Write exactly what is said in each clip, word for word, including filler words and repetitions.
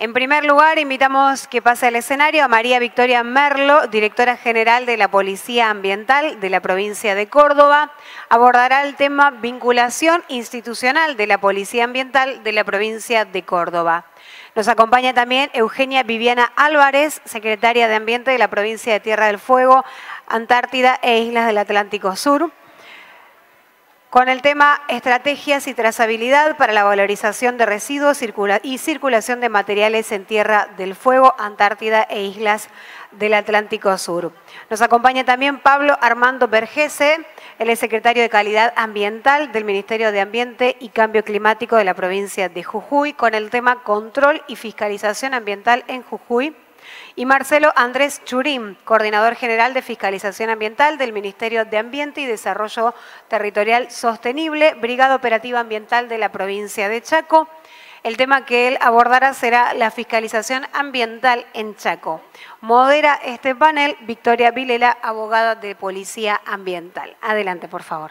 En primer lugar, invitamos que pase al escenario a María Victoria Merlo, directora general de la Policía Ambiental de la provincia de Córdoba. Abordará el tema vinculación institucional de la Policía Ambiental de la provincia de Córdoba. Nos acompaña también Eugenia Viviana Álvarez, secretaria de Ambiente de la provincia de Tierra del Fuego, Antártida e Islas del Atlántico Sur, con el tema Estrategias y trazabilidad para la valorización de residuos y circulación de materiales en Tierra del Fuego, Antártida e Islas del Atlántico Sur. Nos acompaña también Pablo Armando Vergese, él es secretario de Calidad Ambiental del Ministerio de Ambiente y Cambio Climático de la provincia de Jujuy, con el tema Control y Fiscalización Ambiental en Jujuy. Y Marcelo Andrés Churín, coordinador general de Fiscalización Ambiental del Ministerio de Ambiente y Desarrollo Territorial Sostenible, Brigada Operativa Ambiental de la provincia de Chaco. El tema que él abordará será la fiscalización ambiental en Chaco. Modera este panel Victoria Vilela, abogada de Policía Ambiental. Adelante, por favor.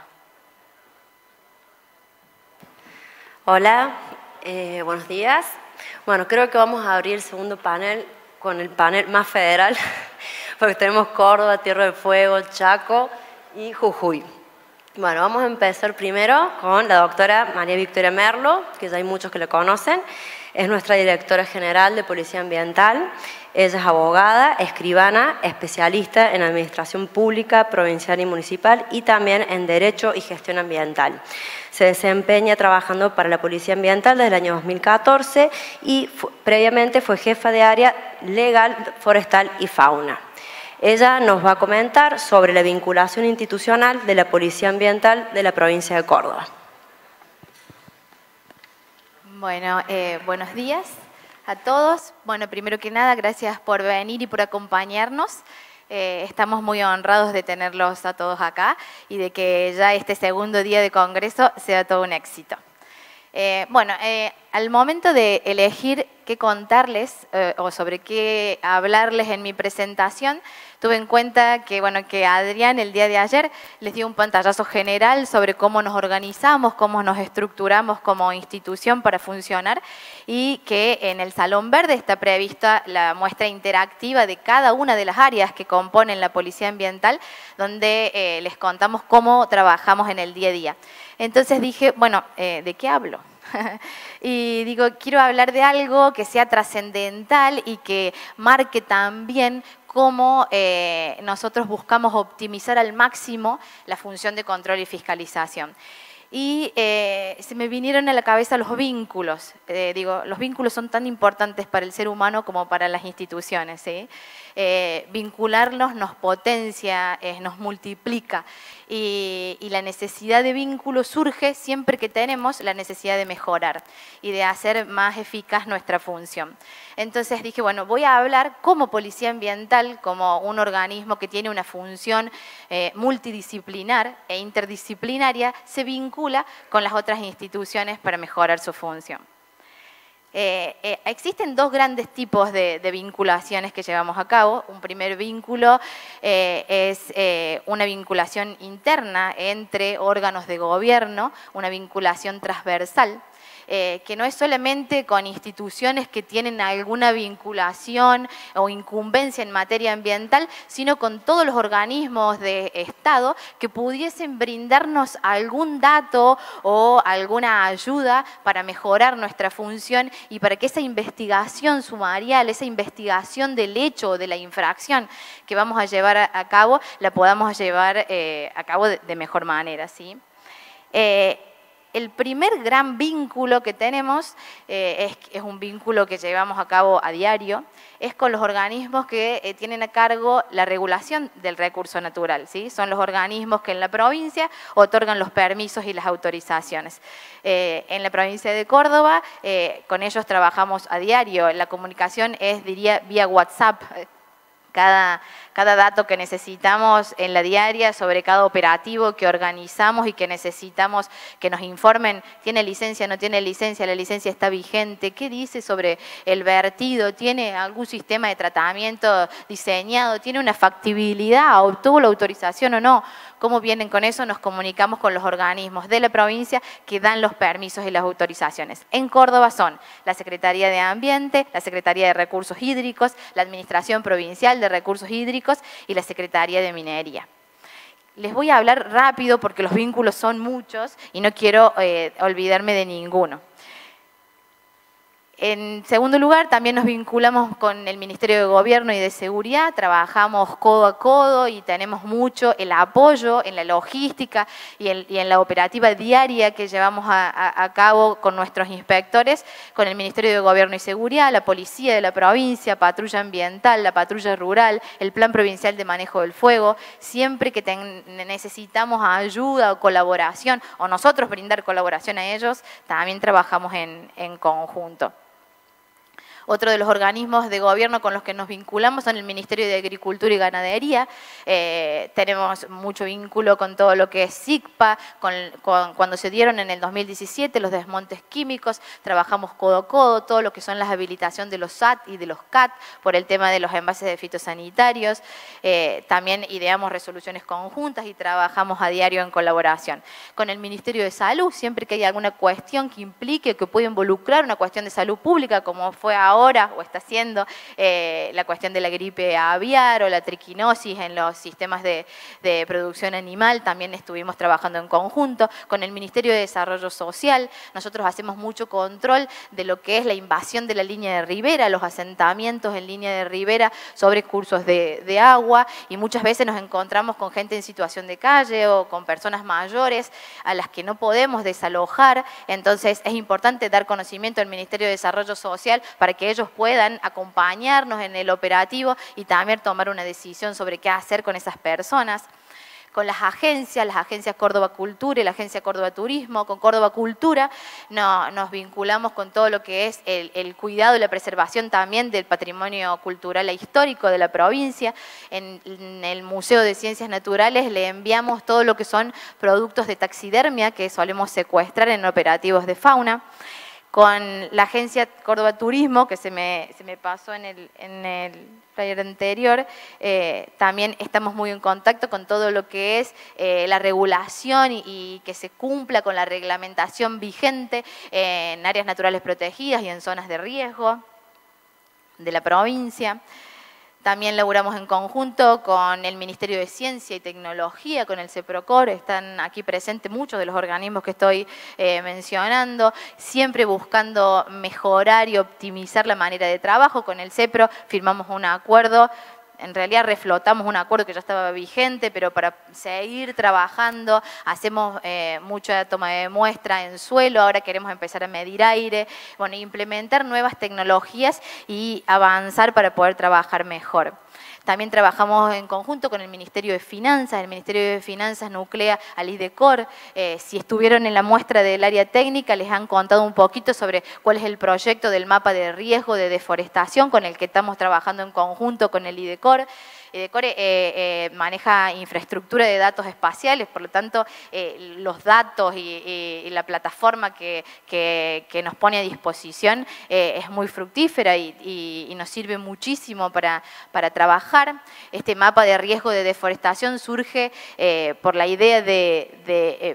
Hola, eh, buenos días. Bueno, creo que vamos a abrir el segundo panel con el panel más federal, porque tenemos Córdoba, Tierra del Fuego, Chaco y Jujuy. Bueno, vamos a empezar primero con la doctora María Victoria Merlo, que ya hay muchos que la conocen. Es nuestra directora general de Policía Ambiental. Ella es abogada, escribana, especialista en Administración Pública, Provincial y Municipal y también en Derecho y Gestión Ambiental. Se desempeña trabajando para la Policía Ambiental desde el año dos mil catorce y previamente fue jefa de área legal, forestal y fauna. Ella nos va a comentar sobre la vinculación institucional de la Policía Ambiental de la provincia de Córdoba. Bueno, eh, buenos días a todos. Bueno, primero que nada, gracias por venir y por acompañarnos. Eh, estamos muy honrados de tenerlos a todos acá y de que ya este segundo día de congreso sea todo un éxito. Eh, bueno, eh, al momento de elegir qué contarles eh, o sobre qué hablarles en mi presentación, tuve en cuenta que, bueno, que Adrián el día de ayer les dio un pantallazo general sobre cómo nos organizamos, cómo nos estructuramos como institución para funcionar y que en el Salón Verde está prevista la muestra interactiva de cada una de las áreas que componen la Policía Ambiental, donde eh, les contamos cómo trabajamos en el día a día. Entonces dije, bueno, eh, ¿de qué hablo? Y digo, quiero hablar de algo que sea trascendental y que marque también cómo eh, nosotros buscamos optimizar al máximo la función de control y fiscalización. Y eh, se me vinieron a la cabeza los vínculos. Eh, digo, los vínculos son tan importantes para el ser humano como para las instituciones, ¿sí? Eh, vincularnos nos potencia, eh, nos multiplica y, y la necesidad de vínculo surge siempre que tenemos la necesidad de mejorar y de hacer más eficaz nuestra función. Entonces dije, bueno, voy a hablar como Policía Ambiental, como un organismo que tiene una función eh, multidisciplinar e interdisciplinaria, se vincula con las otras instituciones para mejorar su función. Eh, eh, existen dos grandes tipos de, de vinculaciones que llevamos a cabo. Un primer vínculo eh, es eh, una vinculación interna entre órganos de gobierno, una vinculación transversal. Eh, que no es solamente con instituciones que tienen alguna vinculación o incumbencia en materia ambiental, sino con todos los organismos de Estado que pudiesen brindarnos algún dato o alguna ayuda para mejorar nuestra función y para que esa investigación sumarial, esa investigación del hecho o de la infracción que vamos a llevar a, a cabo, la podamos llevar eh, a cabo de, de mejor manera, ¿sí? Eh, El primer gran vínculo que tenemos eh, es, es un vínculo que llevamos a cabo a diario, es con los organismos que eh, tienen a cargo la regulación del recurso natural, ¿sí? Son los organismos que en la provincia otorgan los permisos y las autorizaciones. Eh, en la provincia de Córdoba, eh, con ellos trabajamos a diario, la comunicación es, diría, vía WhatsApp, Cada, cada dato que necesitamos en la diaria sobre cada operativo que organizamos y que necesitamos que nos informen, ¿tiene licencia, no tiene licencia? ¿La licencia está vigente? ¿Qué dice sobre el vertido? ¿Tiene algún sistema de tratamiento diseñado? ¿Tiene una factibilidad? ¿Obtuvo la autorización o no? ¿Cómo vienen con eso? Nos comunicamos con los organismos de la provincia que dan los permisos y las autorizaciones. En Córdoba son la Secretaría de Ambiente, la Secretaría de Recursos Hídricos, la Administración Provincial de Recursos Hídricos y la Secretaría de Minería. Les voy a hablar rápido porque los vínculos son muchos y no quiero eh, olvidarme de ninguno. En segundo lugar, también nos vinculamos con el Ministerio de Gobierno y de Seguridad, trabajamos codo a codo y tenemos mucho el apoyo en la logística y en, y en la operativa diaria que llevamos a, a, a cabo con nuestros inspectores, con el Ministerio de Gobierno y Seguridad, la Policía de la provincia, Patrulla Ambiental, la Patrulla Rural, el Plan Provincial de Manejo del Fuego. Siempre que ten, necesitamos ayuda o colaboración, o nosotros brindar colaboración a ellos, también trabajamos en, en conjunto. Otro de los organismos de gobierno con los que nos vinculamos son el Ministerio de Agricultura y Ganadería. Eh, tenemos mucho vínculo con todo lo que es SICPA, con, con, cuando se dieron en el dos mil diecisiete los desmontes químicos, trabajamos codo a codo, todo lo que son las habilitaciones de los S A T y de los C A T por el tema de los envases de fitosanitarios. Eh, también ideamos resoluciones conjuntas y trabajamos a diario en colaboración. Con el Ministerio de Salud, siempre que hay alguna cuestión que implique, que pueda involucrar una cuestión de salud pública, como fue ahora, ahora o está haciendo eh, la cuestión de la gripe aviar o la triquinosis en los sistemas de, de producción animal, también estuvimos trabajando en conjunto. Con el Ministerio de Desarrollo Social, nosotros hacemos mucho control de lo que es la invasión de la línea de ribera, los asentamientos en línea de ribera sobre cursos de, de agua, y muchas veces nos encontramos con gente en situación de calle o con personas mayores a las que no podemos desalojar. Entonces es importante dar conocimiento al Ministerio de Desarrollo Social para que que ellos puedan acompañarnos en el operativo y también tomar una decisión sobre qué hacer con esas personas. Con las agencias, las agencias Córdoba Cultura y la agencia Córdoba Turismo, con Córdoba Cultura no, nos vinculamos con todo lo que es el, el cuidado y la preservación también del patrimonio cultural e histórico de la provincia. En, en el Museo de Ciencias Naturales le enviamos todo lo que son productos de taxidermia que solemos secuestrar en operativos de fauna. Con la agencia Córdoba Turismo, que se me, se me pasó en el, en el flyer anterior, eh, también estamos muy en contacto con todo lo que es eh, la regulación y, y que se cumpla con la reglamentación vigente en áreas naturales protegidas y en zonas de riesgo de la provincia. También laburamos en conjunto con el Ministerio de Ciencia y Tecnología, con el CEPROCOR, están aquí presentes muchos de los organismos que estoy eh, mencionando, siempre buscando mejorar y optimizar la manera de trabajo. Con el CEPRO firmamos un acuerdo, en realidad reflotamos un acuerdo que ya estaba vigente, pero para seguir trabajando hacemos eh, mucha toma de muestra en suelo, ahora queremos empezar a medir aire, bueno, implementar nuevas tecnologías y avanzar para poder trabajar mejor. También trabajamos en conjunto con el Ministerio de Finanzas. El Ministerio de Finanzas nuclea al IDECOR. Eh, si estuvieron en la muestra del área técnica, les han contado un poquito sobre cuál es el proyecto del mapa de riesgo de deforestación con el que estamos trabajando en conjunto con el IDECOR. IDECOR eh, eh, maneja infraestructura de datos espaciales, por lo tanto, eh, los datos y, y, y la plataforma que, que, que nos pone a disposición eh, es muy fructífera y, y, y nos sirve muchísimo para, para trabajar. Este mapa de riesgo de deforestación surge eh, por la idea de, de eh,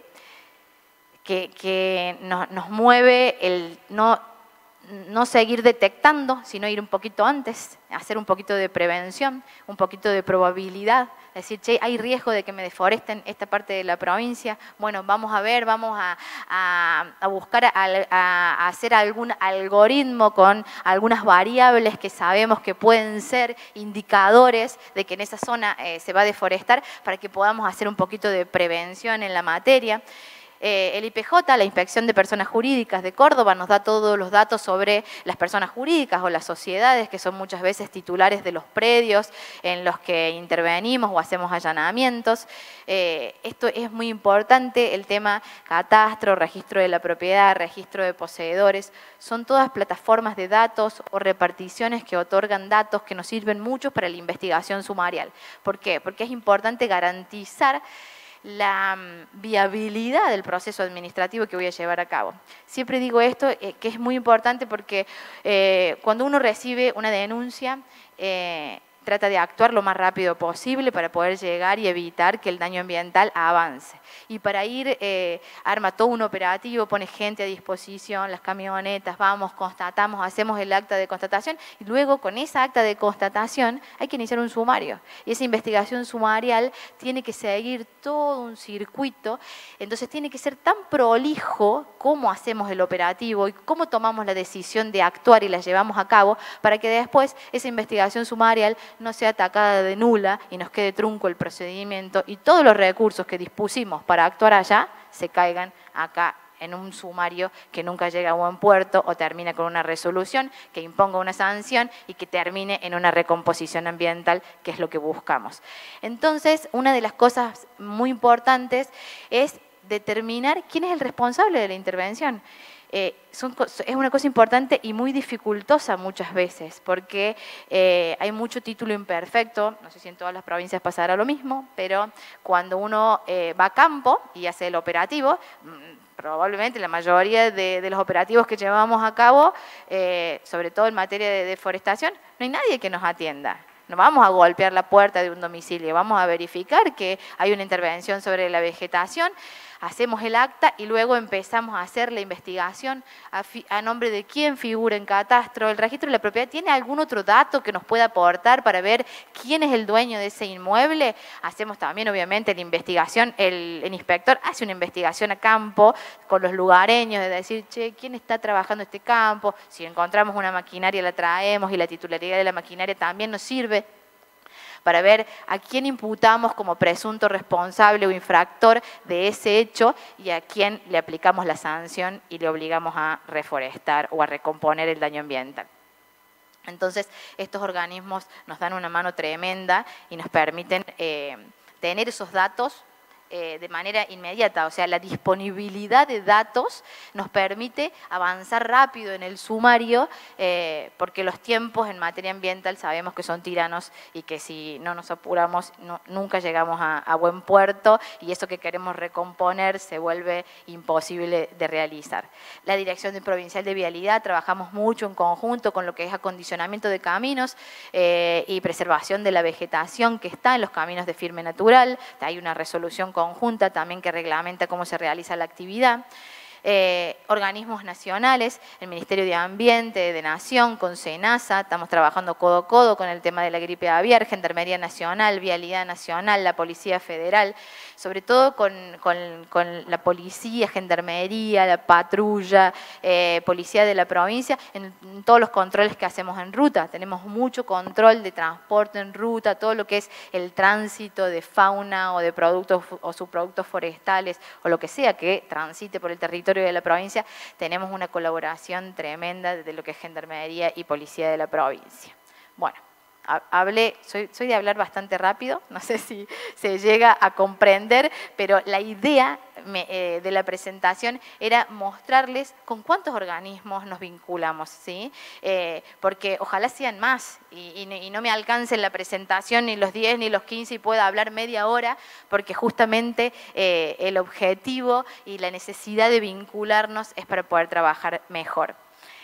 que, que nos, nos mueve el no... no seguir detectando, sino ir un poquito antes, hacer un poquito de prevención, un poquito de probabilidad, decir, che, hay riesgo de que me deforesten esta parte de la provincia, bueno, vamos a ver, vamos a, a, a buscar, a, a hacer algún algoritmo con algunas variables que sabemos que pueden ser indicadores de que en esa zona eh, se va a deforestar para que podamos hacer un poquito de prevención en la materia. Eh, el I P J, la Inspección de Personas Jurídicas de Córdoba, nos da todos los datos sobre las personas jurídicas o las sociedades, que son muchas veces titulares de los predios en los que intervenimos o hacemos allanamientos. Eh, esto es muy importante, el tema catastro, registro de la propiedad, registro de poseedores, son todas plataformas de datos o reparticiones que otorgan datos que nos sirven mucho para la investigación sumarial. ¿Por qué? Porque es importante garantizar la viabilidad del proceso administrativo que voy a llevar a cabo. Siempre digo esto, eh, que es muy importante porque eh, cuando uno recibe una denuncia, eh, trata de actuar lo más rápido posible para poder llegar y evitar que el daño ambiental avance. Y para ir, eh, arma todo un operativo, pone gente a disposición, las camionetas, vamos, constatamos, hacemos el acta de constatación y luego con esa acta de constatación hay que iniciar un sumario. Y esa investigación sumarial tiene que seguir todo un circuito, entonces tiene que ser tan prolijo cómo hacemos el operativo y cómo tomamos la decisión de actuar y la llevamos a cabo para que después esa investigación sumarial no sea atacada de nula y nos quede trunco el procedimiento y todos los recursos que dispusimos para actuar allá se caigan acá en un sumario que nunca llega a buen puerto o termina con una resolución que imponga una sanción y que termine en una recomposición ambiental, que es lo que buscamos. Entonces, una de las cosas muy importantes es determinar quién es el responsable de la intervención. Eh, son, es una cosa importante y muy dificultosa muchas veces, porque eh, hay mucho título imperfecto, no sé si en todas las provincias pasará lo mismo, pero cuando uno eh, va a campo y hace el operativo, probablemente la mayoría de, de los operativos que llevamos a cabo, eh, sobre todo en materia de deforestación, no hay nadie que nos atienda. No vamos a golpear la puerta de un domicilio, vamos a verificar que hay una intervención sobre la vegetación, hacemos el acta y luego empezamos a hacer la investigación a, a nombre de quién figura en catastro. El registro de la propiedad tiene algún otro dato que nos pueda aportar para ver quién es el dueño de ese inmueble. Hacemos también, obviamente, la investigación, el, el inspector hace una investigación a campo con los lugareños, de decir, che, ¿quién está trabajando este campo? Si encontramos una maquinaria la traemos y la titularidad de la maquinaria también nos sirve para ver a quién imputamos como presunto responsable o infractor de ese hecho y a quién le aplicamos la sanción y le obligamos a reforestar o a recomponer el daño ambiental. Entonces, estos organismos nos dan una mano tremenda y nos permiten eh, tener esos datos Eh, de manera inmediata, o sea, la disponibilidad de datos nos permite avanzar rápido en el sumario eh, porque los tiempos en materia ambiental sabemos que son tiranos y que si no nos apuramos no, nunca llegamos a, a buen puerto y eso que queremos recomponer se vuelve imposible de realizar. La Dirección Provincial de Vialidad trabajamos mucho en conjunto con lo que es acondicionamiento de caminos eh, y preservación de la vegetación que está en los caminos de firme natural. Hay una resolución conjunta también que reglamenta cómo se realiza la actividad. Eh, organismos nacionales, el Ministerio de Ambiente, de Nación, con SENASA, estamos trabajando codo a codo con el tema de la gripe aviar, Gendarmería Nacional, Vialidad Nacional, la Policía Federal, sobre todo con, con, con la Policía, Gendarmería, la Patrulla, eh, Policía de la provincia, en, en todos los controles que hacemos en ruta. Tenemos mucho control de transporte en ruta, todo lo que es el tránsito de fauna o de productos o subproductos forestales o lo que sea que transite por el territorio de la provincia, tenemos una colaboración tremenda de lo que es Gendarmería y Policía de la provincia. Bueno, hablé, soy, soy de hablar bastante rápido, no sé si se llega a comprender, pero la idea me, eh, de la presentación era mostrarles con cuántos organismos nos vinculamos, ¿sí? Eh, porque ojalá sean más y, y, y no me alcance la presentación ni los diez ni los quince y pueda hablar media hora, porque justamente eh, el objetivo y la necesidad de vincularnos es para poder trabajar mejor.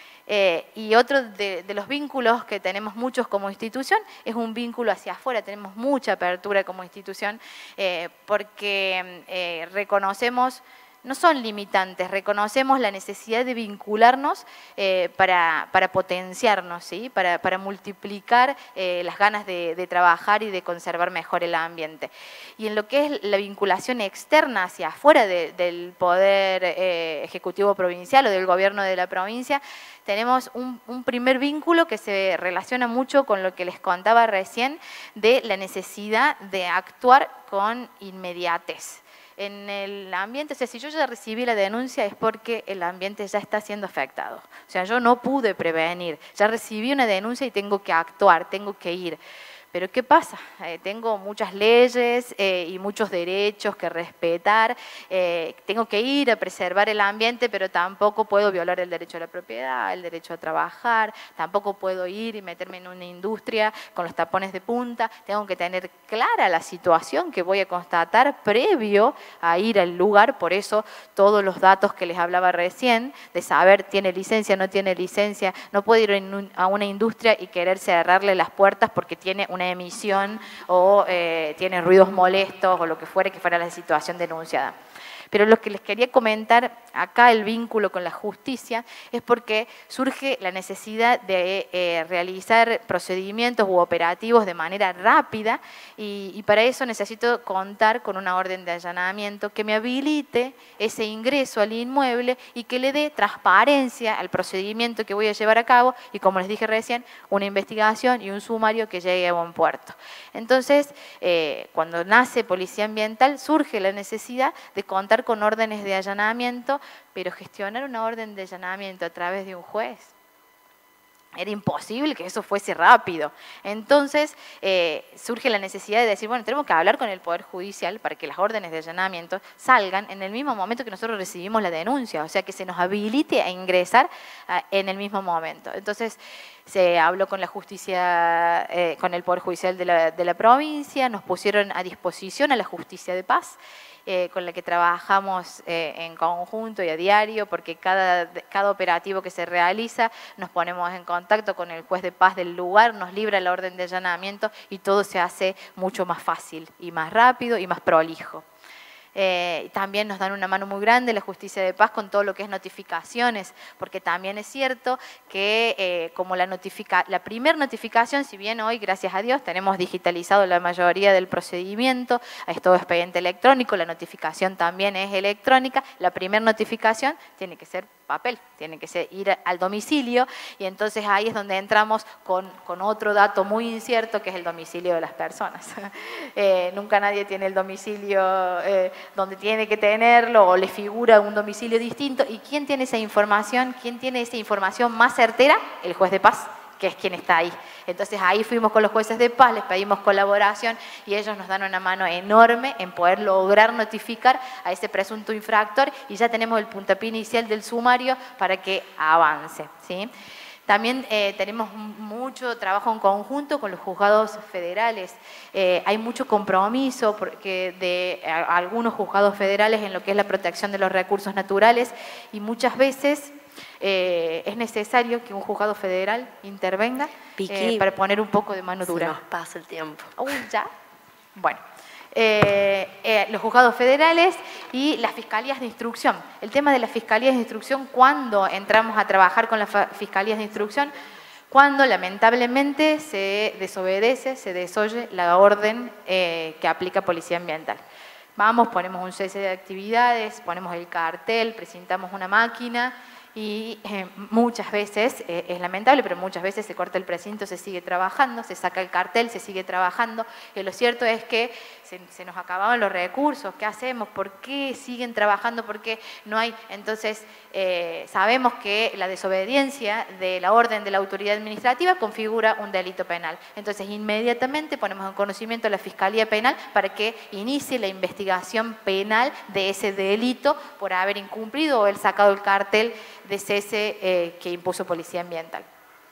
Eh, y otro de, de los vínculos que tenemos muchos como institución es un vínculo hacia afuera, tenemos mucha apertura como institución eh, porque eh, reconocemos, no son limitantes, reconocemos la necesidad de vincularnos eh, para, para potenciarnos, ¿sí? para, para multiplicar eh, las ganas de, de trabajar y de conservar mejor el ambiente. Y en lo que es la vinculación externa hacia afuera de, del Poder eh, Ejecutivo Provincial o del Gobierno de la provincia, tenemos un, un primer vínculo que se relaciona mucho con lo que les contaba recién de la necesidad de actuar con inmediatez. en el ambiente, o sea, si yo ya recibí la denuncia es porque el ambiente ya está siendo afectado. O sea, yo no pude prevenir, ya recibí una denuncia y tengo que actuar, tengo que ir. Pero ¿qué pasa? Eh, tengo muchas leyes eh, y muchos derechos que respetar, eh, tengo que ir a preservar el ambiente, pero tampoco puedo violar el derecho a la propiedad, el derecho a trabajar, tampoco puedo ir y meterme en una industria con los tapones de punta, tengo que tener clara la situación que voy a constatar previo a ir al lugar, por eso todos los datos que les hablaba recién, de saber tiene licencia, no tiene licencia, no puedo ir a una industria y querer cerrarle las puertas porque tiene una emisión o eh, tiene ruidos molestos o lo que fuere que fuera la situación denunciada. Pero lo que les quería comentar acá, el vínculo con la justicia, es porque surge la necesidad de eh, realizar procedimientos u operativos de manera rápida y, y para eso necesito contar con una orden de allanamiento que me habilite ese ingreso al inmueble y que le dé transparencia al procedimiento que voy a llevar a cabo y, como les dije recién, una investigación y un sumario que llegue a buen puerto. Entonces, eh, cuando nace Policía Ambiental, surge la necesidad de contar con órdenes de allanamiento, pero gestionar una orden de allanamiento a través de un juez era imposible que eso fuese rápido. Entonces eh, surge la necesidad de decir, bueno, tenemos que hablar con el Poder Judicial para que las órdenes de allanamiento salgan en el mismo momento que nosotros recibimos la denuncia, o sea, que se nos habilite a ingresar a, en el mismo momento. Entonces se habló con la justicia, eh, con el Poder Judicial de la, de la provincia, nos pusieron a disposición a la Justicia de Paz, Eh, con la que trabajamos eh, en conjunto y a diario, porque cada, cada operativo que se realiza nos ponemos en contacto con el juez de paz del lugar, nos libra la orden de allanamiento y todo se hace mucho más fácil y más rápido y más prolijo. Eh, también nos dan una mano muy grande la Justicia de Paz con todo lo que es notificaciones, porque también es cierto que eh, como la, notifica, la primer notificación, si bien hoy, gracias a Dios, tenemos digitalizado la mayoría del procedimiento, es todo expediente electrónico, la notificación también es electrónica, la primera notificación tiene que ser papel, tiene que ser ir al domicilio y entonces ahí es donde entramos con, con otro dato muy incierto que es el domicilio de las personas. eh, nunca nadie tiene el domicilio eh, donde tiene que tenerlo o le figura un domicilio distinto. ¿Y quién tiene esa información? ¿Quién tiene esa información más certera? El juez de paz, que es quien está ahí. Entonces ahí fuimos con los jueces de paz, les pedimos colaboración y ellos nos dan una mano enorme en poder lograr notificar a ese presunto infractor y ya tenemos el puntapié inicial del sumario para que avance, ¿sí? También eh, tenemos mucho trabajo en conjunto con los juzgados federales. Eh, hay mucho compromiso porque de a, algunos juzgados federales en lo que es la protección de los recursos naturales y muchas veces Eh, es necesario que un juzgado federal intervenga eh, para poner un poco de mano dura. Se nos pasa el tiempo. Uh, ¿Ya? Bueno, eh, eh, los juzgados federales y las fiscalías de instrucción. El tema de las fiscalías de instrucción, cuando entramos a trabajar con las fiscalías de instrucción, cuando lamentablemente se desobedece, se desoye la orden eh, que aplica Policía Ambiental. Vamos, ponemos un cese de actividades, ponemos el cartel, presentamos una máquina y eh, muchas veces, eh, es lamentable, pero muchas veces se corta el precinto, se sigue trabajando, se saca el cartel, se sigue trabajando. Y lo cierto es que se, se nos acababan los recursos. ¿Qué hacemos? ¿Por qué siguen trabajando? ¿Por qué no hay? Entonces, eh, sabemos que la desobediencia de la orden de la autoridad administrativa configura un delito penal. Entonces, inmediatamente ponemos en conocimiento a la Fiscalía Penal para que inicie la investigación penal de ese delito por haber incumplido o haber sacado el cartel de cese eh, que impuso Policía Ambiental.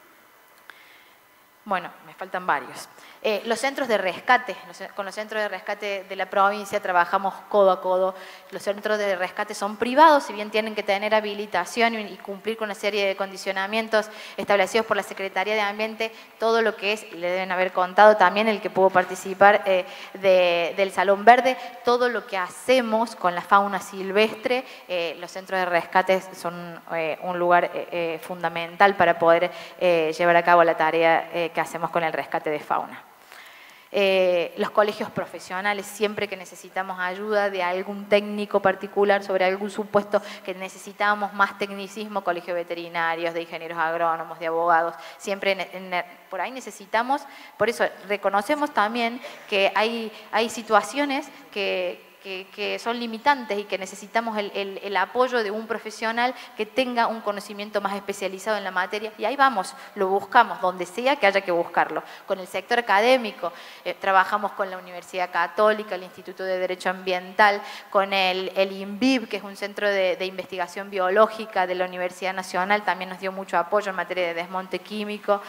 Bueno, me faltan varios. Eh, los centros de rescate, los, con los centros de rescate de la provincia trabajamos codo a codo. Los centros de rescate son privados, si bien tienen que tener habilitación y, y cumplir con una serie de condicionamientos establecidos por la Secretaría de Ambiente, todo lo que es, le deben haber contado también el que pudo participar eh, de, del Salón Verde, todo lo que hacemos con la fauna silvestre, eh, los centros de rescate son eh, un lugar eh, eh, fundamental para poder eh, llevar a cabo la tarea eh, que hacemos con el rescate de fauna. Eh, los colegios profesionales, siempre que necesitamos ayuda de algún técnico particular sobre algún supuesto que necesitamos más tecnicismo, colegios veterinarios, de ingenieros agrónomos, de abogados, siempre en, en, por ahí necesitamos, por eso reconocemos también que hay, hay situaciones que que, que son limitantes y que necesitamos el, el, el apoyo de un profesional que tenga un conocimiento más especializado en la materia. Y ahí vamos, lo buscamos, donde sea que haya que buscarlo. Con el sector académico, eh, trabajamos con la Universidad Católica, el Instituto de Derecho Ambiental, con el, el INVIB, que es un centro de, de investigación biológica de la Universidad Nacional, también nos dio mucho apoyo en materia de desmonte químico.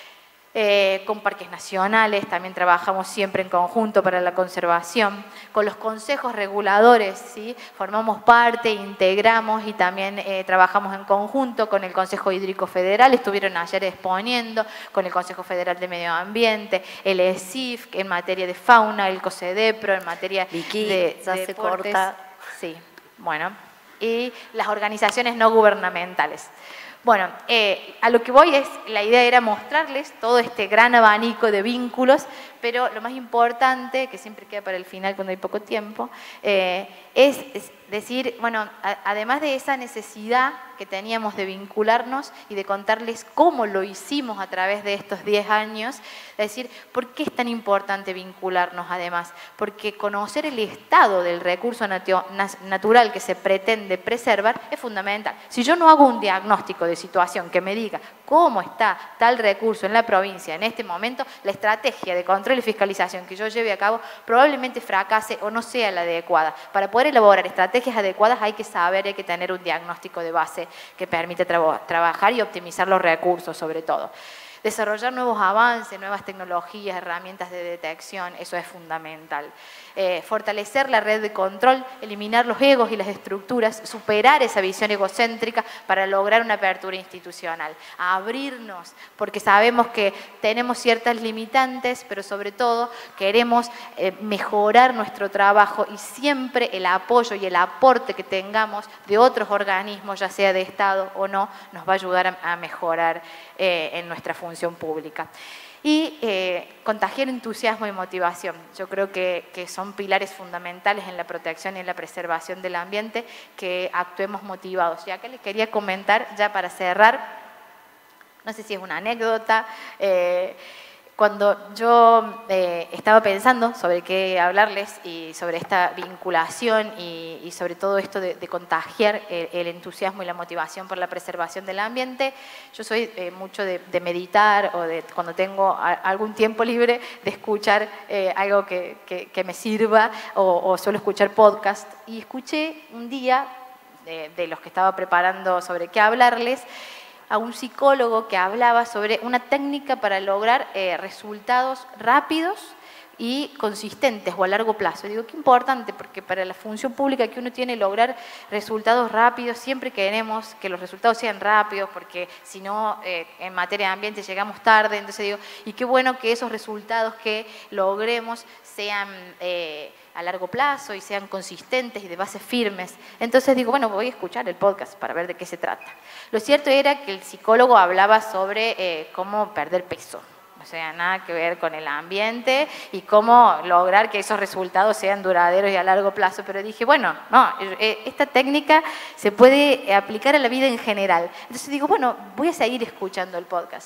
Eh, con parques nacionales, también trabajamos siempre en conjunto para la conservación, con los consejos reguladores, ¿sí? Formamos parte, integramos y también eh, trabajamos en conjunto con el Consejo Hídrico Federal, estuvieron ayer exponiendo, con el Consejo Federal de Medio Ambiente, el E S I F en materia de fauna, el COSEDEPRO en materia Vicky, de, ya de se deportes. corta. Sí, bueno, y las organizaciones no gubernamentales. Bueno, eh, a lo que voy es, la idea era mostrarles todo este gran abanico de vínculos, pero lo más importante, que siempre queda para el final cuando hay poco tiempo, eh, es, es decir, bueno, a, además de esa necesidad que teníamos de vincularnos y de contarles cómo lo hicimos a través de estos diez años, es decir, ¿por qué es tan importante vincularnos además? Porque conocer el estado del recurso natu natural que se pretende preservar es fundamental. Si yo no hago un diagnóstico de situación que me diga cómo está tal recurso en la provincia en este momento, la estrategia de control y fiscalización que yo lleve a cabo probablemente fracase o no sea la adecuada. Para poder elaborar estrategias adecuadas hay que saber, hay que tener un diagnóstico de base que permite tra trabajar y optimizar los recursos sobre todo. Desarrollar nuevos avances, nuevas tecnologías, herramientas de detección, eso es fundamental. Eh, fortalecer la red de control, eliminar los egos y las estructuras, superar esa visión egocéntrica para lograr una apertura institucional. Abrirnos, porque sabemos que tenemos ciertas limitantes, pero sobre todo queremos eh, mejorar nuestro trabajo y siempre el apoyo y el aporte que tengamos de otros organismos, ya sea de Estado o no, nos va a ayudar a, a mejorar eh, en nuestra función pública. Y eh, contagiar entusiasmo y motivación. Yo creo que, que son pilares fundamentales en la protección y en la preservación del ambiente, que actuemos motivados. Y acá les quería comentar, ya para cerrar, no sé si es una anécdota, eh, cuando yo eh, estaba pensando sobre qué hablarles y sobre esta vinculación y, y sobre todo esto de, de contagiar el, el entusiasmo y la motivación por la preservación del ambiente, yo soy eh, mucho de, de meditar o de cuando tengo a, algún tiempo libre de escuchar eh, algo que, que, que me sirva o, o suelo escuchar podcast. Y escuché un día de, de los que estaba preparando sobre qué hablarles, a un psicólogo que hablaba sobre una técnica para lograr eh, resultados rápidos y consistentes o a largo plazo. Digo, qué importante, porque para la función pública que uno tiene, lograr resultados rápidos, siempre queremos que los resultados sean rápidos, porque si no, eh, en materia de ambiente llegamos tarde. Entonces digo, y qué bueno que esos resultados que logremos sean eh, a largo plazo y sean consistentes y de bases firmes. Entonces digo, bueno, voy a escuchar el podcast para ver de qué se trata. Lo cierto era que el psicólogo hablaba sobre eh, cómo perder peso. O sea, nada que ver con el ambiente y cómo lograr que esos resultados sean duraderos y a largo plazo. Pero dije, bueno, no, esta técnica se puede aplicar a la vida en general. Entonces digo, bueno, voy a seguir escuchando el podcast.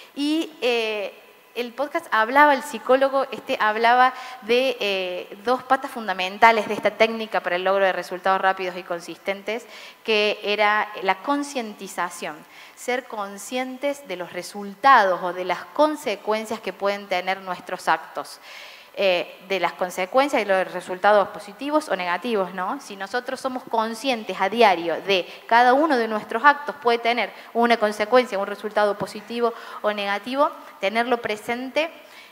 Y eh, el podcast hablaba, el psicólogo este hablaba de eh, dos patas fundamentales de esta técnica para el logro de resultados rápidos y consistentes, que era la concientización. Ser conscientes de los resultados o de las consecuencias que pueden tener nuestros actos. Eh, de las consecuencias y los resultados positivos o negativos, ¿no? Si nosotros somos conscientes a diario de cada uno de nuestros actos puede tener una consecuencia, un resultado positivo o negativo, tenerlo presente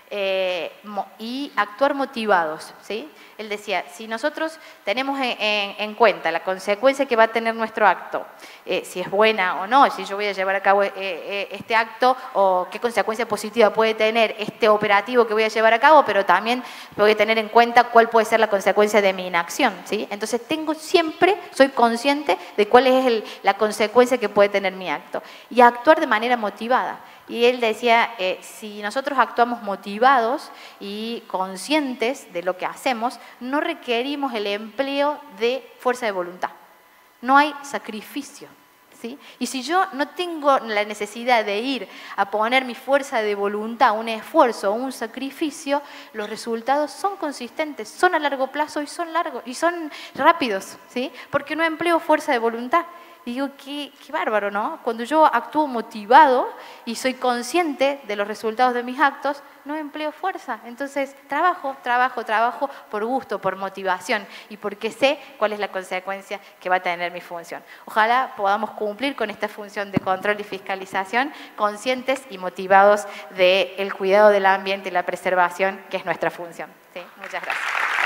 eh, y actuar motivados, ¿sí? Él decía, si nosotros tenemos en, en, en cuenta la consecuencia que va a tener nuestro acto, eh, si es buena o no, si yo voy a llevar a cabo eh, eh, este acto o qué consecuencia positiva puede tener este operativo que voy a llevar a cabo, pero también voy a tener en cuenta cuál puede ser la consecuencia de mi inacción, ¿sí? Entonces tengo siempre, soy consciente de cuál es el, la consecuencia que puede tener mi acto y actuar de manera motivada. Y él decía, eh, si nosotros actuamos motivados y conscientes de lo que hacemos, no requerimos el empleo de fuerza de voluntad. No hay sacrificio, ¿sí? Y si yo no tengo la necesidad de ir a poner mi fuerza de voluntad, un esfuerzo, un sacrificio, los resultados son consistentes, son a largo plazo y son largos y son rápidos, ¿sí? Porque no empleo fuerza de voluntad. Y digo, qué, qué bárbaro, ¿no? Cuando yo actúo motivado y soy consciente de los resultados de mis actos, no empleo fuerza. Entonces, trabajo, trabajo, trabajo por gusto, por motivación y porque sé cuál es la consecuencia que va a tener mi función. Ojalá podamos cumplir con esta función de control y fiscalización conscientes y motivados del cuidado del ambiente y la preservación, que es nuestra función. ¿Sí? Muchas gracias.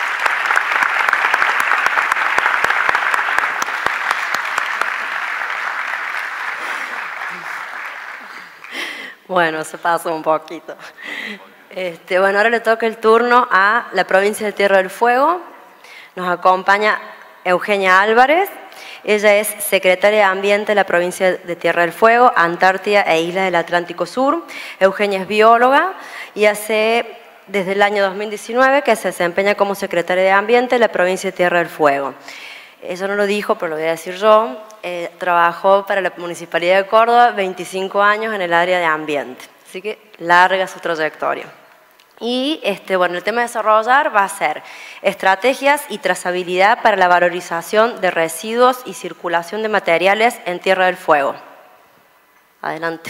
Bueno, se pasó un poquito. Este, bueno, ahora le toca el turno a la provincia de Tierra del Fuego. Nos acompaña Eugenia Álvarez. Ella es secretaria de Ambiente de la provincia de Tierra del Fuego, Antártida e Islas del Atlántico Sur. Eugenia es bióloga y hace desde el año dos mil diecinueve que se desempeña como secretaria de Ambiente de la provincia de Tierra del Fuego. Ella no lo dijo, pero lo voy a decir yo. Eh, trabajó para la Municipalidad de Córdoba veinticinco años en el área de ambiente. Así que larga su trayectoria. Y este, bueno, el tema de desarrollar va a ser estrategias y trazabilidad para la valorización de residuos y circulación de materiales en Tierra del Fuego. Adelante.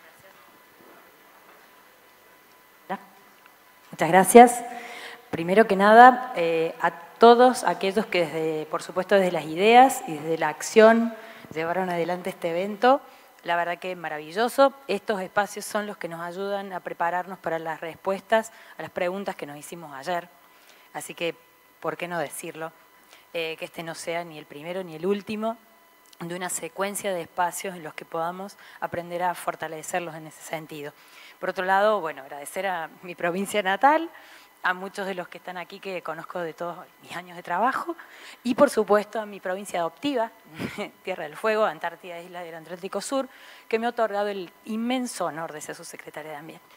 Muchas gracias. Primero que nada, eh, a todos aquellos que, desde, por supuesto, desde las ideas y desde la acción llevaron adelante este evento, la verdad que es maravilloso. Estos espacios son los que nos ayudan a prepararnos para las respuestas a las preguntas que nos hicimos ayer. Así que, ¿por qué no decirlo? Eh, que este no sea ni el primero ni el último de una secuencia de espacios en los que podamos aprender a fortalecerlos en ese sentido. Por otro lado, bueno, agradecer a mi provincia natal, a muchos de los que están aquí que conozco de todos mis años de trabajo y por supuesto a mi provincia adoptiva, Tierra del Fuego, Antártida, Isla del Atlántico Sur, que me ha otorgado el inmenso honor de ser su secretaria de Ambiente.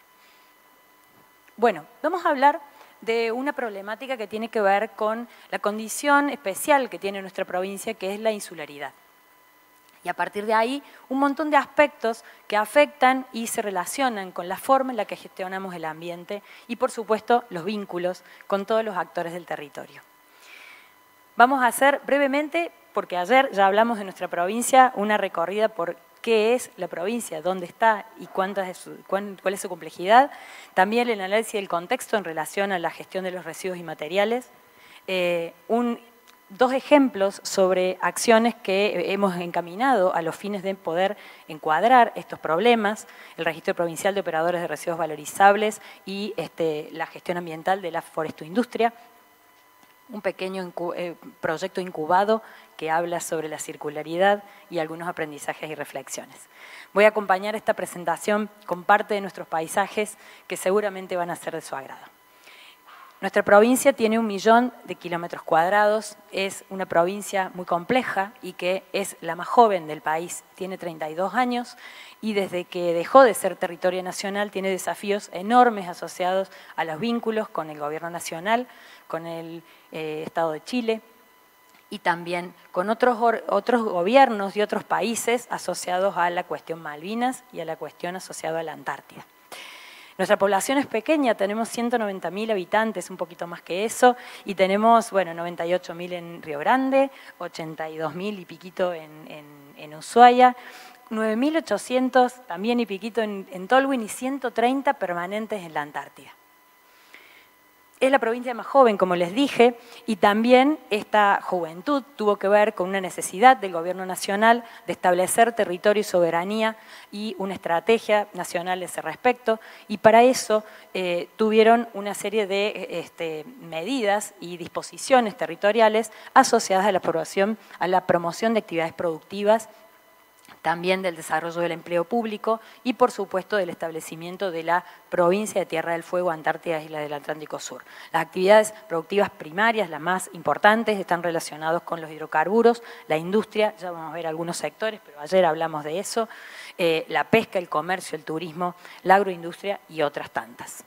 Bueno, vamos a hablar de una problemática que tiene que ver con la condición especial que tiene nuestra provincia, que es la insularidad. Y a partir de ahí, un montón de aspectos que afectan y se relacionan con la forma en la que gestionamos el ambiente y, por supuesto, los vínculos con todos los actores del territorio. Vamos a hacer brevemente, porque ayer ya hablamos de nuestra provincia, una recorrida por qué es la provincia, dónde está y cuánta es su, cuál, cuál es su complejidad. También el análisis del contexto en relación a la gestión de los residuos y materiales. Eh, un Dos ejemplos sobre acciones que hemos encaminado a los fines de poder encuadrar estos problemas, el Registro Provincial de Operadores de Residuos Valorizables y este, la gestión ambiental de la forestoindustria, un pequeño incu eh, proyecto incubado que habla sobre la circularidad y algunos aprendizajes y reflexiones. Voy a acompañar esta presentación con parte de nuestros paisajes que seguramente van a ser de su agrado. Nuestra provincia tiene un millón de kilómetros cuadrados, es una provincia muy compleja y que es la más joven del país, tiene treinta y dos años y desde que dejó de ser territorio nacional tiene desafíos enormes asociados a los vínculos con el gobierno nacional, con el eh, Estado de Chile y también con otros, otros gobiernos y otros países asociados a la cuestión Malvinas y a la cuestión asociada a la Antártida. Nuestra población es pequeña, tenemos ciento noventa mil habitantes, un poquito más que eso, y tenemos, bueno, noventa y ocho mil en Río Grande, ochenta y dos mil y piquito en, en, en Ushuaia, nueve mil ochocientos también y piquito en, en Tolwyn y ciento treinta permanentes en la Antártida. Es la provincia más joven, como les dije, y también esta juventud tuvo que ver con una necesidad del gobierno nacional de establecer territorio y soberanía y una estrategia nacional a ese respecto, y para eso eh, tuvieron una serie de este, medidas y disposiciones territoriales asociadas a la aprobación, a la promoción de actividades productivas, también del desarrollo del empleo público y, por supuesto, del establecimiento de la provincia de Tierra del Fuego, Antártida e Isla del Atlántico Sur. Las actividades productivas primarias, las más importantes, están relacionadas con los hidrocarburos, la industria, ya vamos a ver algunos sectores, pero ayer hablamos de eso, eh, la pesca, el comercio, el turismo, la agroindustria y otras tantas.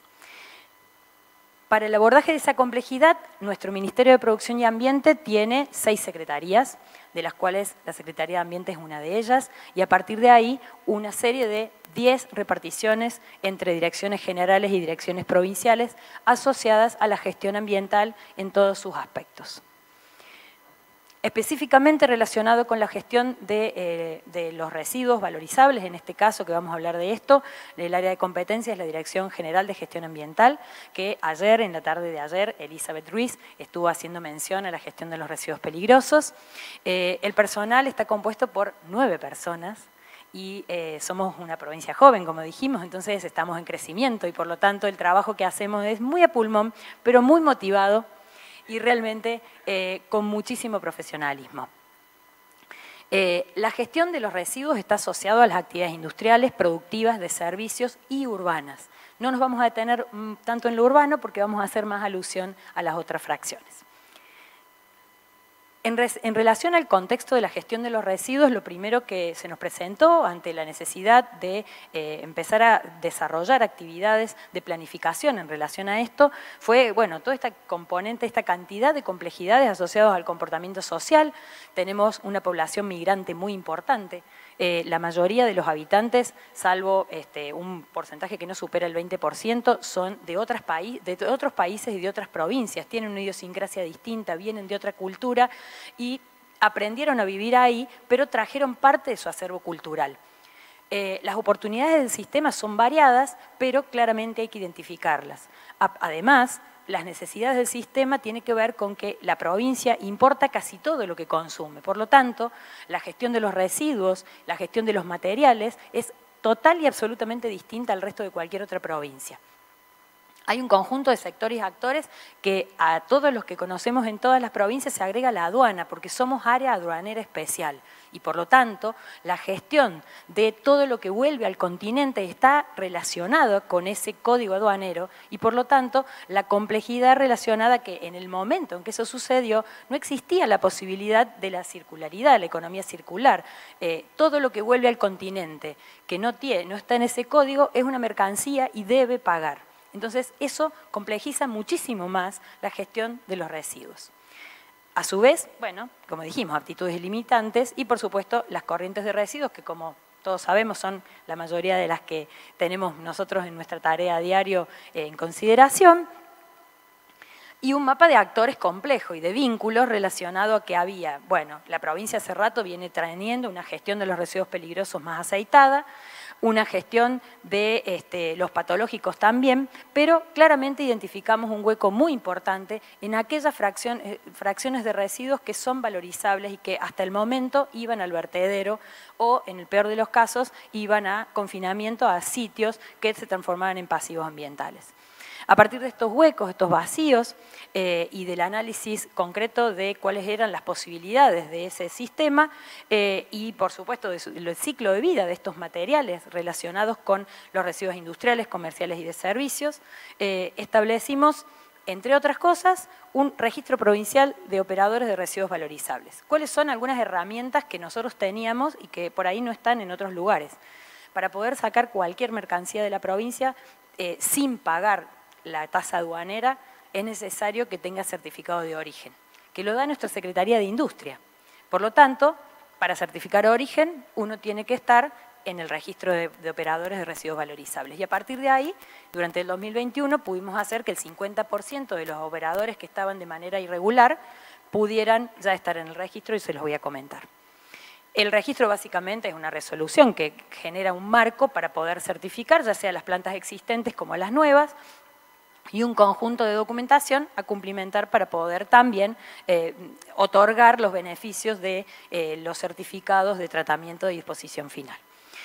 Para el abordaje de esa complejidad, nuestro Ministerio de Producción y Ambiente tiene seis secretarías, de las cuales la Secretaría de Ambiente es una de ellas, y a partir de ahí una serie de diez reparticiones entre direcciones generales y direcciones provinciales asociadas a la gestión ambiental en todos sus aspectos. Específicamente relacionado con la gestión de, eh, de los residuos valorizables, en este caso que vamos a hablar de esto, el área de competencia es la Dirección General de Gestión Ambiental, que ayer, en la tarde de ayer, Elizabeth Ruiz estuvo haciendo mención a la gestión de los residuos peligrosos. Eh, el personal está compuesto por nueve personas, y eh, somos una provincia joven, como dijimos, entonces estamos en crecimiento y por lo tanto el trabajo que hacemos es muy a pulmón, pero muy motivado y realmente eh, con muchísimo profesionalismo. Eh, la gestión de los residuos está asociada a las actividades industriales, productivas, de servicios y urbanas. No nos vamos a detener mm, tanto en lo urbano porque vamos a hacer más alusión a las otras fracciones. En, res, en relación al contexto de la gestión de los residuos, lo primero que se nos presentó ante la necesidad de eh, empezar a desarrollar actividades de planificación en relación a esto fue, bueno, toda esta componente, esta cantidad de complejidades asociadas al comportamiento social. Tenemos una población migrante muy importante. Eh, la mayoría de los habitantes, salvo este, un porcentaje que no supera el veinte por ciento, son de, otras paí de otros países y de otras provincias, tienen una idiosincrasia distinta, vienen de otra cultura y aprendieron a vivir ahí, pero trajeron parte de su acervo cultural. Eh, las oportunidades del sistema son variadas, pero claramente hay que identificarlas. Además, las necesidades del sistema tienen que ver con que la provincia importa casi todo lo que consume. Por lo tanto, la gestión de los residuos, la gestión de los materiales es total y absolutamente distinta al resto de cualquier otra provincia. Hay un conjunto de sectores y actores que a todos los que conocemos en todas las provincias se agrega la aduana, porque somos área aduanera especial. Y por lo tanto, la gestión de todo lo que vuelve al continente está relacionada con ese código aduanero y por lo tanto, la complejidad relacionada que en el momento en que eso sucedió no existía la posibilidad de la circularidad, la economía circular. Eh, todo lo que vuelve al continente que no, tiene, no está en ese código es una mercancía y debe pagar. Entonces, eso complejiza muchísimo más la gestión de los residuos. A su vez, bueno, como dijimos, aptitudes limitantes y, por supuesto, las corrientes de residuos, que como todos sabemos son la mayoría de las que tenemos nosotros en nuestra tarea a diario eh, en consideración, y un mapa de actores complejo y de vínculos relacionado a que había, bueno, la provincia hace rato viene trayendo una gestión de los residuos peligrosos más aceitada, una gestión de este, los patológicos también, pero claramente identificamos un hueco muy importante en aquellas fracción, eh, fracciones de residuos que son valorizables y que hasta el momento iban al vertedero o, en el peor de los casos, iban a confinamiento a sitios que se transformaban en pasivos ambientales. A partir de estos huecos, estos vacíos eh, y del análisis concreto de cuáles eran las posibilidades de ese sistema eh, y, por supuesto, del ciclo de vida de estos materiales relacionados con los residuos industriales, comerciales y de servicios, eh, establecimos, entre otras cosas, un registro provincial de operadores de residuos valorizables. ¿Cuáles son algunas herramientas que nosotros teníamos y que por ahí no están en otros lugares? Para poder sacar cualquier mercancía de la provincia eh, sin pagar la tasa aduanera, es necesario que tenga certificado de origen, que lo da nuestra Secretaría de Industria. Por lo tanto, para certificar origen, uno tiene que estar en el registro de, de operadores de residuos valorizables. Y a partir de ahí, durante el dos mil veintiuno, pudimos hacer que el cincuenta por ciento de los operadores que estaban de manera irregular pudieran ya estar en el registro y se los voy a comentar. El registro básicamente es una resolución que genera un marco para poder certificar, ya sea las plantas existentes como las nuevas, y un conjunto de documentación a cumplimentar para poder también eh, otorgar los beneficios de eh, los certificados de tratamiento de disposición final.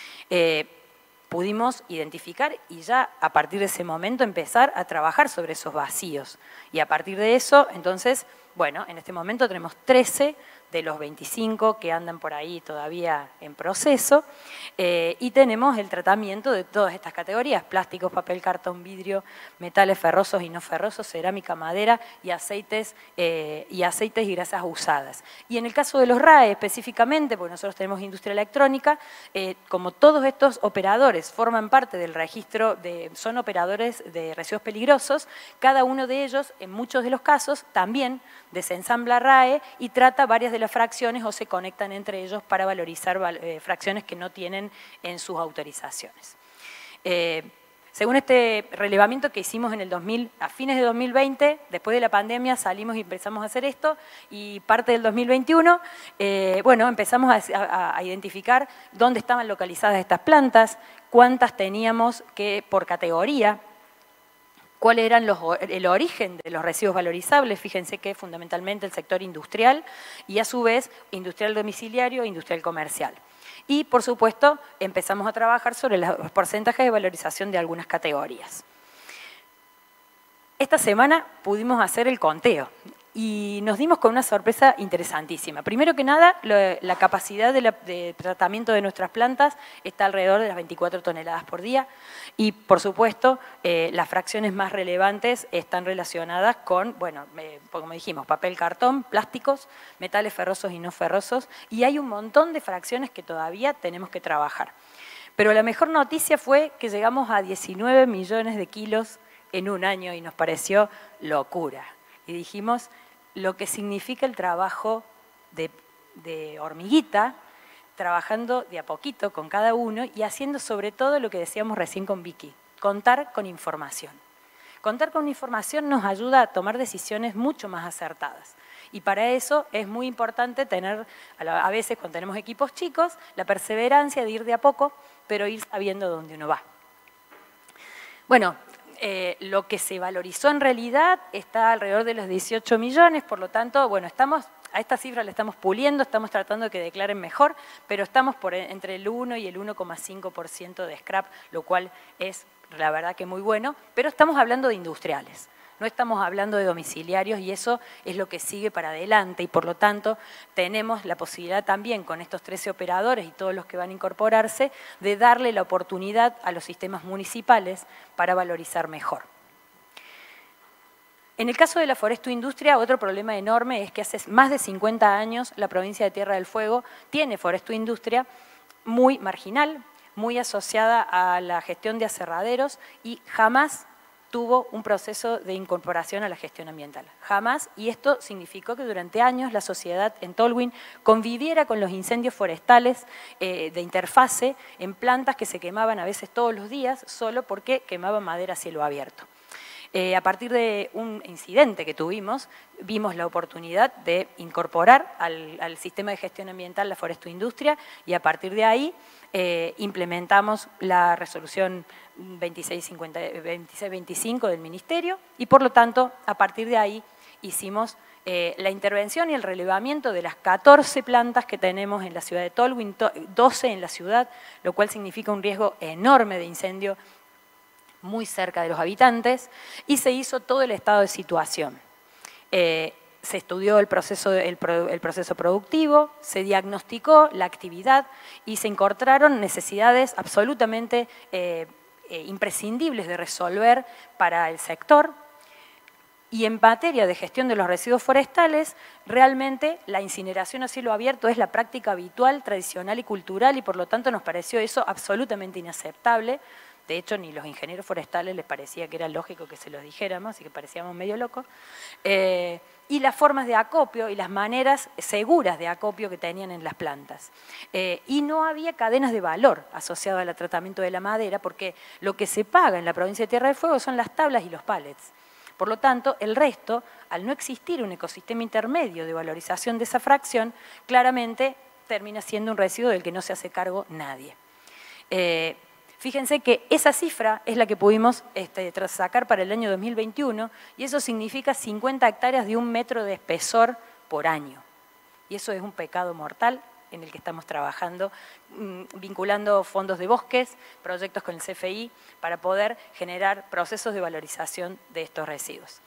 Eh, pudimos identificar y ya a partir de ese momento empezar a trabajar sobre esos vacíos. Y a partir de eso, entonces, bueno, en este momento tenemos trece de los veinticinco que andan por ahí todavía en proceso, eh, y tenemos el tratamiento de todas estas categorías: plásticos, papel, cartón, vidrio, metales ferrosos y no ferrosos, cerámica, madera y aceites, eh, y aceites y grasas usadas. Y en el caso de los R A E específicamente, porque nosotros tenemos industria electrónica, eh, como todos estos operadores forman parte del registro, de, son operadores de residuos peligrosos, cada uno de ellos, en muchos de los casos, también desensambla R A E y trata varias de las fracciones o se conectan entre ellos para valorizar eh, fracciones que no tienen en sus autorizaciones. Eh, Según este relevamiento que hicimos en el dos mil, a fines de dos mil veinte, después de la pandemia salimos y empezamos a hacer esto, y parte del dos mil veintiuno, eh, bueno, empezamos a, a, a identificar dónde estaban localizadas estas plantas, cuántas teníamos que por categoría, cuál era el origen de los residuos valorizables. Fíjense que fundamentalmente el sector industrial y a su vez industrial domiciliario e industrial comercial. Y, por supuesto, empezamos a trabajar sobre los porcentajes de valorización de algunas categorías. Esta semana pudimos hacer el conteo y nos dimos con una sorpresa interesantísima. Primero que nada, la capacidad de, la, de tratamiento de nuestras plantas está alrededor de las veinticuatro toneladas por día y, por supuesto, eh, las fracciones más relevantes están relacionadas con, bueno, eh, como dijimos, papel, cartón, plásticos, metales ferrosos y no ferrosos, y hay un montón de fracciones que todavía tenemos que trabajar. Pero la mejor noticia fue que llegamos a diecinueve millones de kilos en un año y nos pareció locura. Y dijimos lo que significa el trabajo de, de hormiguita, trabajando de a poquito con cada uno y haciendo sobre todo lo que decíamos recién con Vicky, contar con información. Contar con información nos ayuda a tomar decisiones mucho más acertadas. Y para eso es muy importante tener, a veces cuando tenemos equipos chicos, la perseverancia de ir de a poco, pero ir sabiendo dónde uno va. Bueno, Eh, lo que se valorizó en realidad está alrededor de los dieciocho millones, por lo tanto, bueno, estamos, a esta cifra la estamos puliendo, estamos tratando de que declaren mejor, pero estamos por entre el uno y el uno coma cinco por ciento de scrap, lo cual es la verdad que muy bueno, pero estamos hablando de industriales. No estamos hablando de domiciliarios y eso es lo que sigue para adelante y por lo tanto tenemos la posibilidad también con estos trece operadores y todos los que van a incorporarse de darle la oportunidad a los sistemas municipales para valorizar mejor. En el caso de la Foresto-Industria, otro problema enorme es que hace más de cincuenta años la provincia de Tierra del Fuego tiene Foresto-Industria muy marginal, muy asociada a la gestión de aserraderos y jamás tuvo un proceso de incorporación a la gestión ambiental. Jamás, y esto significó que durante años la sociedad en Tolwyn conviviera con los incendios forestales eh, de interfase en plantas que se quemaban a veces todos los días solo porque quemaban madera a cielo abierto. Eh, a partir de un incidente que tuvimos, vimos la oportunidad de incorporar al, al sistema de gestión ambiental la Foresto-Industria y a partir de ahí eh, implementamos la resolución veintiséis veinticinco del Ministerio y por lo tanto a partir de ahí hicimos eh, la intervención y el relevamiento de las catorce plantas que tenemos en la ciudad de Tolwyn, doce en la ciudad, lo cual significa un riesgo enorme de incendio muy cerca de los habitantes, y se hizo todo el estado de situación. Eh, se estudió el proceso, el, el proceso productivo, se diagnosticó la actividad y se encontraron necesidades absolutamente eh, eh, imprescindibles de resolver para el sector. Y en materia de gestión de los residuos forestales, realmente la incineración a cielo abierto es la práctica habitual, tradicional y cultural, y por lo tanto nos pareció eso absolutamente inaceptable. De hecho, ni los ingenieros forestales les parecía que era lógico que se los dijéramos, así que parecíamos medio locos. Eh, y las formas de acopio y las maneras seguras de acopio que tenían en las plantas. Eh, y no había cadenas de valor asociadas al tratamiento de la madera, porque lo que se paga en la provincia de Tierra del Fuego son las tablas y los pallets. Por lo tanto, el resto, al no existir un ecosistema intermedio de valorización de esa fracción, claramente termina siendo un residuo del que no se hace cargo nadie. Eh, Fíjense que esa cifra es la que pudimos este, sacar para el año dos mil veintiuno y eso significa cincuenta hectáreas de un metro de espesor por año. Y eso es un pecado mortal en el que estamos trabajando, mmm, vinculando fondos de bosques, proyectos con el C F I, para poder generar procesos de valorización de estos residuos.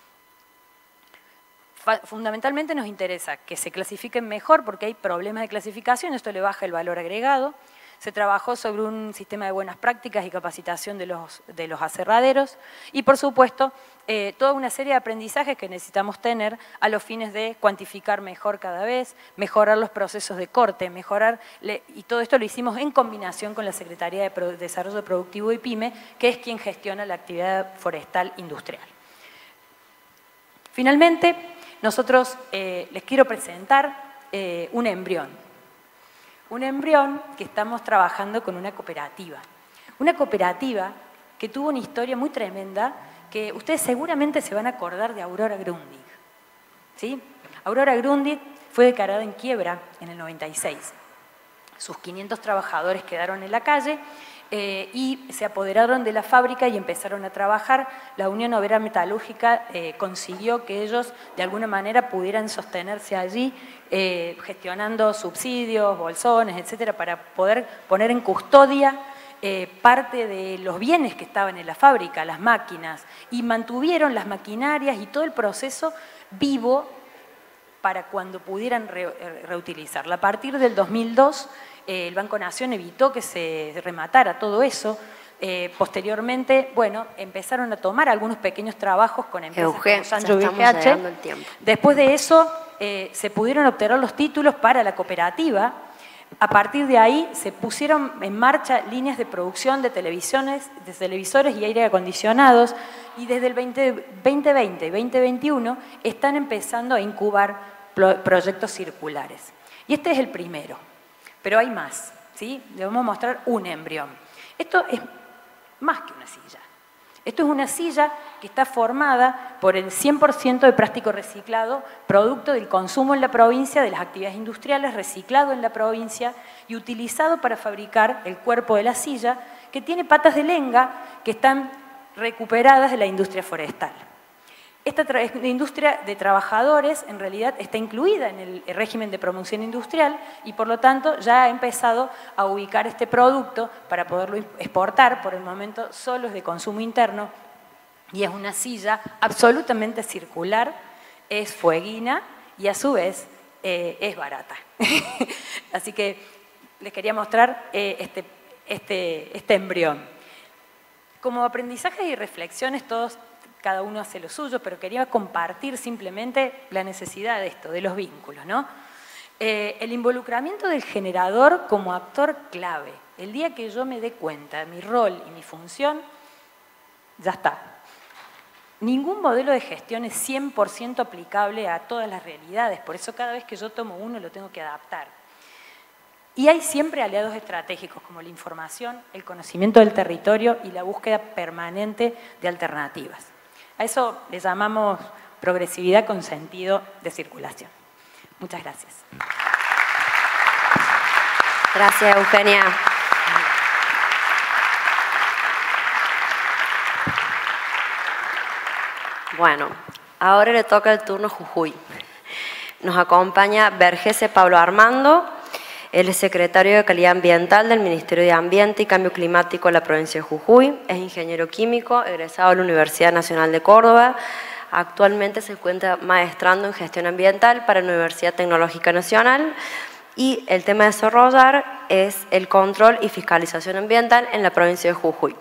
Fundamentalmente nos interesa que se clasifiquen mejor porque hay problemas de clasificación, esto le baja el valor agregado. Se trabajó sobre un sistema de buenas prácticas y capacitación de los, de los aserraderos y, por supuesto, eh, toda una serie de aprendizajes que necesitamos tener a los fines de cuantificar mejor cada vez, mejorar los procesos de corte, mejorar, y todo esto lo hicimos en combinación con la Secretaría de Desarrollo Productivo y PYME, que es quien gestiona la actividad forestal industrial. Finalmente, nosotros eh, les quiero presentar eh, un embrión. Un embrión que estamos trabajando con una cooperativa. Una cooperativa que tuvo una historia muy tremenda, que ustedes seguramente se van a acordar de Aurora Grundig. ¿Sí? Aurora Grundig fue declarada en quiebra en el noventa y seis. Sus quinientos trabajadores quedaron en la calle eh, y se apoderaron de la fábrica y empezaron a trabajar. La Unión Obrera Metalúrgica eh, consiguió que ellos de alguna manera pudieran sostenerse allí, eh, gestionando subsidios, bolsones, etcétera, para poder poner en custodia eh, parte de los bienes que estaban en la fábrica, las máquinas, y mantuvieron las maquinarias y todo el proceso vivo para cuando pudieran re, reutilizarla. A partir del dos mil dos, eh, el Banco Nación evitó que se rematara todo eso. Eh, posteriormente, bueno, empezaron a tomar algunos pequeños trabajos con empresas Eugen, como Sancho ya V G H. el tiempo. Después de eso, eh, se pudieron obtener los títulos para la cooperativa. A partir de ahí se pusieron en marcha líneas de producción de televisiones, de televisores y aire acondicionados, y desde el veinte veinte y veinte veintiuno están empezando a incubar proyectos circulares. Y este es el primero, pero hay más, ¿sí? Le vamos a mostrar un embrión. Esto es más que una silla. Esto es una silla que está formada por el cien por ciento de plástico reciclado, producto del consumo en la provincia, de las actividades industriales, reciclado en la provincia y utilizado para fabricar el cuerpo de la silla, que tiene patas de lenga que están recuperadas de la industria forestal. Esta industria de trabajadores en realidad está incluida en el régimen de promoción industrial y por lo tanto ya ha empezado a ubicar este producto para poderlo exportar. Por el momento solo es de consumo interno y es una silla absolutamente circular, es fueguina y a su vez eh, es barata. Así que les quería mostrar eh, este, este, este embrión. Como aprendizajes y reflexiones todos cada uno hace lo suyo, pero quería compartir simplemente la necesidad de esto, de los vínculos, ¿no? Eh, el involucramiento del generador como actor clave. El día que yo me dé cuenta de mi rol y mi función, ya está. Ningún modelo de gestión es cien por ciento aplicable a todas las realidades, por eso cada vez que yo tomo uno lo tengo que adaptar. Y hay siempre aliados estratégicos como la información, el conocimiento del territorio y la búsqueda permanente de alternativas. A eso le llamamos progresividad con sentido de circulación. Muchas gracias. Gracias, Eugenia. Bueno, ahora le toca el turno a Jujuy. Nos acompaña Vergese Pablo Armando. Él es secretario de Calidad Ambiental del Ministerio de Ambiente y Cambio Climático de la provincia de Jujuy. Es ingeniero químico, egresado de la Universidad Nacional de Córdoba. Actualmente se encuentra maestrando en Gestión Ambiental para la Universidad Tecnológica Nacional. Y el tema a desarrollar es el control y fiscalización ambiental en la provincia de Jujuy.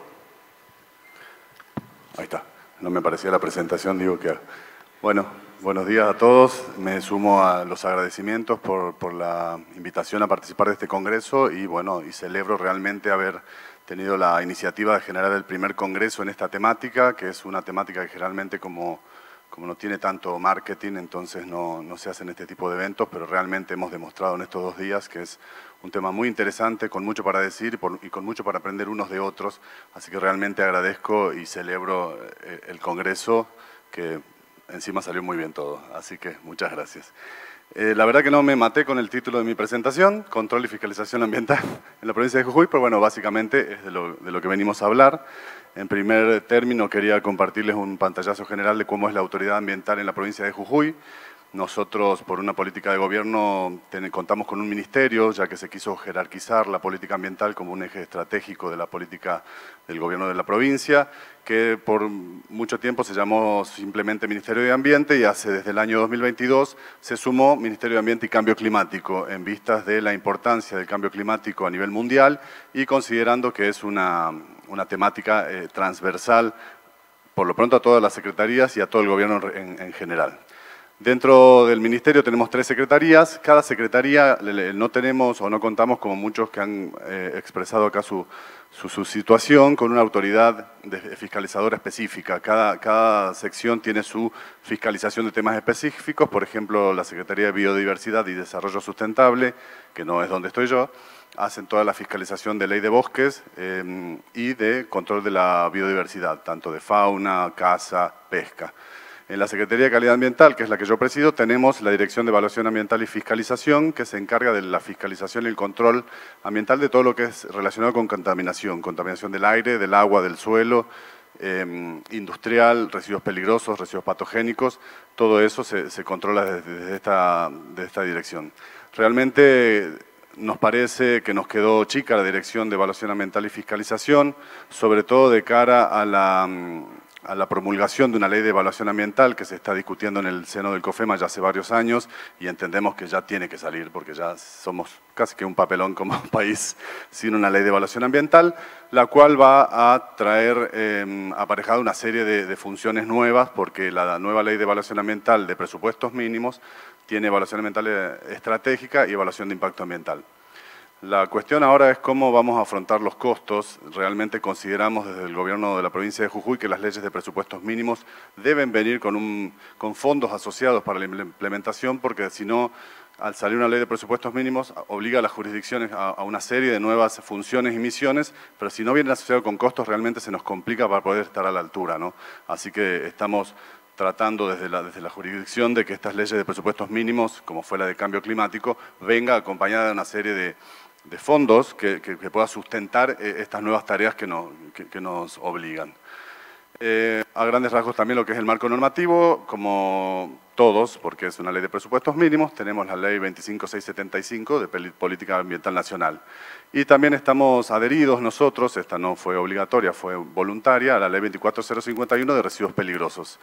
Ahí está. No me parecía la presentación, digo que... Bueno, buenos días a todos. Me sumo a los agradecimientos por, por la invitación a participar de este congreso y, bueno, y celebro realmente haber tenido la iniciativa de generar el primer congreso en esta temática, que es una temática que generalmente como, como no tiene tanto marketing, entonces no, no se hacen este tipo de eventos, pero realmente hemos demostrado en estos dos días que es un tema muy interesante, con mucho para decir y, por, y con mucho para aprender unos de otros, así que realmente agradezco y celebro el congreso, que encima salió muy bien todo, así que muchas gracias. Eh, la verdad que no me maté con el título de mi presentación, Control y Fiscalización Ambiental en la provincia de Jujuy, pero bueno, básicamente es de lo, de lo que venimos a hablar. En primer término quería compartirles un pantallazo general de cómo es la autoridad ambiental en la provincia de Jujuy. Nosotros, por una política de gobierno, ten, contamos con un ministerio, ya que se quiso jerarquizar la política ambiental como un eje estratégico de la política del gobierno de la provincia, que por mucho tiempo se llamó simplemente Ministerio de Ambiente y hace desde el año dos mil veintidós se sumó Ministerio de Ambiente y Cambio Climático en vistas de la importancia del cambio climático a nivel mundial y considerando que es una, una temática eh, transversal, por lo pronto a todas las secretarías y a todo el gobierno en, en general. Dentro del Ministerio tenemos tres secretarías. Cada secretaría no tenemos o no contamos, como muchos que han eh, expresado acá su, su, su situación, con una autoridad de fiscalizadora específica. Cada, cada sección tiene su fiscalización de temas específicos. Por ejemplo, la Secretaría de Biodiversidad y Desarrollo Sustentable, que no es donde estoy yo, hacen toda la fiscalización de ley de bosques eh, y de control de la biodiversidad, tanto de fauna, caza, pesca. En la Secretaría de Calidad Ambiental, que es la que yo presido, tenemos la Dirección de Evaluación Ambiental y Fiscalización, que se encarga de la fiscalización y el control ambiental de todo lo que es relacionado con contaminación, contaminación del aire, del agua, del suelo, eh, industrial, residuos peligrosos, residuos patogénicos, todo eso se, se controla desde, desde, esta, desde esta dirección. Realmente nos parece que nos quedó chica la Dirección de Evaluación Ambiental y Fiscalización, sobre todo de cara a la... a la promulgación de una ley de evaluación ambiental que se está discutiendo en el seno del COFEMA ya hace varios años y entendemos que ya tiene que salir porque ya somos casi que un papelón como país sin una ley de evaluación ambiental, la cual va a traer eh, aparejada una serie de, de funciones nuevas porque la nueva ley de evaluación ambiental de presupuestos mínimos tiene evaluación ambiental estratégica y evaluación de impacto ambiental. La cuestión ahora es cómo vamos a afrontar los costos. Realmente consideramos desde el gobierno de la provincia de Jujuy que las leyes de presupuestos mínimos deben venir con, un, con fondos asociados para la implementación, porque si no, al salir una ley de presupuestos mínimos, obliga a las jurisdicciones a, a una serie de nuevas funciones y misiones, pero si no viene asociado con costos, realmente se nos complica para poder estar a la altura, ¿no? Así que estamos tratando desde la, desde la jurisdicción de que estas leyes de presupuestos mínimos, como fue la de cambio climático, venga acompañada de una serie de de fondos que, que, que pueda sustentar eh, estas nuevas tareas que, no, que, que nos obligan. Eh, a grandes rasgos también lo que es el marco normativo, como todos, porque es una ley de presupuestos mínimos, tenemos la ley veinticinco mil seiscientos setenta y cinco de Política Ambiental Nacional. Y también estamos adheridos nosotros, esta no fue obligatoria, fue voluntaria, a la ley veinticuatro mil cincuenta y uno de residuos peligrosos.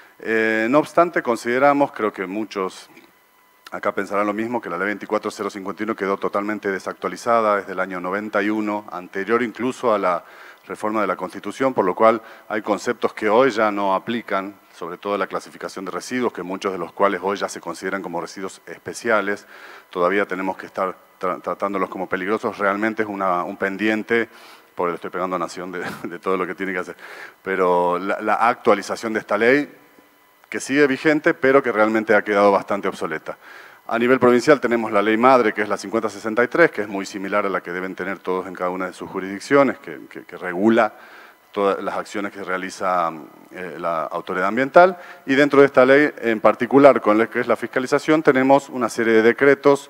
Eh, no obstante, consideramos, creo que muchos acá pensarán lo mismo, que la ley veinticuatro mil cincuenta y uno quedó totalmente desactualizada desde el año noventa y uno, anterior incluso a la reforma de la Constitución, por lo cual hay conceptos que hoy ya no aplican, sobre todo la clasificación de residuos, que muchos de los cuales hoy ya se consideran como residuos especiales. Todavía tenemos que estar tra tratándolos como peligrosos, realmente es una, un pendiente, porque le estoy pegando a Nación de, de todo lo que tiene que hacer, pero la, la actualización de esta ley, que sigue vigente, pero que realmente ha quedado bastante obsoleta. A nivel provincial tenemos la ley madre, que es la cincuenta sesenta y tres, que es muy similar a la que deben tener todos en cada una de sus jurisdicciones, que, que, que regula todas las acciones que realiza eh, la autoridad ambiental. Y dentro de esta ley, en particular, con lo que es la fiscalización, tenemos una serie de decretos,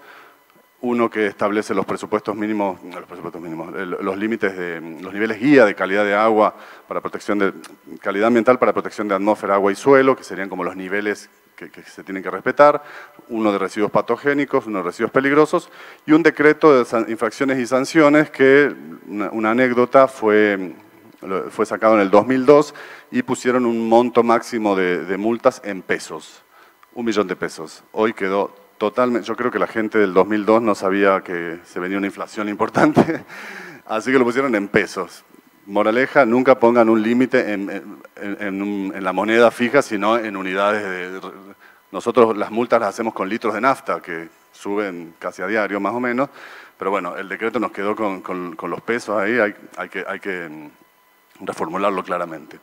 uno que establece los presupuestos mínimos, no, los presupuestos mínimos, los límites de, los niveles guía de calidad de agua para protección de, calidad ambiental para protección de atmósfera, agua y suelo, que serían como los niveles que, que se tienen que respetar, uno de residuos patogénicos, uno de residuos peligrosos, y un decreto de infracciones y sanciones que, una, una anécdota, fue, fue sacado en el dos mil dos y pusieron un monto máximo de, de multas en pesos, un millón de pesos. Hoy quedó totalmente, yo creo que la gente del dos mil dos no sabía que se venía una inflación importante, así que lo pusieron en pesos. Moraleja, nunca pongan un límite en, en, en, en la moneda fija, sino en unidades de... Nosotros las multas las hacemos con litros de nafta, que suben casi a diario más o menos, pero bueno, el decreto nos quedó con, con, con los pesos ahí, hay, hay, que, hay que reformularlo claramente.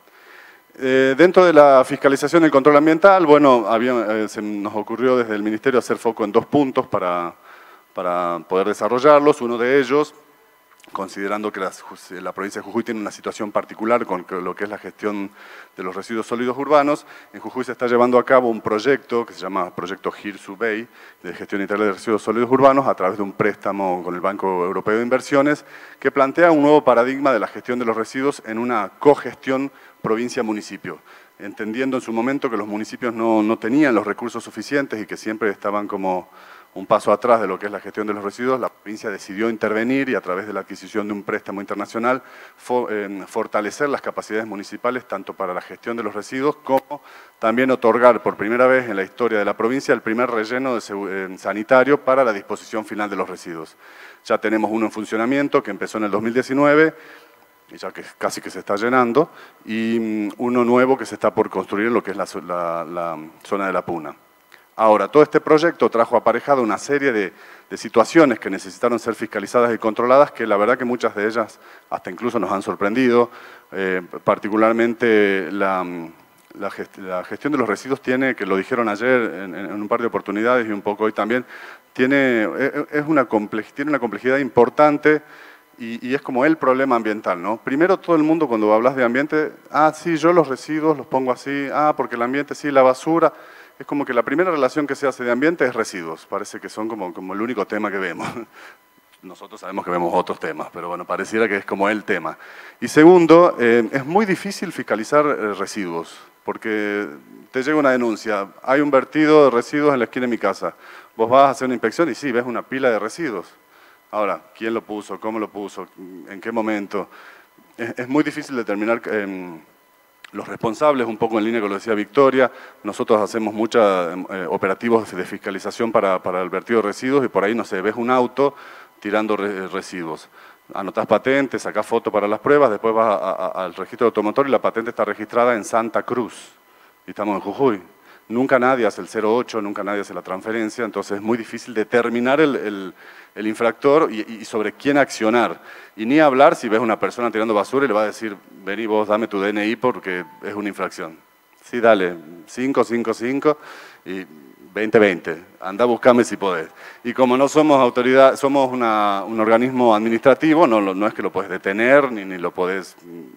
Eh, dentro de la fiscalización y el control ambiental, bueno, había, eh, se nos ocurrió desde el Ministerio hacer foco en dos puntos para, para poder desarrollarlos. Uno de ellos, considerando que las, la provincia de Jujuy tiene una situación particular con lo que es la gestión de los residuos sólidos urbanos, en Jujuy se está llevando a cabo un proyecto que se llama Proyecto GIRSUBEI, de gestión integral de residuos sólidos urbanos, a través de un préstamo con el Banco Europeo de Inversiones, que plantea un nuevo paradigma de la gestión de los residuos en una cogestión provincia-municipio, entendiendo en su momento que los municipios no, no tenían los recursos suficientes y que siempre estaban como un paso atrás de lo que es la gestión de los residuos. La provincia decidió intervenir y a través de la adquisición de un préstamo internacional for, eh, fortalecer las capacidades municipales tanto para la gestión de los residuos como también otorgar por primera vez en la historia de la provincia el primer relleno de, eh, sanitario para la disposición final de los residuos. Ya tenemos uno en funcionamiento que empezó en el dos mil diecinueve, y ya que casi que se está llenando, y um, uno nuevo que se está por construir en lo que es la, la, la zona de la Puna. Ahora, todo este proyecto trajo aparejado una serie de, de situaciones que necesitaron ser fiscalizadas y controladas, que la verdad que muchas de ellas hasta incluso nos han sorprendido, eh, particularmente la, la, gest la gestión de los residuos tiene, que lo dijeron ayer en, en un par de oportunidades y un poco hoy también, tiene, es una, tiene una complejidad importante. Y, y es como el problema ambiental, ¿no? Primero todo el mundo cuando hablas de ambiente, ah, sí, yo los residuos los pongo así, ah, porque el ambiente sí, la basura. Es como que la primera relación que se hace de ambiente es residuos, parece que son como, como el único tema que vemos. Nosotros sabemos que vemos otros temas, pero bueno, pareciera que es como el tema. Y segundo, eh, es muy difícil fiscalizar eh, residuos, porque te llega una denuncia, hay un vertido de residuos en la esquina de mi casa, vos vas a hacer una inspección y sí, ves una pila de residuos. Ahora, ¿quién lo puso? ¿Cómo lo puso? ¿En qué momento? Es, es muy difícil determinar eh, los responsables, un poco en línea con lo que decía Victoria. Nosotros hacemos muchos eh, operativos de fiscalización para, para el vertido de residuos y por ahí, no sé, ves un auto tirando re, residuos. Anotás patente, sacás foto para las pruebas, después vas a, a, al registro de automotor y la patente está registrada en Santa Cruz. Y estamos en Jujuy. Nunca nadie hace el cero ocho, nunca nadie hace la transferencia, entonces es muy difícil determinar el, el, el infractor y, y sobre quién accionar. Y ni hablar si ves una persona tirando basura y le va a decir, vení vos, dame tu D N I porque es una infracción. Sí, dale, cinco cinco cinco y veinte veinte, anda, buscame si podés. Y como no somos autoridad, somos una, un organismo administrativo, no, no es que lo podés detener ni, ni lo podés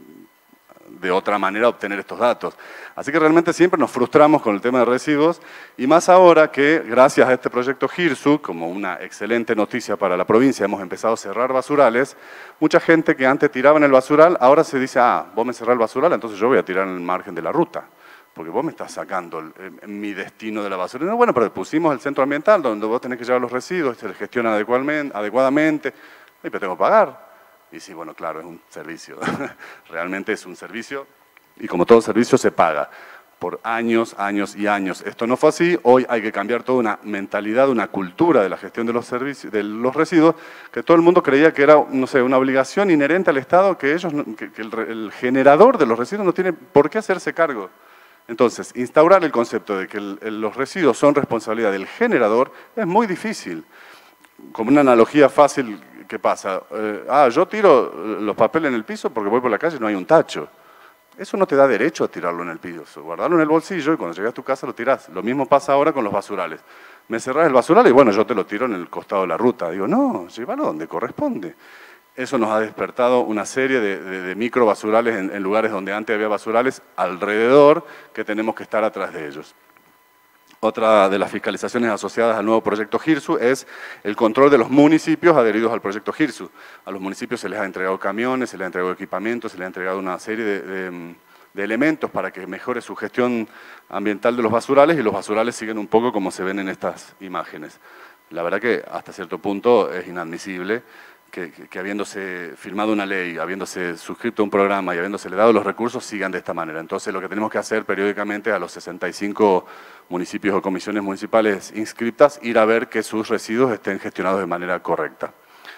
de otra manera obtener estos datos. Así que realmente siempre nos frustramos con el tema de residuos y más ahora que gracias a este proyecto GIRSU, como una excelente noticia para la provincia, hemos empezado a cerrar basurales, mucha gente que antes tiraba en el basural, ahora se dice, ah, vos me cerrás el basural, entonces yo voy a tirar en el margen de la ruta, porque vos me estás sacando el, el, mi destino de la basura. No, bueno, pero pusimos el centro ambiental donde vos tenés que llevar los residuos, se les gestiona adecuadamente, adecuadamente y pero tengo que pagar. Y sí, bueno, claro, es un servicio, realmente es un servicio y como todo servicio se paga por años, años y años. Esto no fue así, hoy hay que cambiar toda una mentalidad, una cultura de la gestión de los, servicios, de los residuos, que todo el mundo creía que era, no sé, una obligación inherente al Estado, que, ellos, que, que el, el generador de los residuos no tiene por qué hacerse cargo. Entonces, instaurar el concepto de que el, el, los residuos son responsabilidad del generador es muy difícil. Como una analogía fácil, ¿qué pasa? Eh, ah, yo tiro los papeles en el piso porque voy por la calle y no hay un tacho. Eso no te da derecho a tirarlo en el piso, guardarlo en el bolsillo y cuando llegas a tu casa lo tirás. Lo mismo pasa ahora con los basurales. Me cerrás el basural y bueno, yo te lo tiro en el costado de la ruta. Digo, no, llévalo donde corresponde. Eso nos ha despertado una serie de, de, de micro basurales en, en lugares donde antes había basurales alrededor que tenemos que estar atrás de ellos. Otra de las fiscalizaciones asociadas al nuevo proyecto GIRSU es el control de los municipios adheridos al proyecto GIRSU. A los municipios se les ha entregado camiones, se les ha entregado equipamiento, se les ha entregado una serie de, de, de elementos para que mejore su gestión ambiental de los basurales y los basurales siguen un poco como se ven en estas imágenes. La verdad que hasta cierto punto es inadmisible que, que, que habiéndose firmado una ley, habiéndose suscrito un programa y habiéndosele dado los recursos, sigan de esta manera. Entonces lo que tenemos que hacer periódicamente a los sesenta y cinco municipios o comisiones municipales inscriptas, ir a ver que sus residuos estén gestionados de manera correcta.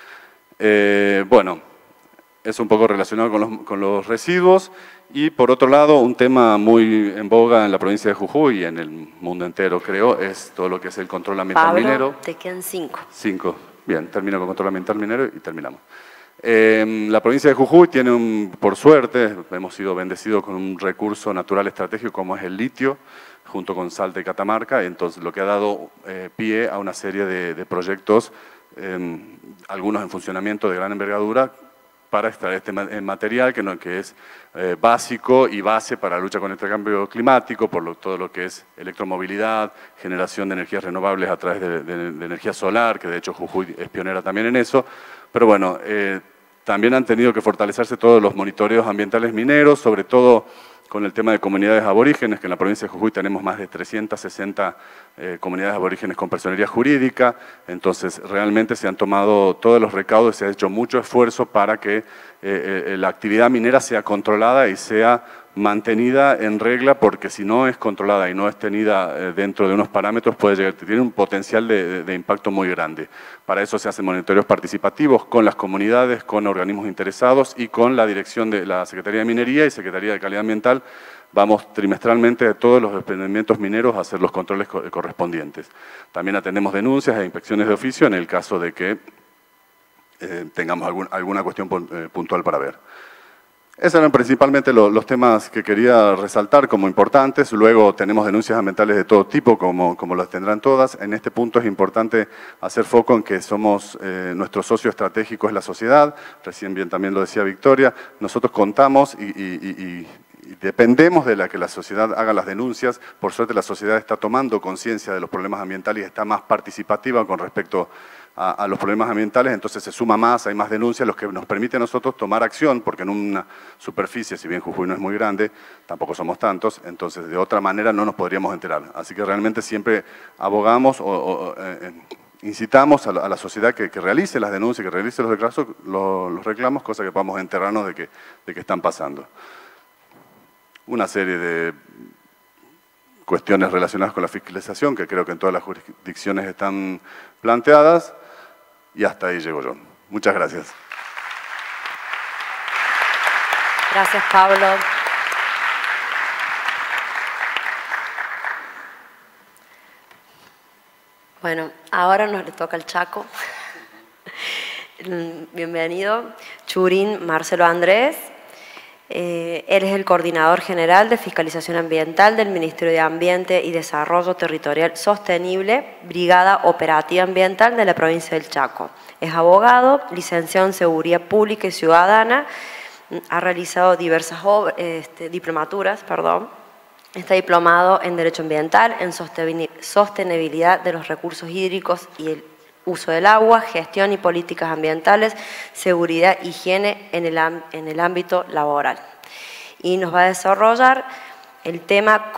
Eh, bueno, es un poco relacionado con los, con los residuos y por otro lado un tema muy en boga en la provincia de Jujuy y en el mundo entero creo, es todo lo que es el control ambiental Pablo, minero. te quedan cinco. Cinco. Bien, termino con control ambiental minero y terminamos. Eh, la provincia de Jujuy tiene, un, por suerte, hemos sido bendecidos con un recurso natural estratégico como es el litio, junto con Salta y Catamarca, entonces lo que ha dado eh, pie a una serie de, de proyectos, eh, algunos en funcionamiento de gran envergadura, para extraer este material que, no, que es eh, básico y base para la lucha con el cambio climático, por lo, todo lo que es electromovilidad, generación de energías renovables a través de, de, de energía solar, que de hecho Jujuy es pionera también en eso, pero bueno, eh, también han tenido que fortalecerse todos los monitoreos ambientales mineros, sobre todo con el tema de comunidades aborígenes, que en la provincia de Jujuy tenemos más de trescientas sesenta eh, comunidades aborígenes con personería jurídica, entonces realmente se han tomado todos los recaudos, se ha hecho mucho esfuerzo para que eh, eh, la actividad minera sea controlada y sea mantenida en regla, porque si no es controlada y no es tenida eh, dentro de unos parámetros, puede llegar, tiene un potencial de, de, de impacto muy grande. Para eso se hacen monitoreos participativos con las comunidades, con organismos interesados y con la dirección de la Secretaría de Minería y Secretaría de Calidad Ambiental vamos trimestralmente a todos los emprendimientos mineros a hacer los controles co- correspondientes. También atendemos denuncias e inspecciones de oficio en el caso de que eh, tengamos algún, alguna cuestión pun- eh, puntual para ver. Esos eran principalmente lo, los temas que quería resaltar como importantes. Luego tenemos denuncias ambientales de todo tipo, como, como las tendrán todas. En este punto es importante hacer foco en que somos, eh, nuestro socio estratégico es la sociedad. Recién bien también lo decía Victoria. Nosotros contamos y, y, y, y dependemos de la que la sociedad haga las denuncias. Por suerte la sociedad está tomando conciencia de los problemas ambientales y está más participativa con respecto a, a los problemas ambientales, entonces se suma más, hay más denuncias, los que nos permite a nosotros tomar acción, porque en una superficie, si bien Jujuy no es muy grande, tampoco somos tantos, entonces de otra manera no nos podríamos enterar. Así que realmente siempre abogamos o, o eh, incitamos a la, a la sociedad que, que realice las denuncias, que realice los reclamos, los, los reclamos, cosa que podamos enterarnos de que, de que están pasando. Una serie de cuestiones relacionadas con la fiscalización, que creo que en todas las jurisdicciones están planteadas, y hasta ahí llego yo. Muchas gracias. Gracias, Pablo. Bueno, ahora nos le toca al Chaco. Bienvenido, Churín Marcelo Andrés. Eh, él es el Coordinador General de Fiscalización Ambiental del Ministerio de Ambiente y Desarrollo Territorial Sostenible, Brigada Operativa Ambiental de la provincia del Chaco. Es abogado, licenciado en Seguridad Pública y Ciudadana, ha realizado diversas obras, este, diplomaturas, perdón. Está diplomado en Derecho Ambiental, en Sostenibilidad de los Recursos Hídricos y el uso del agua, gestión y políticas ambientales, seguridad, higiene en el, en el ámbito laboral. Y nos va a desarrollar el tema,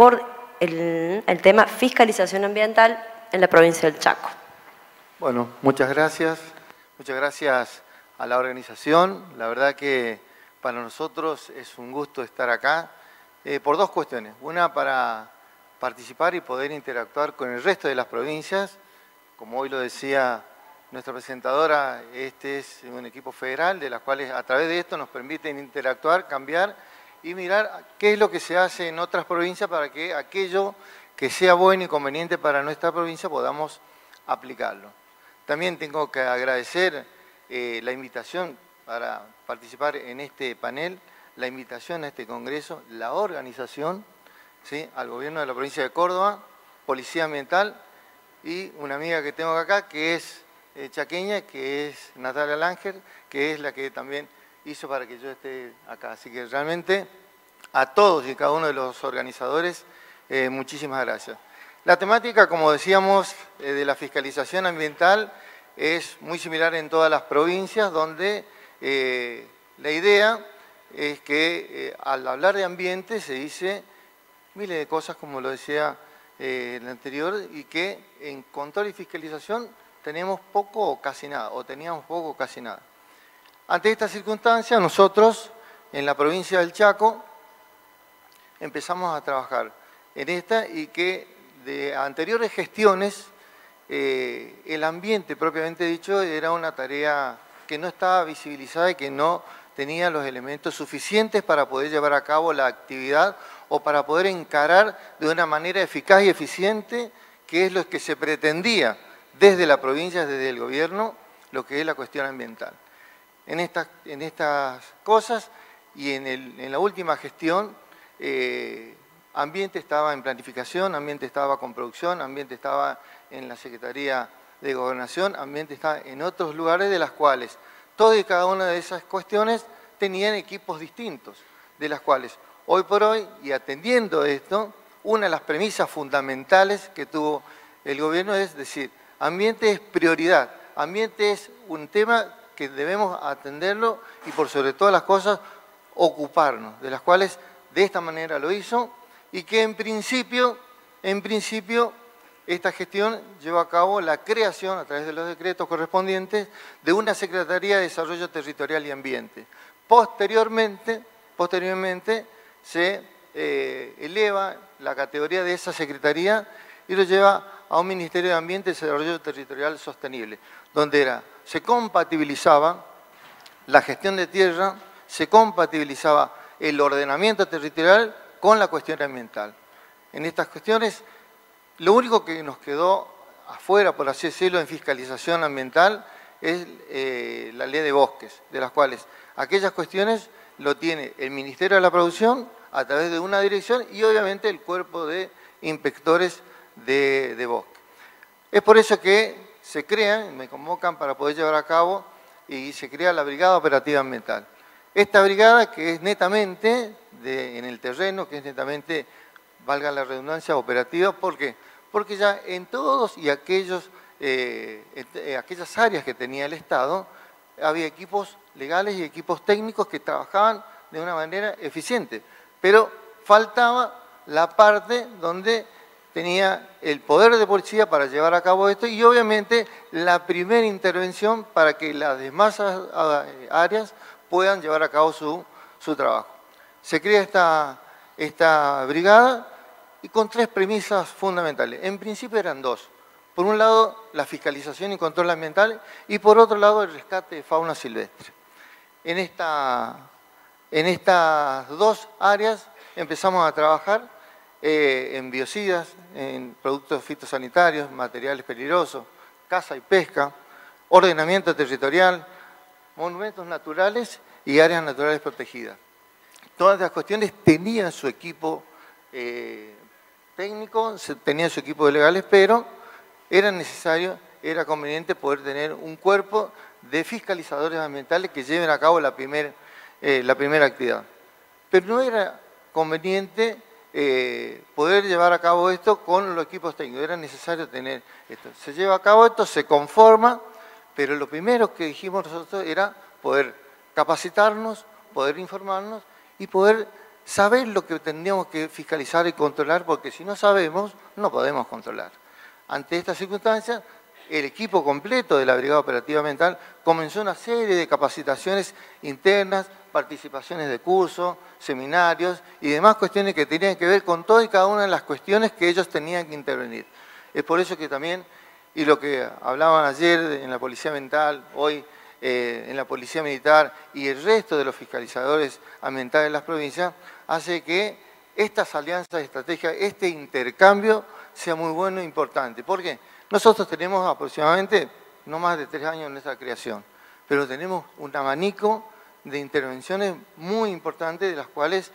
el, el tema fiscalización ambiental en la provincia del Chaco. Bueno, muchas gracias. Muchas gracias a la organización. La verdad que para nosotros es un gusto estar acá eh, por dos cuestiones. Una, para participar y poder interactuar con el resto de las provincias. Como hoy lo decía nuestra presentadora, este es un equipo federal de las cuales a través de esto nos permiten interactuar, cambiar y mirar qué es lo que se hace en otras provincias para que aquello que sea bueno y conveniente para nuestra provincia podamos aplicarlo. También tengo que agradecer eh, la invitación para participar en este panel, la invitación a este congreso, la organización, ¿sí?, al gobierno de la provincia de Córdoba, Policía Ambiental, y una amiga que tengo acá, que es eh, chaqueña, que es Natalia Langer, que es la que también hizo para que yo esté acá. Así que realmente a todos y cada uno de los organizadores, eh, muchísimas gracias. La temática, como decíamos, eh, de la fiscalización ambiental es muy similar en todas las provincias, donde eh, la idea es que eh, al hablar de ambiente se dice miles de cosas, como lo decía Eh, el anterior, y que en control y fiscalización tenemos poco o casi nada, o teníamos poco o casi nada. Ante esta circunstancia, nosotros en la provincia del Chaco empezamos a trabajar en esta, y que de anteriores gestiones eh, el ambiente propiamente dicho era una tarea que no estaba visibilizada y que no tenía los elementos suficientes para poder llevar a cabo la actividad o para poder encarar de una manera eficaz y eficiente, que es lo que se pretendía desde la provincia, desde el gobierno, lo que es la cuestión ambiental. En estas, en estas cosas y en, el, en la última gestión, eh, ambiente estaba en planificación, ambiente estaba con producción, ambiente estaba en la Secretaría de Gobernación, ambiente estaba en otros lugares, de las cuales todas y cada una de esas cuestiones tenían equipos distintos, de las cuales hoy por hoy, y atendiendo esto, una de las premisas fundamentales que tuvo el gobierno es decir, ambiente es prioridad, ambiente es un tema que debemos atenderlo y por sobre todas las cosas ocuparnos, de las cuales de esta manera lo hizo, y que en principio, en principio esta gestión llevó a cabo la creación, a través de los decretos correspondientes, de una Secretaría de Desarrollo Territorial y Ambiente. Posteriormente, posteriormente se eh, eleva la categoría de esa Secretaría y lo lleva a un Ministerio de Ambiente y Desarrollo Territorial Sostenible, donde era, se compatibilizaba la gestión de tierra, se compatibilizaba el ordenamiento territorial con la cuestión ambiental. En estas cuestiones, lo único que nos quedó afuera, por así decirlo, en fiscalización ambiental es eh, la ley de bosques, de las cuales aquellas cuestiones lo tiene el Ministerio de la Producción a través de una dirección y obviamente el cuerpo de inspectores de, de bosque. Es por eso que se crean, me convocan para poder llevar a cabo y se crea la Brigada Operativa Ambiental. Esta brigada que es netamente de, en el terreno, que es netamente, valga la redundancia, operativa, ¿por qué? Porque ya en todos y aquellos, eh, en aquellas áreas que tenía el Estado, había equipos legales y equipos técnicos que trabajaban de una manera eficiente, pero faltaba la parte donde tenía el poder de policía para llevar a cabo esto y obviamente la primera intervención para que las demás áreas puedan llevar a cabo su, su trabajo. Se crea esta, esta brigada y con tres premisas fundamentales. En principio eran dos. Por un lado, la fiscalización y control ambiental y por otro lado, el rescate de fauna silvestre. En, esta, en estas dos áreas empezamos a trabajar eh, en biocidas, en productos fitosanitarios, materiales peligrosos, caza y pesca, ordenamiento territorial, monumentos naturales y áreas naturales protegidas. Todas las cuestiones tenían su equipo eh, técnico, tenían su equipo de legales, pero era necesario, era conveniente poder tener un cuerpo de fiscalizadores ambientales que lleven a cabo la, primer, eh, la primera actividad. Pero no era conveniente eh, poder llevar a cabo esto con los equipos técnicos, era necesario tener esto. Se lleva a cabo esto, se conforma, pero lo primero que dijimos nosotros era poder capacitarnos, poder informarnos y poder saber lo que tendríamos que fiscalizar y controlar, porque si no sabemos, no podemos controlar. Ante estas circunstancias, el equipo completo de la Brigada Operativa Ambiental comenzó una serie de capacitaciones internas, participaciones de cursos, seminarios y demás cuestiones que tenían que ver con todas y cada una de las cuestiones que ellos tenían que intervenir. Es por eso que también, y lo que hablaban ayer en la Policía Ambiental, hoy eh, en la Policía Militar y el resto de los fiscalizadores ambientales de las provincias, hace que estas alianzas estratégicas, este intercambio sea muy bueno e importante. ¿Por qué? Nosotros tenemos aproximadamente no más de tres años en nuestra creación, pero tenemos un abanico de intervenciones muy importantes de las cuales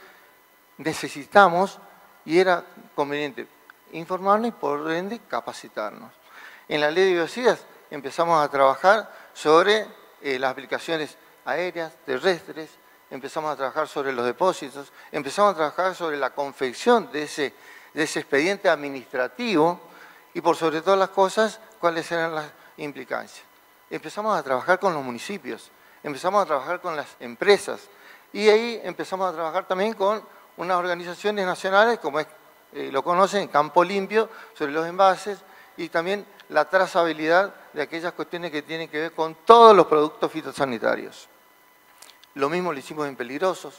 necesitamos y era conveniente informarnos y por ende capacitarnos. En la ley de biocidas empezamos a trabajar sobre eh, las aplicaciones aéreas, terrestres, empezamos a trabajar sobre los depósitos, empezamos a trabajar sobre la confección de ese, de ese expediente administrativo y por sobre todas las cosas, cuáles eran las implicancias. Empezamos a trabajar con los municipios, empezamos a trabajar con las empresas y ahí empezamos a trabajar también con unas organizaciones nacionales, como es, eh, lo conocen, Campo Limpio, sobre los envases y también la trazabilidad de aquellas cuestiones que tienen que ver con todos los productos fitosanitarios. Lo mismo lo hicimos en peligrosos,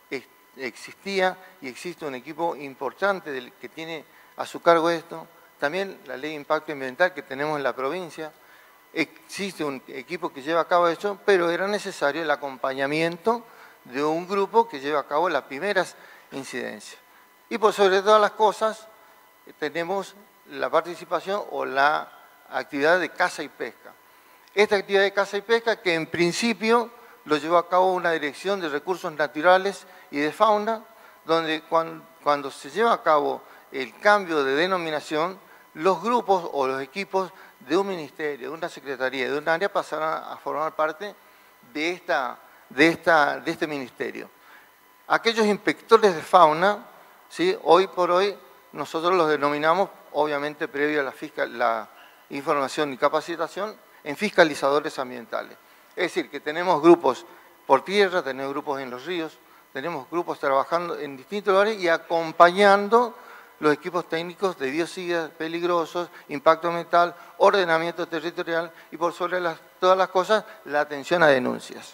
existía y existe un equipo importante del que tiene a su cargo esto, también la ley de impacto ambiental que tenemos en la provincia, existe un equipo que lleva a cabo esto, pero era necesario el acompañamiento de un grupo que lleva a cabo las primeras incidencias. Y por sobre todas las cosas, tenemos la participación o la actividad de caza y pesca. Esta actividad de caza y pesca que en principio lo llevó a cabo una dirección de recursos naturales y de fauna, donde cuando, cuando se lleva a cabo el cambio de denominación, los grupos o los equipos de un ministerio, de una secretaría, de un área pasarán a formar parte de, esta, de, esta, de este ministerio. Aquellos inspectores de fauna, ¿sí? Hoy por hoy nosotros los denominamos, obviamente previo a la, fiscal, la información y capacitación, en fiscalizadores ambientales. Es decir, que tenemos grupos por tierra, tenemos grupos en los ríos, tenemos grupos trabajando en distintos lugares y acompañando los equipos técnicos de biocidas peligrosos, impacto ambiental, ordenamiento territorial y por sobre las, todas las cosas, la atención a denuncias.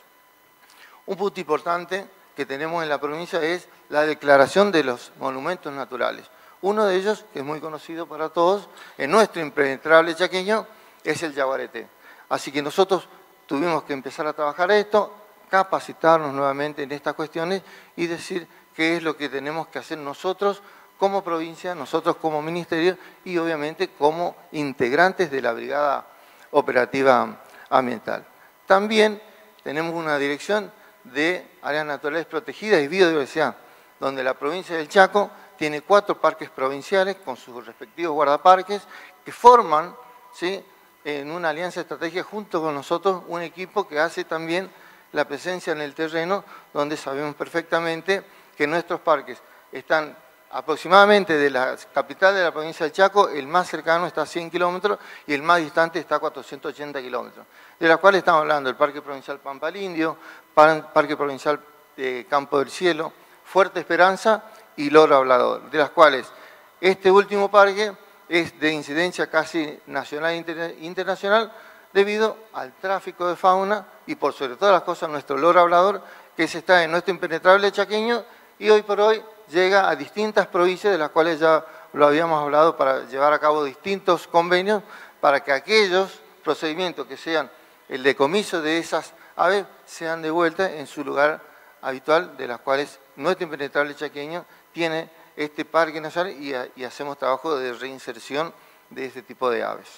Un punto importante que tenemos en la provincia es la declaración de los monumentos naturales. Uno de ellos, que es muy conocido para todos, en nuestro impenetrable chaqueño, es el Yaguareté. Así que nosotros tuvimos que empezar a trabajar esto, capacitarnos nuevamente en estas cuestiones y decir qué es lo que tenemos que hacer nosotros como provincia, nosotros como ministerio y obviamente como integrantes de la Brigada Operativa Ambiental. También tenemos una dirección de áreas naturales protegidas y biodiversidad, donde la provincia del Chaco tiene cuatro parques provinciales con sus respectivos guardaparques que forman, ¿sí?, en una alianza estratégica junto con nosotros un equipo que hace también la presencia en el terreno, donde sabemos perfectamente que nuestros parques están aproximadamente de la capital de la provincia del Chaco, el más cercano está a cien kilómetros y el más distante está a cuatrocientos ochenta kilómetros, de las cuales estamos hablando del Parque Provincial Pampa al Indio, Parque Provincial eh, Campo del Cielo, Fuerte Esperanza y Loro Hablador, de las cuales este último parque es de incidencia casi nacional e inter internacional debido al tráfico de fauna y por sobre todas las cosas nuestro loro hablador que se está en nuestro impenetrable chaqueño y hoy por hoy llega a distintas provincias de las cuales ya lo habíamos hablado para llevar a cabo distintos convenios para que aquellos procedimientos que sean el decomiso de esas aves sean de vuelta en su lugar habitual, de las cuales nuestro impenetrable chaqueño tiene este parque nacional y, y hacemos trabajo de reinserción de este tipo de aves.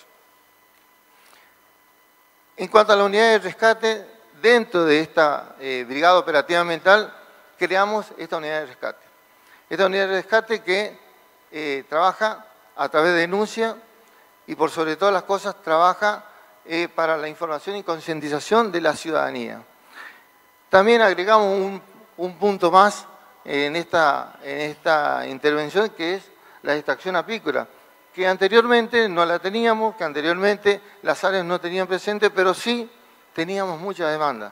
En cuanto a la unidad de rescate, dentro de esta eh, Brigada Operativa Ambiental creamos esta unidad de rescate. Esta unidad de rescate que eh, trabaja a través de denuncia y por sobre todas las cosas trabaja eh, para la información y concientización de la ciudadanía. También agregamos un, un punto más en esta, en esta intervención que es la extracción apícola, que anteriormente no la teníamos, que anteriormente las áreas no tenían presente, pero sí teníamos mucha demanda.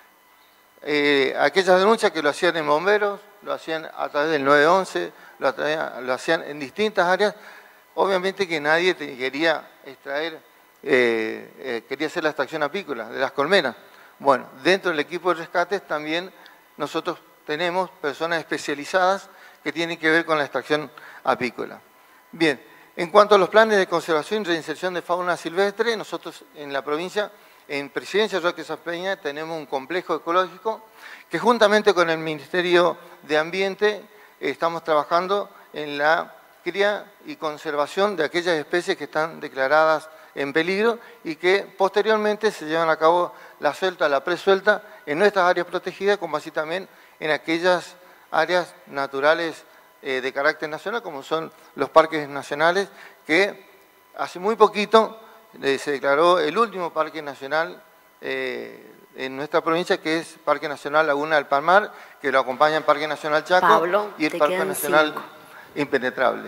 Eh, aquellas denuncias que lo hacían en bomberos, lo hacían a través del nueve once, lo, atraían, lo hacían en distintas áreas, obviamente que nadie te quería extraer, eh, eh, quería hacer la extracción apícola de las colmenas. Bueno, dentro del equipo de rescates también nosotros tenemos personas especializadas que tienen que ver con la extracción apícola. Bien, en cuanto a los planes de conservación y reinserción de fauna silvestre, nosotros en la provincia, en Presidencia Roque Saspeña, tenemos un complejo ecológico que juntamente con el Ministerio de Ambiente estamos trabajando en la cría y conservación de aquellas especies que están declaradas en peligro y que posteriormente se llevan a cabo la suelta, la presuelta en nuestras áreas protegidas, como así también en aquellas áreas naturales eh, de carácter nacional, como son los parques nacionales, que hace muy poquito eh, se declaró el último parque nacional eh, en nuestra provincia, que es Parque Nacional Laguna del Palmar, que lo acompaña el Parque Nacional Chaco Pablo, y el te Parque quedan Nacional cinco. Impenetrable.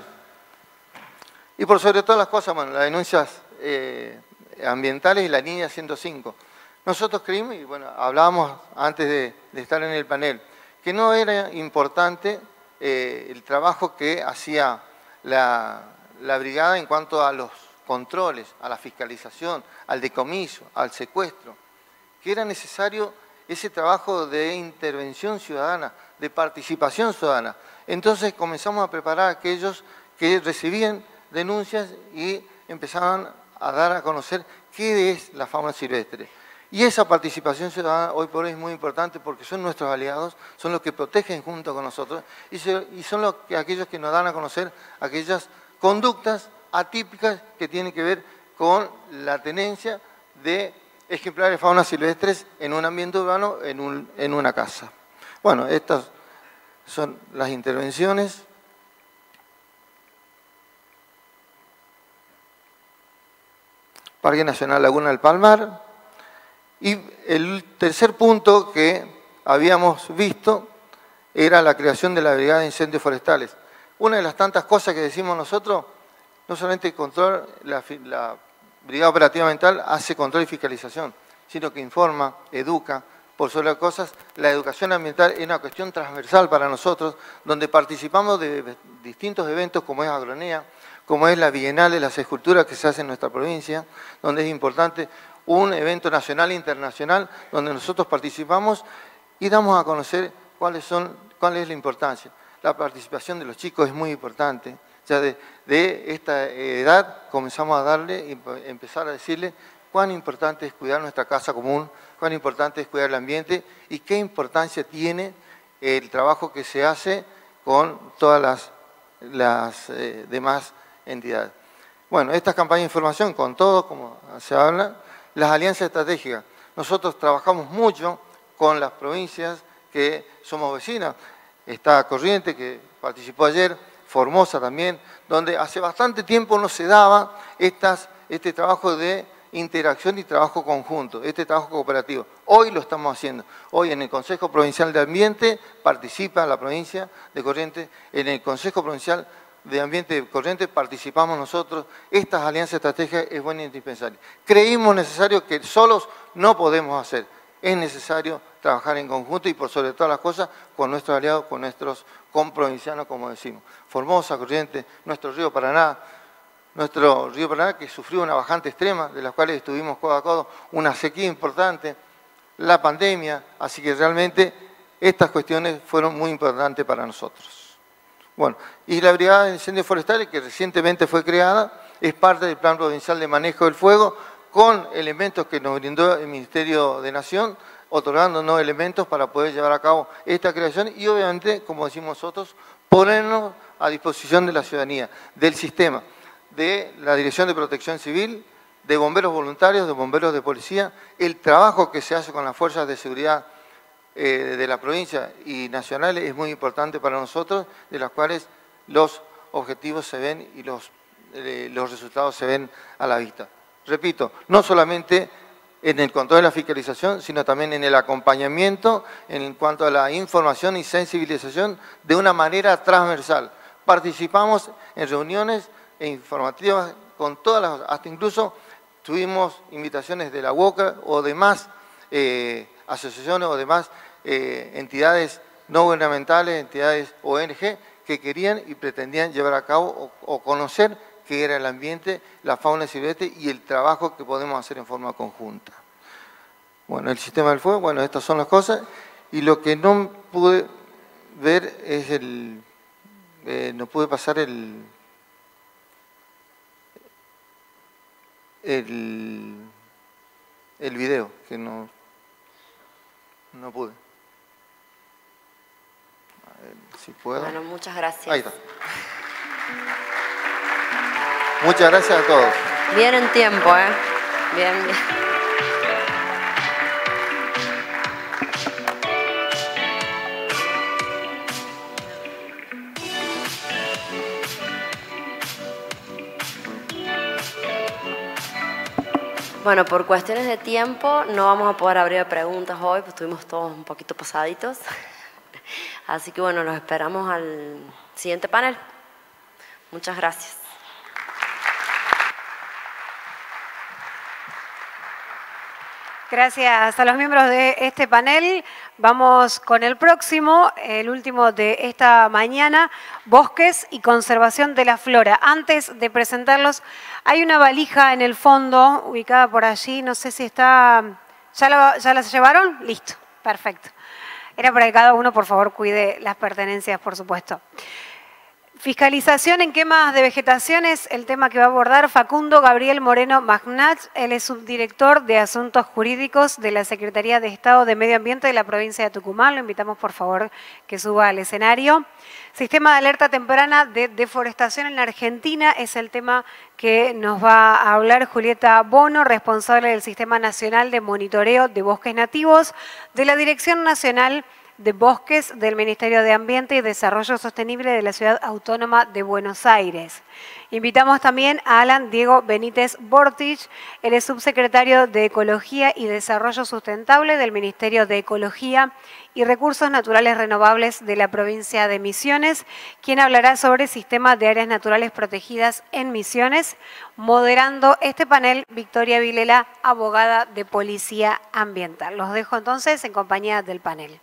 Y por sobre todas las cosas, bueno, las denuncias eh, ambientales y la línea ciento cinco. Nosotros creímos, y bueno, hablábamos antes de, de estar en el panel, que no era importante eh, el trabajo que hacía la, la brigada en cuanto a los controles, a la fiscalización, al decomiso, al secuestro, que era necesario ese trabajo de intervención ciudadana, de participación ciudadana. Entonces comenzamos a preparar a aquellos que recibían denuncias y empezaban a dar a conocer qué es la fauna silvestre. Y esa participación ciudadana hoy por hoy es muy importante porque son nuestros aliados, son los que protegen junto con nosotros y, se, y son los que, aquellos que nos dan a conocer aquellas conductas atípicas que tienen que ver con la tenencia de ejemplares de fauna silvestres en un ambiente urbano, en, un, en una casa. Bueno, estas son las intervenciones. Parque Nacional Laguna del Palmar. Y el tercer punto que habíamos visto era la creación de la Brigada de Incendios Forestales. Una de las tantas cosas que decimos nosotros, no solamente control, la, la Brigada Operativa Ambiental hace control y fiscalización, sino que informa, educa, por sobre las cosas, la educación ambiental es una cuestión transversal para nosotros, donde participamos de distintos eventos como es Agronea, como es la Bienal de las Esculturas que se hace en nuestra provincia, donde es importante un evento nacional e internacional donde nosotros participamos y damos a conocer cuáles son, cuál es la importancia. La participación de los chicos es muy importante. Ya de, de esta edad comenzamos a darle y empezar a decirle cuán importante es cuidar nuestra casa común, cuán importante es cuidar el ambiente y qué importancia tiene el trabajo que se hace con todas las, las eh, demás entidades. Bueno, estas campañas de información con todo, como se habla, las alianzas estratégicas. Nosotros trabajamos mucho con las provincias que somos vecinas. Está Corrientes, que participó ayer, Formosa también, donde hace bastante tiempo no se daba estas, este trabajo de interacción y trabajo conjunto, este trabajo cooperativo. Hoy lo estamos haciendo. Hoy en el Consejo Provincial de Ambiente participa la provincia de Corrientes, en el Consejo Provincial de Ambiente de Corrientes participamos nosotros. Estas alianzas estratégicas es buena e indispensable. Creímos necesario que solos no podemos hacer. Es necesario trabajar en conjunto y por sobre todas las cosas con nuestros aliados, con nuestros comprovincianos, como decimos. Formosa, Corrientes, nuestro río Paraná, nuestro río Paraná que sufrió una bajante extrema, de las cuales estuvimos codo a codo, una sequía importante, la pandemia, así que realmente estas cuestiones fueron muy importantes para nosotros. Bueno, y la Brigada de Incendios Forestales, que recientemente fue creada, es parte del Plan Provincial de Manejo del Fuego, con elementos que nos brindó el Ministerio de Nación, otorgándonos elementos para poder llevar a cabo esta creación y obviamente, como decimos nosotros, ponernos a disposición de la ciudadanía, del sistema, de la Dirección de Protección Civil, de bomberos voluntarios, de bomberos de policía, el trabajo que se hace con las fuerzas de seguridad eh, de la provincia y nacionales es muy importante para nosotros, de las cuales los objetivos se ven y los, eh, los resultados se ven a la vista. Repito, no solamente en el control de la fiscalización, sino también en el acompañamiento en cuanto a la información y sensibilización de una manera transversal. Participamos en reuniones informativas con todas las, hasta incluso tuvimos invitaciones de la U O C A o demás eh, asociaciones o demás eh, entidades no gubernamentales, entidades O N G, que querían y pretendían llevar a cabo o, o conocer qué era el ambiente, la fauna silvestre y el trabajo que podemos hacer en forma conjunta. Bueno, el sistema del fuego, bueno, estas son las cosas. Y lo que no pude ver es el... Eh, no pude pasar el... El, el video, que no, no pude. A ver si puedo. Bueno, muchas gracias. Ahí está. Muchas gracias a todos. Bien en tiempo, ¿eh? Bien, bien. Bueno, por cuestiones de tiempo no vamos a poder abrir preguntas hoy, pues estuvimos todos un poquito pasaditos. Así que bueno, los esperamos al siguiente panel. Muchas gracias. Gracias a los miembros de este panel. Vamos con el próximo, el último de esta mañana, Bosques y Conservación de la Flora. Antes de presentarlos, hay una valija en el fondo, ubicada por allí, no sé si está... ¿Ya, la, ya las llevaron? Listo, perfecto. Era para que cada uno, por favor, cuide las pertenencias, por supuesto. Fiscalización en quemas de vegetación es el tema que va a abordar Facundo Gabriel Moreno Magnach. Él es subdirector de Asuntos Jurídicos de la Secretaría de Estado de Medio Ambiente de la provincia de Tucumán. Lo invitamos, por favor, que suba al escenario. Sistema de alerta temprana de deforestación en la Argentina es el tema que nos va a hablar Julieta Bono, responsable del Sistema Nacional de Monitoreo de Bosques Nativos de la Dirección Nacional de Bosques del Ministerio de Ambiente y Desarrollo Sostenible de la Ciudad Autónoma de Buenos Aires. Invitamos también a Alan Diego Benítez Bortich, él es subsecretario de Ecología y Desarrollo Sustentable del Ministerio de Ecología y Recursos Naturales Renovables de la provincia de Misiones, quien hablará sobre el sistema de áreas naturales protegidas en Misiones, moderando este panel Victoria Vilela, abogada de Policía Ambiental. Los dejo entonces en compañía del panel.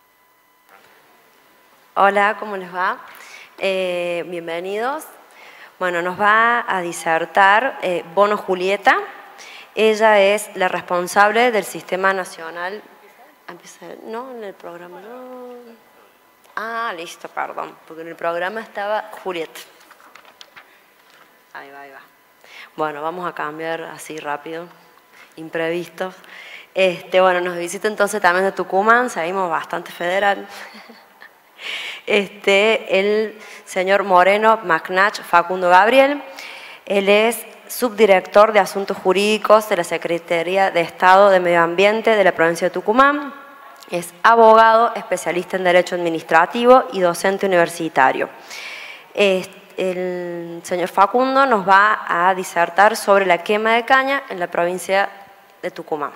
Hola, ¿cómo les va? Eh, bienvenidos. Bueno, nos va a disertar eh, Bono Julieta. Ella es la responsable del Sistema Nacional... No, en el programa no... Ah, listo, perdón, porque en el programa estaba Julieta. Ahí va, ahí va. Bueno, vamos a cambiar así rápido, imprevistos. Este, bueno, nos visita entonces también de Tucumán, seguimos bastante federal. Este, el señor Moreno Macnach Facundo Gabriel. Él es subdirector de Asuntos Jurídicos de la Secretaría de Estado de Medio Ambiente de la provincia de Tucumán. Es abogado, especialista en Derecho Administrativo y docente universitario. El señor Facundo nos va a disertar sobre la quema de caña en la provincia de Tucumán.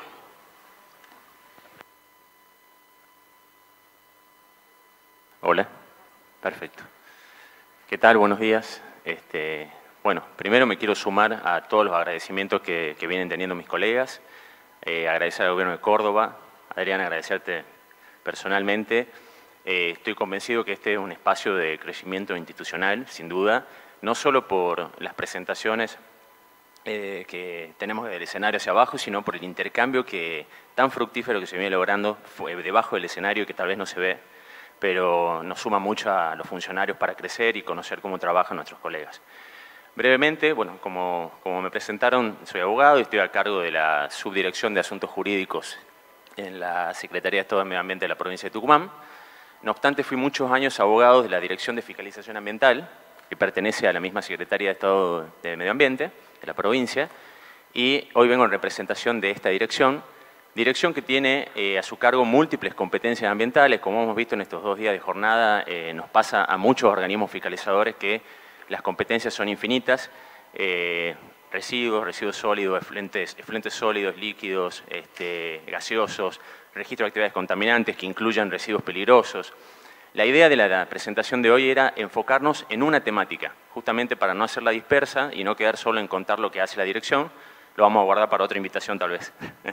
Hola, perfecto. ¿Qué tal? Buenos días. Este, bueno, primero me quiero sumar a todos los agradecimientos que, que vienen teniendo mis colegas. Eh, agradecer al Gobierno de Córdoba. Adrián, agradecerte personalmente. Eh, estoy convencido que este es un espacio de crecimiento institucional, sin duda, no solo por las presentaciones eh, que tenemos del escenario hacia abajo, sino por el intercambio que, tan fructífero que se viene logrando debajo del escenario, que tal vez no se ve, pero nos suma mucho a los funcionarios para crecer y conocer cómo trabajan nuestros colegas. Brevemente, bueno, como, como me presentaron, soy abogado y estoy a cargo de la Subdirección de Asuntos Jurídicos en la Secretaría de Estado de Medio Ambiente de la provincia de Tucumán. No obstante, fui muchos años abogado de la Dirección de Fiscalización Ambiental, que pertenece a la misma Secretaría de Estado de Medio Ambiente de la provincia, y hoy vengo en representación de esta dirección, dirección que tiene eh, a su cargo múltiples competencias ambientales. Como hemos visto en estos dos días de jornada, eh, nos pasa a muchos organismos fiscalizadores que las competencias son infinitas, eh, residuos, residuos sólidos, efluentes, efluentes sólidos, líquidos, este, gaseosos, registro de actividades contaminantes que incluyan residuos peligrosos. La idea de la presentación de hoy era enfocarnos en una temática, justamente para no hacerla dispersa y no quedar solo en contar lo que hace la dirección. Lo vamos a guardar para otra invitación tal vez.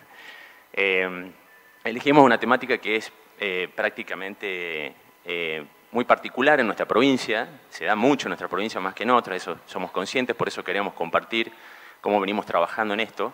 eh, elegimos una temática que es eh, prácticamente eh, muy particular en nuestra provincia, se da mucho en nuestra provincia más que en otras, eso somos conscientes, por eso queremos compartir cómo venimos trabajando en esto.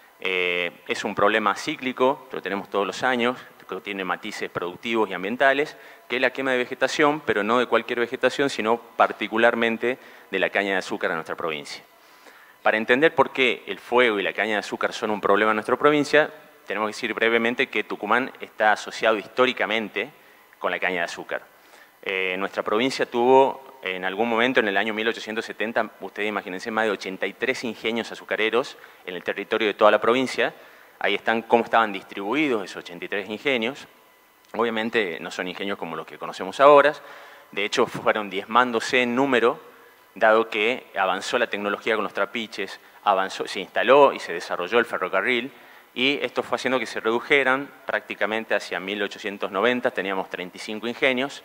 Eh, es un problema cíclico, lo tenemos todos los años, que tiene matices productivos y ambientales, que es la quema de vegetación, pero no de cualquier vegetación, sino particularmente de la caña de azúcar en nuestra provincia. Para entender por qué el fuego y la caña de azúcar son un problema en nuestra provincia, tenemos que decir brevemente que Tucumán está asociado históricamente con la caña de azúcar. Eh, nuestra provincia tuvo en algún momento, en el año mil ochocientos setenta, ustedes imagínense, más de ochenta y tres ingenios azucareros en el territorio de toda la provincia. Ahí están cómo estaban distribuidos esos ochenta y tres ingenios. Obviamente no son ingenios como los que conocemos ahora. De hecho, fueron diezmándose en número, dado que avanzó la tecnología con los trapiches, avanzó, se instaló y se desarrolló el ferrocarril, y esto fue haciendo que se redujeran prácticamente hacia mil ochocientos noventa, teníamos treinta y cinco ingenios.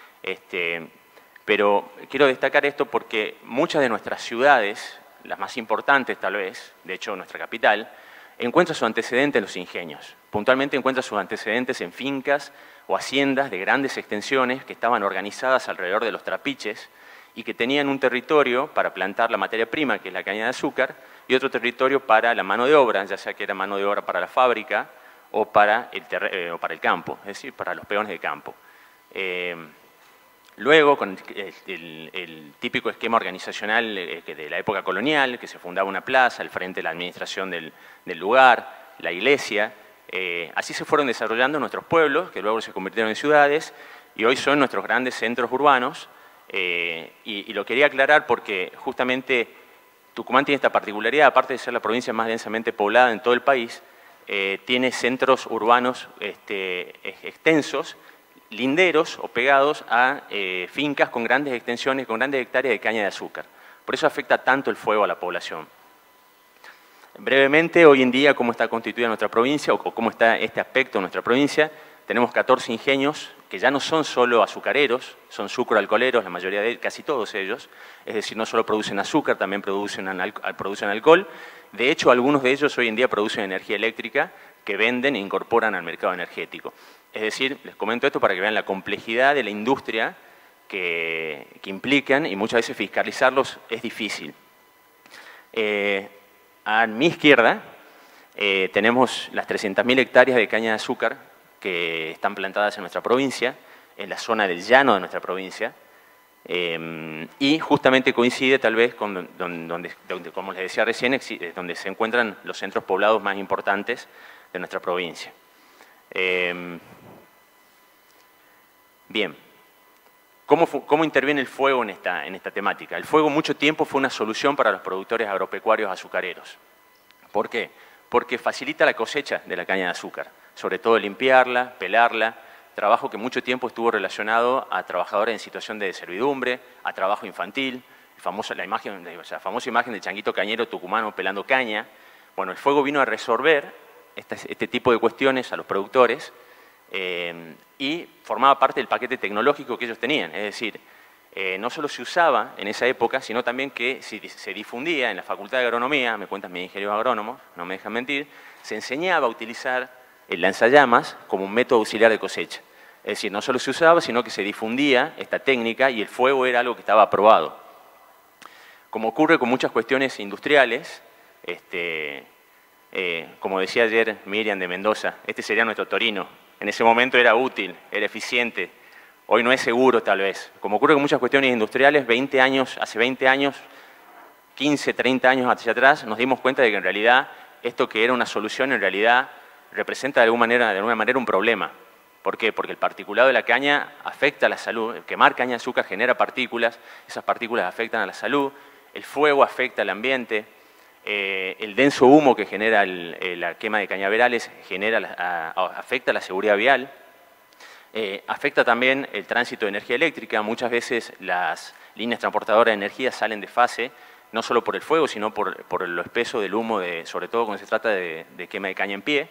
Este, pero quiero destacar esto porque muchas de nuestras ciudades, las más importantes tal vez, de hecho nuestra capital, encuentra su antecedente en los ingenios. Puntualmente encuentra sus antecedentes en fincas o haciendas de grandes extensiones que estaban organizadas alrededor de los trapiches y que tenían un territorio para plantar la materia prima, que es la caña de azúcar, y otro territorio para la mano de obra, ya sea que era mano de obra para la fábrica o para el, eh, o para el campo, es decir, para los peones de campo. Eh, Luego, con el, el, el típico esquema organizacional de la época colonial, que se fundaba una plaza al frente de la administración del, del lugar, la iglesia, eh, así se fueron desarrollando nuestros pueblos, que luego se convirtieron en ciudades, y hoy son nuestros grandes centros urbanos, eh, y, y lo quería aclarar porque justamente Tucumán tiene esta particularidad, aparte de ser la provincia más densamente poblada en todo el país, eh, tiene centros urbanos este, extensos, linderos o pegados a eh, fincas con grandes extensiones, con grandes hectáreas de caña de azúcar. Por eso afecta tanto el fuego a la población. Brevemente, hoy en día, cómo está constituida nuestra provincia o cómo está este aspecto de nuestra provincia. Tenemos catorce ingenios que ya no son solo azucareros, son sucroalcoholeros, la mayoría de ellos, casi todos ellos. Es decir, no solo producen azúcar, también producen, producen alcohol. De hecho, algunos de ellos hoy en día producen energía eléctrica que venden e incorporan al mercado energético. Es decir, les comento esto para que vean la complejidad de la industria que, que implican y muchas veces fiscalizarlos es difícil. Eh, a mi izquierda eh, tenemos las trescientas mil hectáreas de caña de azúcar que están plantadas en nuestra provincia, en la zona del llano de nuestra provincia, eh, y justamente coincide tal vez con donde, donde, donde, como les decía recién, donde se encuentran los centros poblados más importantes de nuestra provincia. Eh, Bien, ¿Cómo, ¿Cómo interviene el fuego en esta, en esta temática? El fuego mucho tiempo fue una solución para los productores agropecuarios azucareros. ¿Por qué? Porque facilita la cosecha de la caña de azúcar, sobre todo limpiarla, pelarla, trabajo que mucho tiempo estuvo relacionado a trabajadores en situación de servidumbre, a trabajo infantil, famosa, la, imagen, o sea, famosa imagen del changuito cañero tucumano pelando caña. Bueno, el fuego vino a resolver este, este tipo de cuestiones a los productores eh, y formaba parte del paquete tecnológico que ellos tenían. Es decir, eh, no solo se usaba en esa época, sino también que se, se difundía en la Facultad de Agronomía, me cuentan mis ingenieros agrónomos, no me dejan mentir, se enseñaba a utilizar el lanzallamas como un método auxiliar de cosecha. Es decir, no solo se usaba, sino que se difundía esta técnica y el fuego era algo que estaba aprobado. Como ocurre con muchas cuestiones industriales, este, eh, como decía ayer Miriam de Mendoza, este sería nuestro Torino. En ese momento era útil, era eficiente, hoy no es seguro tal vez. Como ocurre con muchas cuestiones industriales, veinte años, hace veinte años, quince, treinta años hacia atrás, nos dimos cuenta de que en realidad esto que era una solución en realidad representa de alguna manera, de alguna manera un problema. ¿Por qué? Porque el particulado de la caña afecta a la salud, el quemar caña de azúcar genera partículas, esas partículas afectan a la salud, el fuego afecta al ambiente, eh, el denso humo que genera el, el, la quema de cañaverales genera, a, a, afecta a la seguridad vial, eh, afecta también el tránsito de energía eléctrica. Muchas veces las líneas transportadoras de energía salen de fase, no solo por el fuego, sino por, por lo espeso del humo, de, sobre todo cuando se trata de, de quema de caña en pie.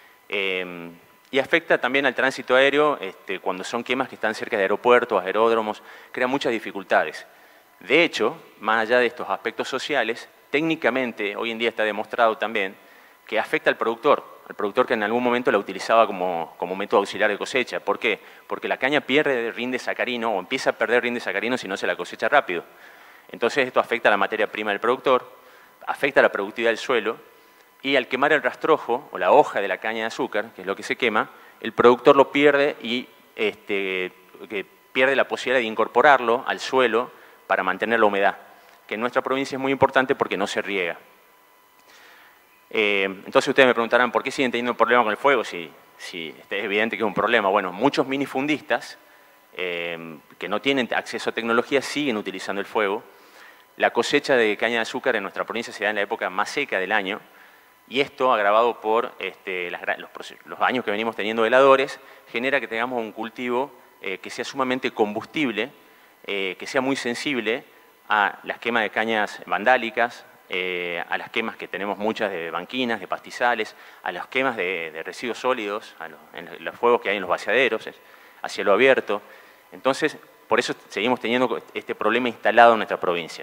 Eh, y afecta también al tránsito aéreo este, cuando son quemas que están cerca de aeropuertos, aeródromos, crea muchas dificultades. De hecho, más allá de estos aspectos sociales, técnicamente hoy en día está demostrado también que afecta al productor, al productor que en algún momento la utilizaba como, como método auxiliar de cosecha. ¿Por qué? Porque la caña pierde rinde sacarino o empieza a perder rinde sacarino si no se la cosecha rápido. Entonces esto afecta a la materia prima del productor, afecta a la productividad del suelo y al quemar el rastrojo o la hoja de la caña de azúcar, que es lo que se quema, el productor lo pierde y este, que pierde la posibilidad de incorporarlo al suelo para mantener la humedad, que en nuestra provincia es muy importante porque no se riega. Eh, entonces ustedes me preguntarán, ¿por qué siguen teniendo un problema con el fuego? Si, si es evidente que es un problema. Bueno, muchos minifundistas eh, que no tienen acceso a tecnología siguen utilizando el fuego. La cosecha de caña de azúcar en nuestra provincia se da en la época más seca del año, y esto, agravado por este, las, los, los años que venimos teniendo heladores, genera que tengamos un cultivo eh, que sea sumamente combustible, eh, que sea muy sensible a las quemas de cañas vandálicas, eh, a las quemas que tenemos muchas de banquinas, de pastizales, a las quemas de, de residuos sólidos, a los, en los fuegos que hay en los vaciaderos, a cielo abierto. Entonces, por eso seguimos teniendo este problema instalado en nuestra provincia.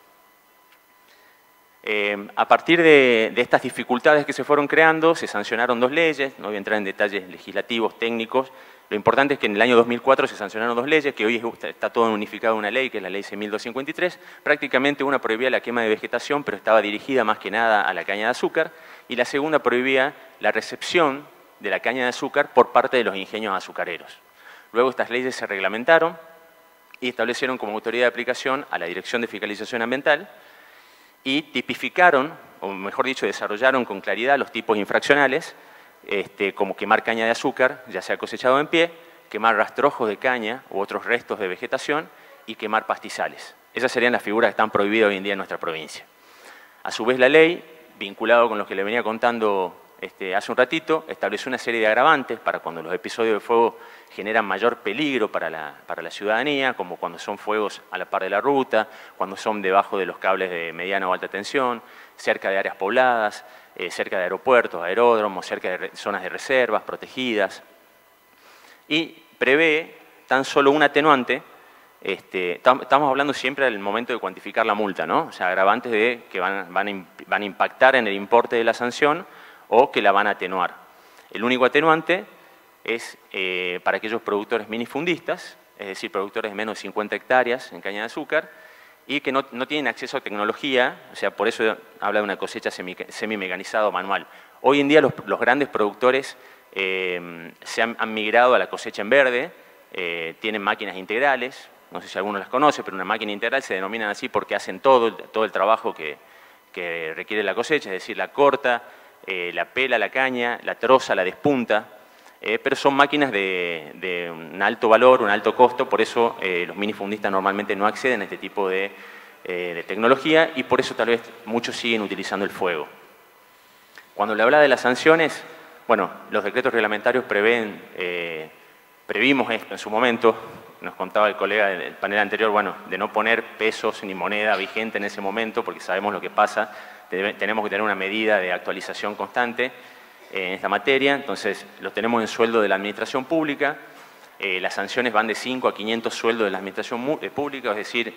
Eh, a partir de, de estas dificultades que se fueron creando, se sancionaron dos leyes, no voy a entrar en detalles legislativos, técnicos. Lo importante es que en el año dos mil cuatro se sancionaron dos leyes, que hoy está todo unificado en una ley, que es la ley seis mil doscientos cincuenta y tres. Prácticamente una prohibía la quema de vegetación, pero estaba dirigida más que nada a la caña de azúcar, y la segunda prohibía la recepción de la caña de azúcar por parte de los ingenios azucareros. Luego estas leyes se reglamentaron y establecieron como autoridad de aplicación a la Dirección de Fiscalización Ambiental, y tipificaron, o mejor dicho, desarrollaron con claridad los tipos infraccionales, este, como quemar caña de azúcar, ya sea cosechado en pie, quemar rastrojos de caña u otros restos de vegetación y quemar pastizales. Esas serían las figuras que están prohibidas hoy en día en nuestra provincia. A su vez, la ley, vinculado con lo que le venía contando este, hace un ratito, estableció una serie de agravantes para cuando los episodios de fuego generan mayor peligro para la, para la ciudadanía, como cuando son fuegos a la par de la ruta, cuando son debajo de los cables de mediana o alta tensión, cerca de áreas pobladas, eh, cerca de aeropuertos, aeródromos, cerca de zonas de reservas protegidas. Y prevé tan solo un atenuante, este, estamos hablando siempre al momento de cuantificar la multa, ¿no? O sea, agravantes de que van, van, a, van a impactar en el importe de la sanción o que la van a atenuar. El único atenuante es eh, para aquellos productores minifundistas, es decir, productores de menos de cincuenta hectáreas en caña de azúcar, y que no, no tienen acceso a tecnología, o sea, por eso habla de una cosecha semi-mecanizada o manual. Hoy en día los, los grandes productores eh, se han, han migrado a la cosecha en verde, eh, tienen máquinas integrales, no sé si alguno las conoce, pero una máquina integral se denominan así porque hacen todo, todo el trabajo que, que requiere la cosecha, es decir, la corta, eh, la pela la caña, la troza, la despunta, eh, pero son máquinas de, de un alto valor, un alto costo, por eso eh, los minifundistas normalmente no acceden a este tipo de, eh, de tecnología y por eso tal vez muchos siguen utilizando el fuego. Cuando le hablaba de las sanciones, bueno, los decretos reglamentarios prevén, eh, previmos esto en su momento, nos contaba el colega del panel anterior, bueno, de no poner pesos ni moneda vigente en ese momento, porque sabemos lo que pasa, tenemos que tener una medida de actualización constante en esta materia, entonces lo tenemos en sueldo de la administración pública, eh, las sanciones van de cinco a quinientos sueldos de la administración pública, es decir,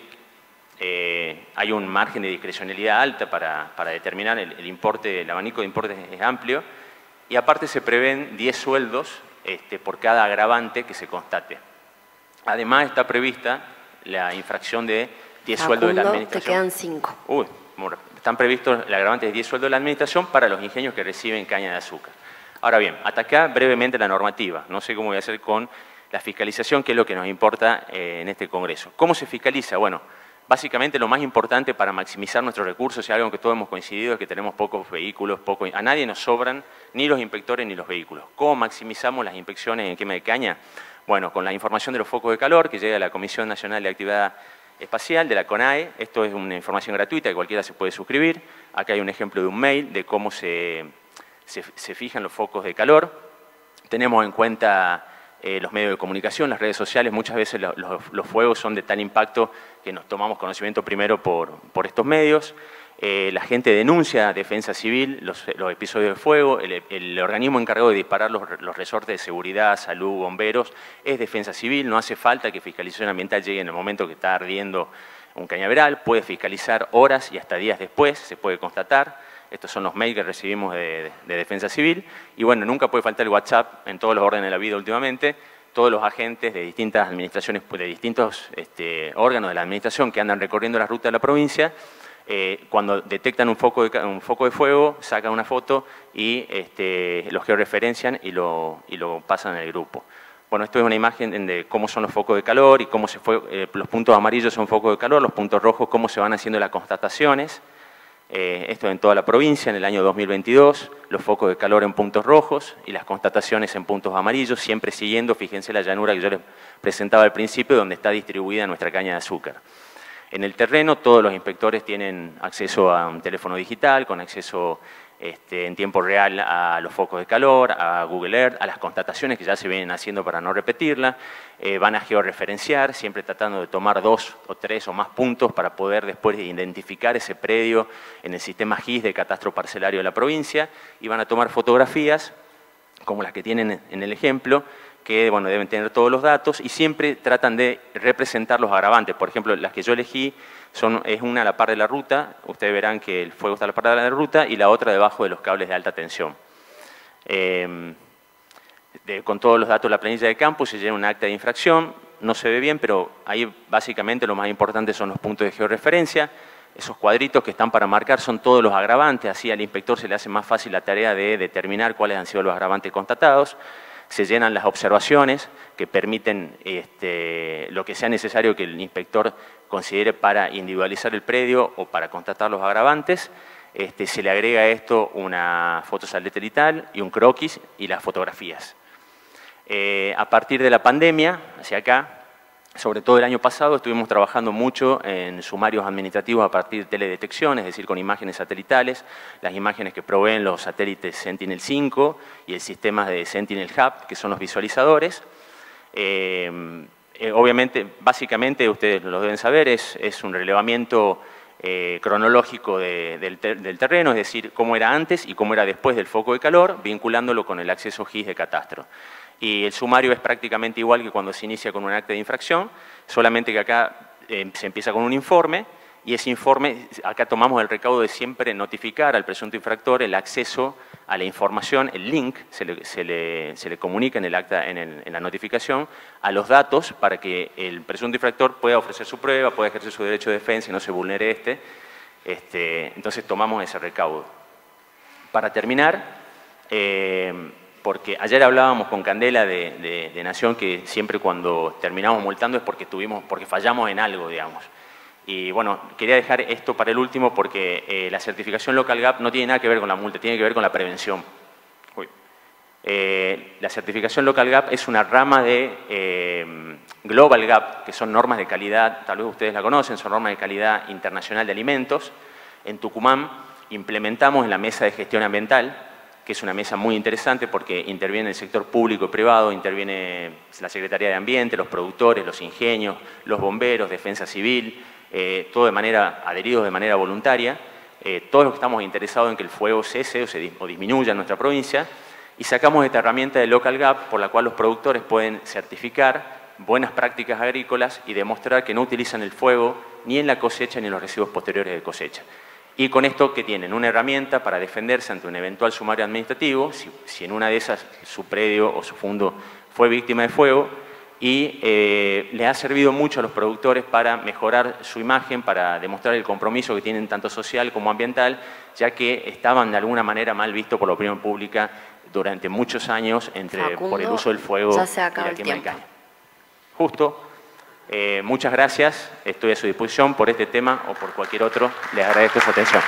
eh, hay un margen de discrecionalidad alta para, para determinar el, el importe, el abanico de importes es amplio, y aparte se prevén diez sueldos este, por cada agravante que se constate. Además está prevista la infracción de diez sueldos de la administración. Te quedan cinco. Uy, están previstos el agravante de diez sueldos de la administración para los ingenios que reciben caña de azúcar. Ahora bien, hasta acá brevemente la normativa. No sé cómo voy a hacer con la fiscalización, que es lo que nos importa eh, en este Congreso. ¿Cómo se fiscaliza? Bueno, básicamente lo más importante para maximizar nuestros recursos, y algo en que todos hemos coincidido, es que tenemos pocos vehículos, poco, a nadie nos sobran ni los inspectores ni los vehículos. ¿Cómo maximizamos las inspecciones en quema de caña? Bueno, con la información de los focos de calor que llega a la Comisión Nacional de Actividad Espacial de la CONAE, esto es una información gratuita que cualquiera se puede suscribir. Acá hay un ejemplo de un mail de cómo se, se, se fijan los focos de calor. Tenemos en cuenta eh, los medios de comunicación, las redes sociales, muchas veces los, los, los fuegos son de tal impacto que nos tomamos conocimiento primero por, por estos medios. Eh, la gente denuncia Defensa Civil los, los episodios de fuego, el, el organismo encargado de disparar los, los resortes de seguridad, salud, bomberos, es Defensa Civil, no hace falta que fiscalización ambiental llegue en el momento que está ardiendo un cañaveral, puede fiscalizar horas y hasta días después, se puede constatar. Estos son los mails que recibimos de, de, de Defensa Civil. Y bueno, nunca puede faltar el WhatsApp en todos los órdenes de la vida últimamente. Todos los agentes de distintas administraciones, de distintos este, órganos de la administración que andan recorriendo la ruta de la provincia, Eh, cuando detectan un foco, de, un foco de fuego, sacan una foto y este, lo georreferencian y lo, y lo pasan en el grupo. Bueno, esto es una imagen de cómo son los focos de calor y cómo se fue, eh, los puntos amarillos son focos de calor, los puntos rojos cómo se van haciendo las constataciones. Eh, esto en toda la provincia en el año dos mil veintidós, los focos de calor en puntos rojos y las constataciones en puntos amarillos, siempre siguiendo, fíjense la llanura que yo les presentaba al principio, donde está distribuida nuestra caña de azúcar. En el terreno todos los inspectores tienen acceso a un teléfono digital, con acceso este, en tiempo real a los focos de calor, a Google Earth, a las constataciones que ya se vienen haciendo para no repetirlas, eh, van a georreferenciar, siempre tratando de tomar dos o tres o más puntos para poder después identificar ese predio en el sistema G I S de catastro parcelario de la provincia, y van a tomar fotografías como las que tienen en el ejemplo, que bueno, deben tener todos los datos y siempre tratan de representar los agravantes. Por ejemplo, las que yo elegí son, es una a la par de la ruta, ustedes verán que el fuego está a la par de la ruta, y la otra debajo de los cables de alta tensión. Eh, de, con todos los datos de la planilla de campo se llena un acta de infracción, no se ve bien, pero ahí básicamente lo más importante son los puntos de georreferencia. Esos cuadritos que están para marcar son todos los agravantes, así al inspector se le hace más fácil la tarea de determinar cuáles han sido los agravantes constatados. Se llenan las observaciones que permiten este, lo que sea necesario que el inspector considere para individualizar el predio o para constatar los agravantes. Este, se le agrega a esto una foto satelital y un croquis y las fotografías. Eh, a partir de la pandemia, hacia acá, sobre todo el año pasado, estuvimos trabajando mucho en sumarios administrativos a partir de teledetección, es decir, con imágenes satelitales, las imágenes que proveen los satélites Sentinel cinco y el sistema de Sentinel Hub, que son los visualizadores. Eh, eh, obviamente, básicamente, ustedes lo deben saber, es, es un relevamiento eh, cronológico de, del, ter, del terreno, es decir, cómo era antes y cómo era después del foco de calor, vinculándolo con el acceso G I S de catastro. Y el sumario es prácticamente igual que cuando se inicia con un acta de infracción, solamente que acá eh, se empieza con un informe, y ese informe, acá tomamos el recaudo de siempre notificar al presunto infractor el acceso a la información, el link, se le, se le, se le comunica en, el acta, en, el, en la notificación, a los datos para que el presunto infractor pueda ofrecer su prueba, pueda ejercer su derecho de defensa y no se vulnere este. este entonces tomamos ese recaudo. Para terminar, eh, porque ayer hablábamos con Candela de, de, de Nación que siempre cuando terminamos multando es porque, tuvimos, porque fallamos en algo, digamos. Y bueno, quería dejar esto para el último porque eh, la certificación Local Gap no tiene nada que ver con la multa, tiene que ver con la prevención. Uy. Eh, la certificación Local Gap es una rama de eh, Global Gap, que son normas de calidad, tal vez ustedes la conocen, son normas de calidad internacional de alimentos. En Tucumán implementamos en la mesa de gestión ambiental, que es una mesa muy interesante porque interviene el sector público y privado, interviene la Secretaría de Ambiente, los productores, los ingenios, los bomberos, defensa civil, eh, todo de manera, adheridos de manera voluntaria, eh, todos los que estamos interesados en que el fuego cese o, se, o disminuya en nuestra provincia, y sacamos esta herramienta de Local Gap por la cual los productores pueden certificar buenas prácticas agrícolas y demostrar que no utilizan el fuego ni en la cosecha ni en los residuos posteriores de cosecha. Y con esto que tienen una herramienta para defenderse ante un eventual sumario administrativo, si, si en una de esas su predio o su fondo fue víctima de fuego, y eh, le ha servido mucho a los productores para mejorar su imagen, para demostrar el compromiso que tienen tanto social como ambiental, ya que estaban de alguna manera mal vistos por la opinión pública durante muchos años entre, Facundo, por el uso del fuego ya se y acaba la el quema de tiempo. caña. Justo. Eh, muchas gracias, estoy a su disposición por este tema o por cualquier otro. Les agradezco su atención.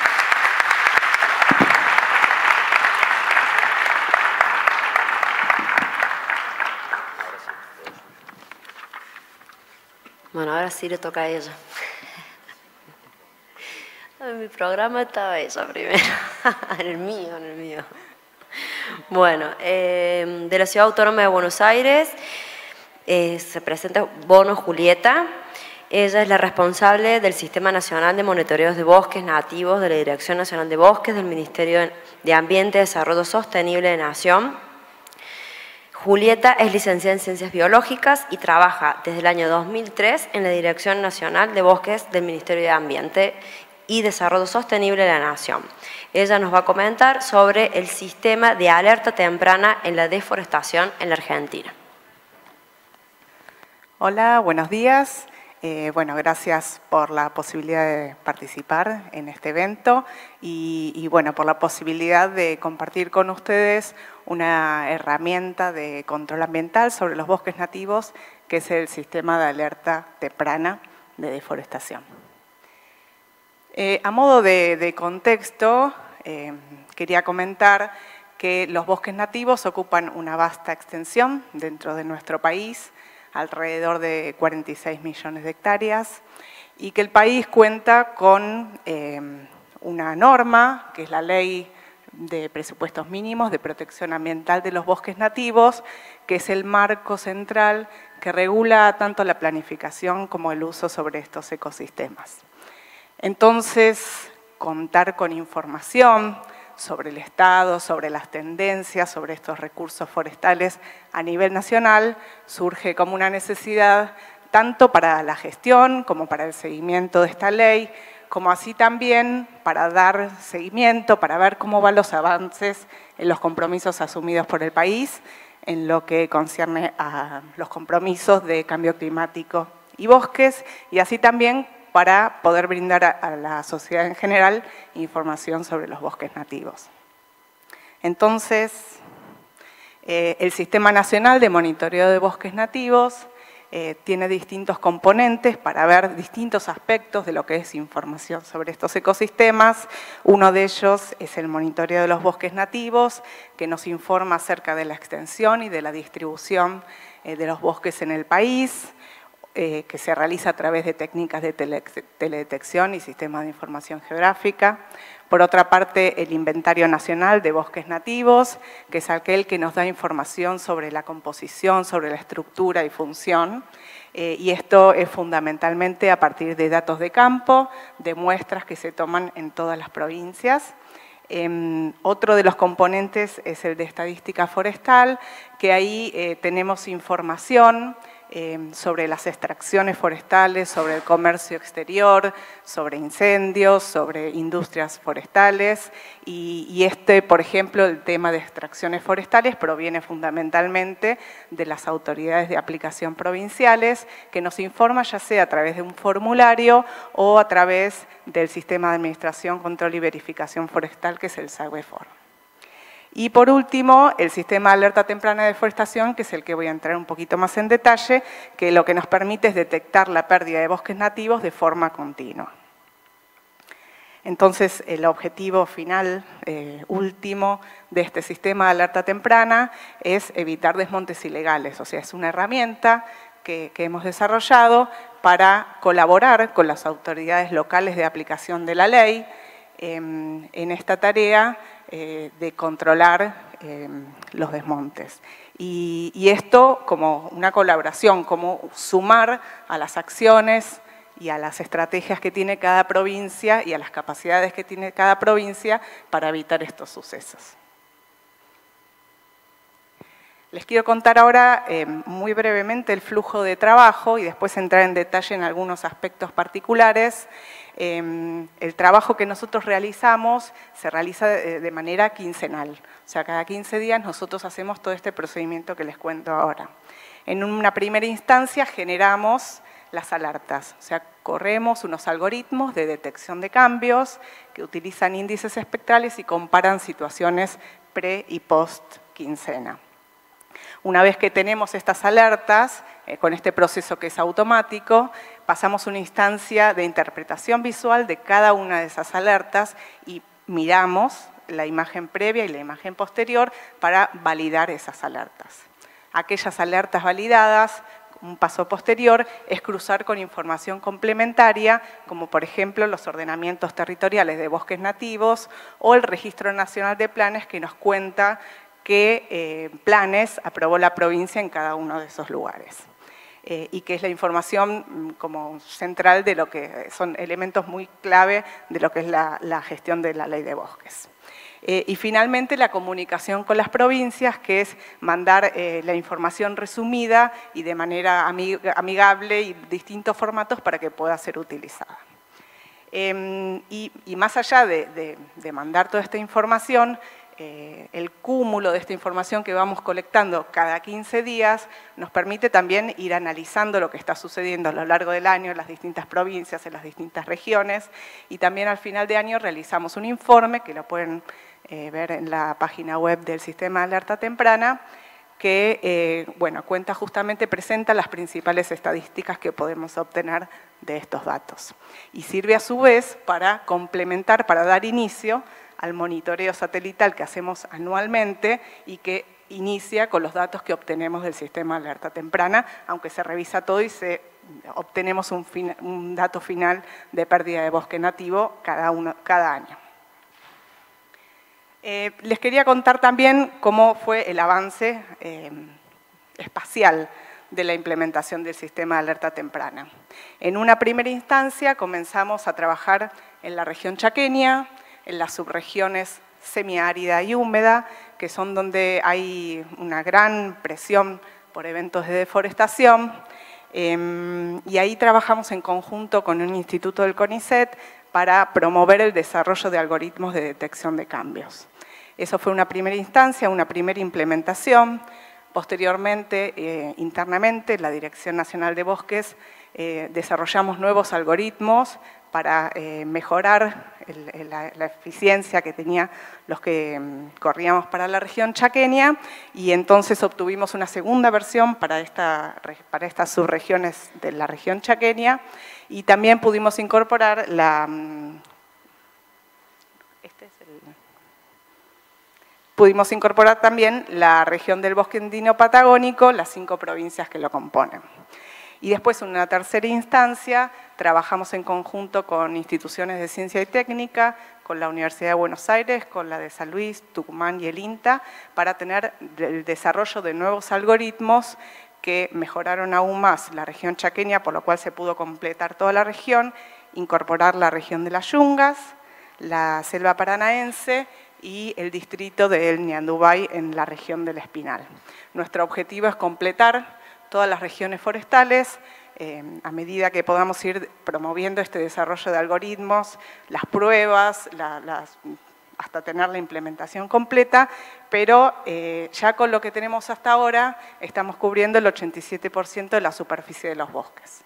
Bueno, ahora sí le toca a ella. En mi programa estaba ella primero, en el mío, en el mío. Bueno, eh, de la Ciudad Autónoma de Buenos Aires eh, se presenta Bono Julieta. Ella es la responsable del Sistema Nacional de Monitoreos de Bosques Nativos de la Dirección Nacional de Bosques del Ministerio de Ambiente y Desarrollo Sostenible de Nación. Julieta es licenciada en Ciencias Biológicas y trabaja desde el año dos mil tres en la Dirección Nacional de Bosques del Ministerio de Ambiente y Desarrollo Sostenible de la Nación. Ella nos va a comentar sobre el sistema de alerta temprana en la deforestación en la Argentina. Hola, buenos días. Eh, bueno, gracias por la posibilidad de participar en este evento y, y bueno, por la posibilidad de compartir con ustedes una herramienta de control ambiental sobre los bosques nativos, que es el sistema de alerta temprana de deforestación. Eh, a modo de, de contexto, eh, quería comentar que los bosques nativos ocupan una vasta extensión dentro de nuestro país, alrededor de cuarenta y seis millones de hectáreas, y que el país cuenta con eh, una norma, que es la Ley de Presupuestos Mínimos de Protección Ambiental de los Bosques Nativos, que es el marco central que regula tanto la planificación como el uso sobre estos ecosistemas. Entonces, contar con información sobre el Estado, sobre las tendencias, sobre estos recursos forestales a nivel nacional, surge como una necesidad tanto para la gestión como para el seguimiento de esta ley, como así también para dar seguimiento, para ver cómo van los avances en los compromisos asumidos por el país en lo que concierne a los compromisos de cambio climático y bosques, y así también para poder brindar a, a la sociedad en general información sobre los bosques nativos. Entonces, eh, el Sistema Nacional de Monitoreo de Bosques Nativos eh, tiene distintos componentes para ver distintos aspectos de lo que es información sobre estos ecosistemas. Uno de ellos es el monitoreo de los bosques nativos, que nos informa acerca de la extensión y de la distribución eh, de los bosques en el país, Eh, que se realiza a través de técnicas de tele, teledetección y sistemas de información geográfica. Por otra parte, el Inventario Nacional de Bosques Nativos, que es aquel que nos da información sobre la composición, sobre la estructura y función. Eh, y esto es fundamentalmente a partir de datos de campo, de muestras que se toman en todas las provincias. Eh, otro de los componentes es el de estadística forestal, que ahí eh, tenemos información Eh, sobre las extracciones forestales, sobre el comercio exterior, sobre incendios, sobre industrias forestales y, y este, por ejemplo, el tema de extracciones forestales proviene fundamentalmente de las autoridades de aplicación provinciales que nos informan ya sea a través de un formulario o a través del Sistema de Administración, Control y Verificación Forestal, que es el SAGBEFOR. Y por último, el sistema de alerta temprana de deforestación, que es el que voy a entrar un poquito más en detalle, que lo que nos permite es detectar la pérdida de bosques nativos de forma continua. Entonces, el objetivo final, eh, último, de este sistema de alerta temprana es evitar desmontes ilegales. O sea, es una herramienta que, que hemos desarrollado para colaborar con las autoridades locales de aplicación de la ley eh, en esta tarea eh, de controlar eh, los desmontes. Y, y esto como una colaboración, como sumar a las acciones y a las estrategias que tiene cada provincia y a las capacidades que tiene cada provincia para evitar estos sucesos. Les quiero contar ahora eh, muy brevemente el flujo de trabajo y después entrar en detalle en algunos aspectos particulares. Eh, el trabajo que nosotros realizamos se realiza de, de manera quincenal. O sea, cada quince días nosotros hacemos todo este procedimiento que les cuento ahora. En una primera instancia generamos las alertas, o sea, corremos unos algoritmos de detección de cambios que utilizan índices espectrales y comparan situaciones pre y post quincena. Una vez que tenemos estas alertas, eh, con este proceso que es automático, pasamos a una instancia de interpretación visual de cada una de esas alertas y miramos la imagen previa y la imagen posterior para validar esas alertas. Aquellas alertas validadas, un paso posterior, es cruzar con información complementaria, como por ejemplo los ordenamientos territoriales de bosques nativos o el Registro Nacional de Planes que nos cuenta qué eh, planes aprobó la provincia en cada uno de esos lugares. Eh, y que es la información como central de lo que son elementos muy clave de lo que es la, la gestión de la ley de bosques. Eh, y finalmente la comunicación con las provincias, que es mandar eh, la información resumida y de manera amig amigable y distintos formatos para que pueda ser utilizada. Eh, y, y más allá de, de, de mandar toda esta información, eh, el cúmulo de esta información que vamos colectando cada quince días nos permite también ir analizando lo que está sucediendo a lo largo del año en las distintas provincias, en las distintas regiones, y también al final de año realizamos un informe que lo pueden Eh, ver en la página web del Sistema de Alerta Temprana, que eh, bueno, cuenta justamente, presenta las principales estadísticas que podemos obtener de estos datos. Y sirve a su vez para complementar, para dar inicio al monitoreo satelital que hacemos anualmente y que inicia con los datos que obtenemos del Sistema de Alerta Temprana, aunque se revisa todo y se, obtenemos un, fin, un dato final de pérdida de bosque nativo cada, uno, cada año. Eh, les quería contar también cómo fue el avance eh, espacial de la implementación del sistema de alerta temprana. En una primera instancia comenzamos a trabajar en la región chaqueña, en las subregiones semiárida y húmeda, que son donde hay una gran presión por eventos de deforestación, eh, y ahí trabajamos en conjunto con un instituto del CONICET para promover el desarrollo de algoritmos de detección de cambios. Eso fue una primera instancia, una primera implementación. Posteriormente, eh, internamente, la Dirección Nacional de Bosques, eh, desarrollamos nuevos algoritmos para eh, mejorar el, la, la eficiencia que tenían los que um, corríamos para la región chaqueña, y entonces obtuvimos una segunda versión para, esta, para estas subregiones de la región chaqueña, y también pudimos incorporar la... Um, este es el... Pudimos incorporar también la región del bosque andino patagónico, las cinco provincias que lo componen. Y después, en una tercera instancia, trabajamos en conjunto con instituciones de ciencia y técnica, con la Universidad de Buenos Aires, con la de San Luis, Tucumán y el INTA, para tener el desarrollo de nuevos algoritmos que mejoraron aún más la región chaqueña, por lo cual se pudo completar toda la región, incorporar la región de las Yungas, la selva paranaense y el distrito del Ñandubay en la región del Espinal. Nuestro objetivo es completar todas las regiones forestales eh, a medida que podamos ir promoviendo este desarrollo de algoritmos, las pruebas, la, las, hasta tener la implementación completa, pero eh, ya con lo que tenemos hasta ahora estamos cubriendo el ochenta y siete por ciento de la superficie de los bosques.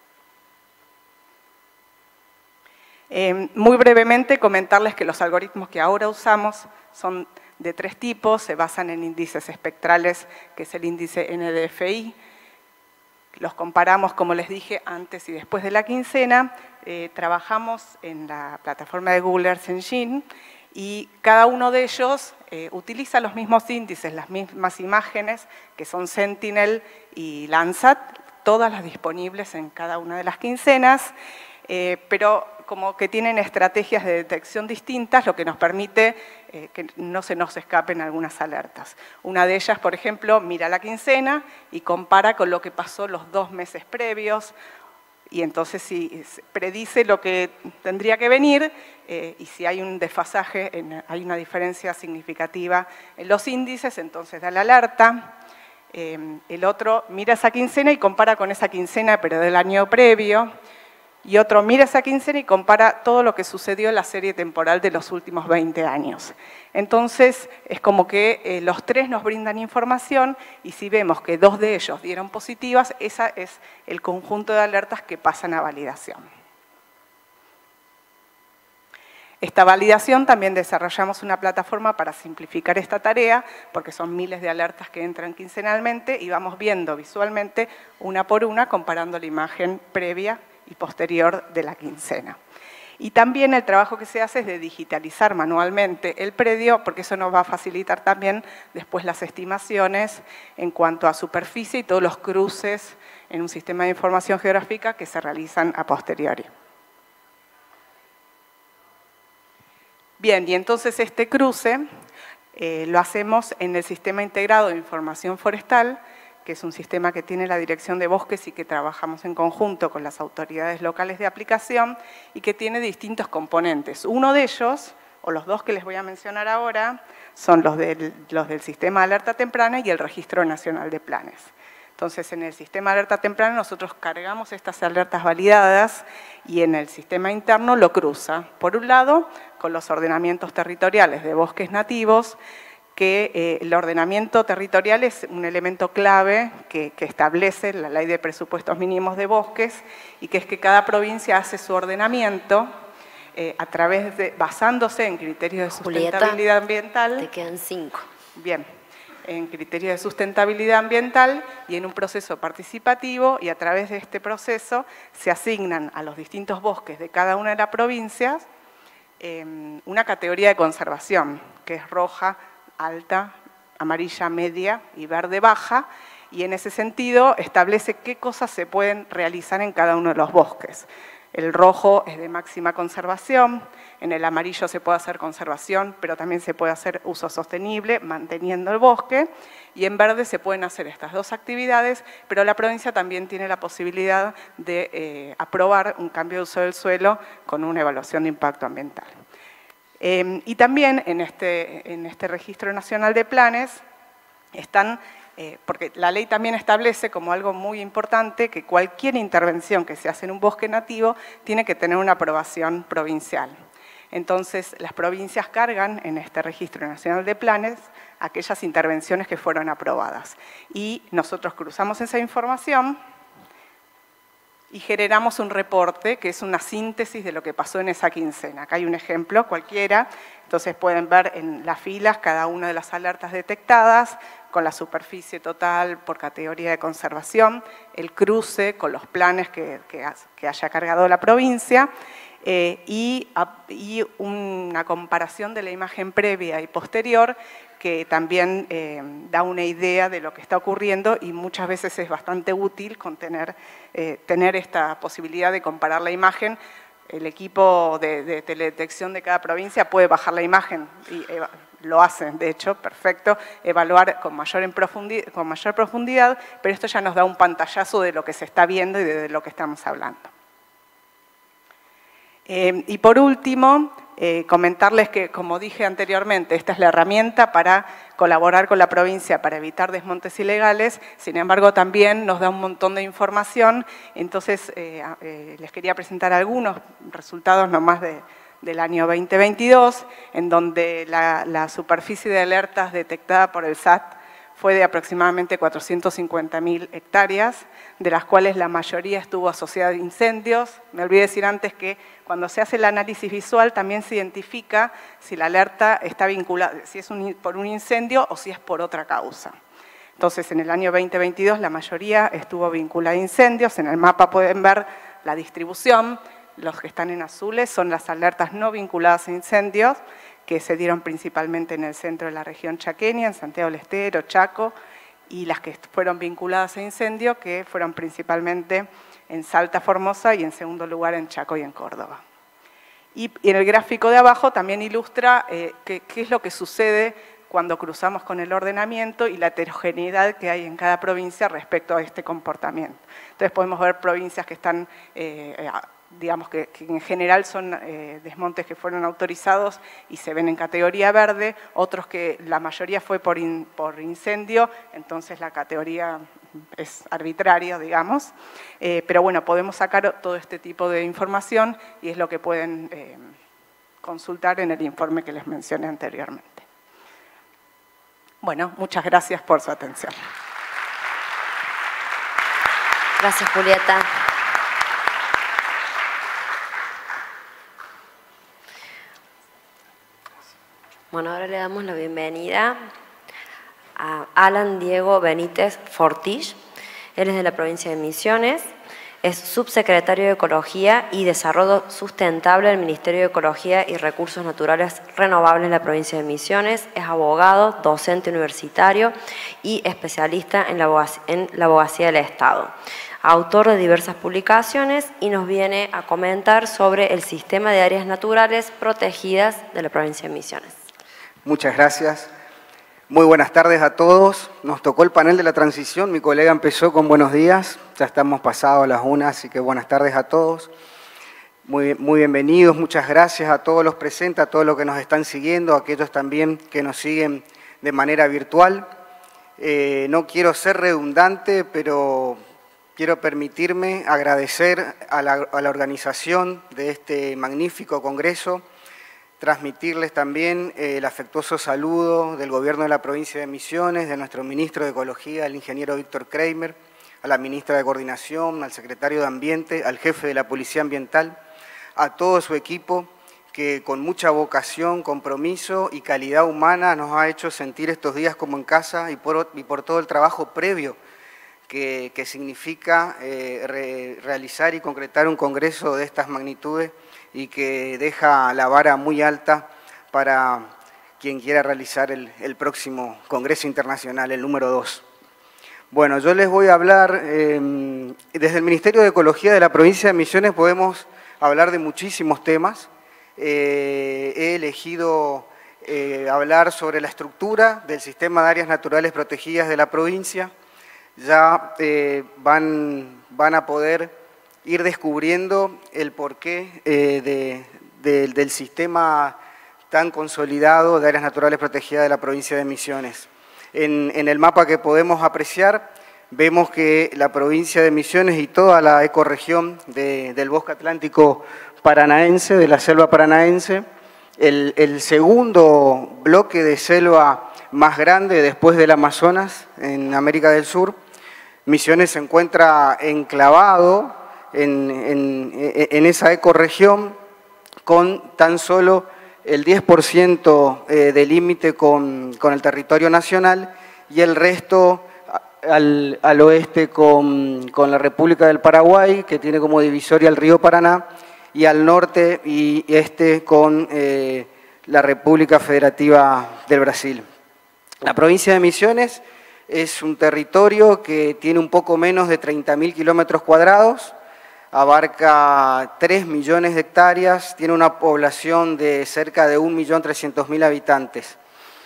Eh, muy brevemente comentarles que los algoritmos que ahora usamos son de tres tipos, se basan en índices espectrales, que es el índice N D F I, los comparamos, como les dije, antes y después de la quincena. Eh, trabajamos en la plataforma de Google Earth Engine y cada uno de ellos eh, utiliza los mismos índices, las mismas imágenes, que son Sentinel y Landsat, todas las disponibles en cada una de las quincenas, eh, pero como que tienen estrategias de detección distintas, lo que nos permite eh, que no se nos escapen algunas alertas. Una de ellas, por ejemplo, mira la quincena y compara con lo que pasó los dos meses previos, y entonces si predice lo que tendría que venir, eh, y si hay un desfasaje, en, hay una diferencia significativa en los índices, entonces da la alerta. Eh, el otro mira esa quincena y compara con esa quincena, pero del año previo. Y otro mira esa quincena y compara todo lo que sucedió en la serie temporal de los últimos veinte años. Entonces, es como que eh, los tres nos brindan información y si vemos que dos de ellos dieron positivas, ese es el conjunto de alertas que pasan a validación. Esta validación también desarrollamos una plataforma para simplificar esta tarea, porque son miles de alertas que entran quincenalmente y vamos viendo visualmente una por una, comparando la imagen previa y posterior de la quincena. Y también el trabajo que se hace es de digitalizar manualmente el predio, porque eso nos va a facilitar también después las estimaciones en cuanto a superficie y todos los cruces en un sistema de información geográfica que se realizan a posteriori. Bien, y entonces este cruce eh, lo hacemos en el Sistema Integrado de Información Forestal, que es un sistema que tiene la Dirección de Bosques y que trabajamos en conjunto con las autoridades locales de aplicación y que tiene distintos componentes. Uno de ellos, o los dos que les voy a mencionar ahora, son los del, los del Sistema de Alerta Temprana y el Registro Nacional de Planes. Entonces, en el Sistema de Alerta Temprana nosotros cargamos estas alertas validadas y en el sistema interno lo cruza. Por un lado, con los ordenamientos territoriales de bosques nativos, que eh, el ordenamiento territorial es un elemento clave que, que establece la Ley de Presupuestos Mínimos de Bosques y que es que cada provincia hace su ordenamiento eh, a través de, basándose en criterios de sustentabilidad Julieta, ambiental. Te quedan cinco. Bien, en criterios de sustentabilidad ambiental y en un proceso participativo, y a través de este proceso se asignan a los distintos bosques de cada una de las provincias eh, una categoría de conservación, que es roja, alta, amarilla media y verde baja, y en ese sentido establece qué cosas se pueden realizar en cada uno de los bosques. El rojo es de máxima conservación, en el amarillo se puede hacer conservación, pero también se puede hacer uso sostenible, manteniendo el bosque, y en verde se pueden hacer estas dos actividades, pero la provincia también tiene la posibilidad de eh, aprobar un cambio de uso del suelo con una evaluación de impacto ambiental. Eh, y también en este, en este Registro Nacional de Planes están, eh, porque la ley también establece como algo muy importante que cualquier intervención que se hace en un bosque nativo tiene que tener una aprobación provincial. Entonces, las provincias cargan en este Registro Nacional de Planes aquellas intervenciones que fueron aprobadas. Y nosotros cruzamos esa información y generamos un reporte que es una síntesis de lo que pasó en esa quincena. Acá hay un ejemplo cualquiera, entonces pueden ver en las filas cada una de las alertas detectadas, con la superficie total por categoría de conservación, el cruce con los planes que, que, que haya cargado la provincia, eh, y, y una comparación de la imagen previa y posterior que también eh, da una idea de lo que está ocurriendo y muchas veces es bastante útil con tener, eh, tener esta posibilidad de comparar la imagen. El equipo de, de teledetección de cada provincia puede bajar la imagen y eh, lo hacen, de hecho, perfecto, evaluar con mayor, en profundidad, con mayor profundidad, pero esto ya nos da un pantallazo de lo que se está viendo y de lo que estamos hablando. Eh, y por último, eh, comentarles que, como dije anteriormente, esta es la herramienta para colaborar con la provincia para evitar desmontes ilegales, sin embargo también nos da un montón de información, entonces eh, eh, les quería presentar algunos resultados nomás de, del año veinte veintidós, en donde la, la superficie de alertas detectada por el S A T fue de aproximadamente cuatrocientas cincuenta mil hectáreas, de las cuales la mayoría estuvo asociada a incendios. Me olvidé decir antes que cuando se hace el análisis visual también se identifica si la alerta está vinculada, si es un, por un incendio o si es por otra causa. Entonces, en el año veinte veintidós la mayoría estuvo vinculada a incendios. En el mapa pueden ver la distribución. Los que están en azules son las alertas no vinculadas a incendios, que se dieron principalmente en el centro de la región chaqueña, en Santiago del Estero, Chaco, y las que fueron vinculadas a incendio, que fueron principalmente en Salta, Formosa, y en segundo lugar en Chaco y en Córdoba. Y en el gráfico de abajo también ilustra eh, qué, qué es lo que sucede cuando cruzamos con el ordenamiento y la heterogeneidad que hay en cada provincia respecto a este comportamiento. Entonces podemos ver provincias que están, eh, digamos que, que en general son eh, desmontes que fueron autorizados y se ven en categoría verde, otros que la mayoría fue por, in, por incendio, entonces la categoría es arbitraria, digamos. Eh, pero bueno, podemos sacar todo este tipo de información y es lo que pueden eh, consultar en el informe que les mencioné anteriormente. Bueno, muchas gracias por su atención. Gracias, Julieta. Bueno, ahora le damos la bienvenida a Alan Diego Benítez Fortich. Él es de la provincia de Misiones, es subsecretario de Ecología y Desarrollo Sustentable del Ministerio de Ecología y Recursos Naturales Renovables de la provincia de Misiones, es abogado, docente universitario y especialista en la abogacía, en la abogacía del Estado. Autor de diversas publicaciones y nos viene a comentar sobre el sistema de áreas naturales protegidas de la provincia de Misiones. Muchas gracias. Muy buenas tardes a todos. Nos tocó el panel de la transición. Mi colega empezó con buenos días. Ya estamos pasados a las una, así que buenas tardes a todos. Muy, muy bienvenidos. Muchas gracias a todos los presentes, a todos los que nos están siguiendo, a aquellos también que nos siguen de manera virtual. Eh, no quiero ser redundante, pero quiero permitirme agradecer a la, a la organización de este magnífico congreso, transmitirles también eh, el afectuoso saludo del Gobierno de la provincia de Misiones, de nuestro ministro de Ecología, el ingeniero Víctor Kramer, a la ministra de Coordinación, al secretario de Ambiente, al jefe de la Policía Ambiental, a todo su equipo que con mucha vocación, compromiso y calidad humana nos ha hecho sentir estos días como en casa y por, y por todo el trabajo previo que, que significa eh, re, realizar y concretar un congreso de estas magnitudes y que deja la vara muy alta para quien quiera realizar el, el próximo Congreso Internacional, el número dos. Bueno, yo les voy a hablar, eh, desde el Ministerio de Ecología de la provincia de Misiones podemos hablar de muchísimos temas. Eh, he elegido eh, hablar sobre la estructura del sistema de áreas naturales protegidas de la provincia. Ya eh, van, van a poder ir descubriendo el porqué eh, de, de, del sistema tan consolidado de áreas naturales protegidas de la provincia de Misiones. En, en el mapa que podemos apreciar, vemos que la provincia de Misiones y toda la ecorregión de, del bosque atlántico paranaense, de la selva paranaense, el, el segundo bloque de selva más grande después del Amazonas en América del Sur, Misiones se encuentra enclavado En, en, en esa ecorregión con tan solo el diez por ciento de límite con, con el territorio nacional y el resto al, al oeste con, con la República del Paraguay, que tiene como divisoria el río Paraná, y al norte y este con eh, la República Federativa del Brasil. La provincia de Misiones es un territorio que tiene un poco menos de treinta mil kilómetros cuadrados, abarca tres millones de hectáreas, tiene una población de cerca de un millón trescientos mil habitantes.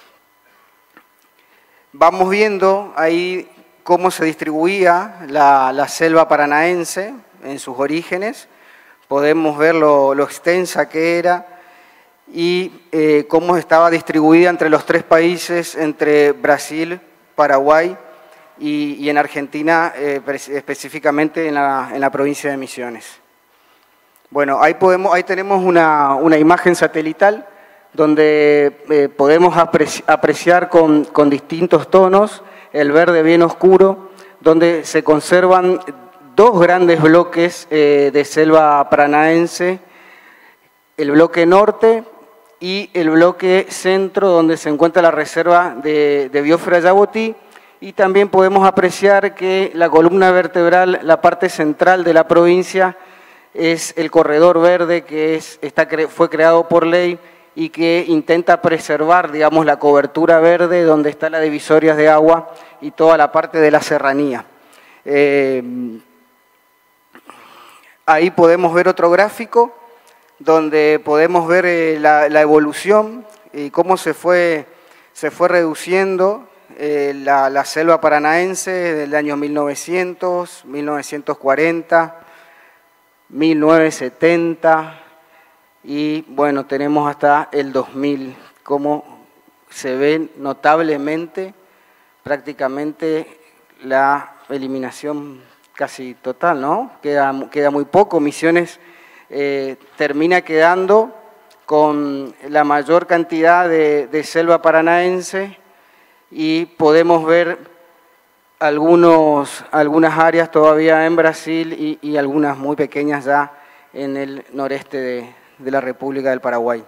Vamos viendo ahí cómo se distribuía la, la selva paranaense en sus orígenes, podemos ver lo, lo extensa que era y eh, cómo estaba distribuida entre los tres países, entre Brasil, Paraguay Y, y en Argentina, eh, específicamente en la, en la provincia de Misiones. Bueno, ahí, podemos, ahí tenemos una, una imagen satelital donde eh, podemos apreci apreciar con, con distintos tonos, el verde bien oscuro, donde se conservan dos grandes bloques eh, de selva paranaense, el bloque norte y el bloque centro, donde se encuentra la reserva de, de biosfera Yabotí, y también podemos apreciar que la columna vertebral, la parte central de la provincia, es el corredor verde que es, está, fue creado por ley y que intenta preservar, digamos, la cobertura verde donde están las divisorias de agua y toda la parte de la serranía. Eh, ahí podemos ver otro gráfico donde podemos ver eh, la, la evolución y cómo se fue, se fue reduciendo eh, la, la selva paranaense del año mil novecientos, mil novecientos cuarenta, mil novecientos setenta y bueno, tenemos hasta el dos mil, como se ve notablemente prácticamente la eliminación casi total, ¿no? Queda, queda muy poco. Misiones eh, termina quedando con la mayor cantidad de, de selva paranaense y podemos ver algunos, algunas áreas todavía en Brasil y, y algunas muy pequeñas ya en el noreste de, de la República del Paraguay.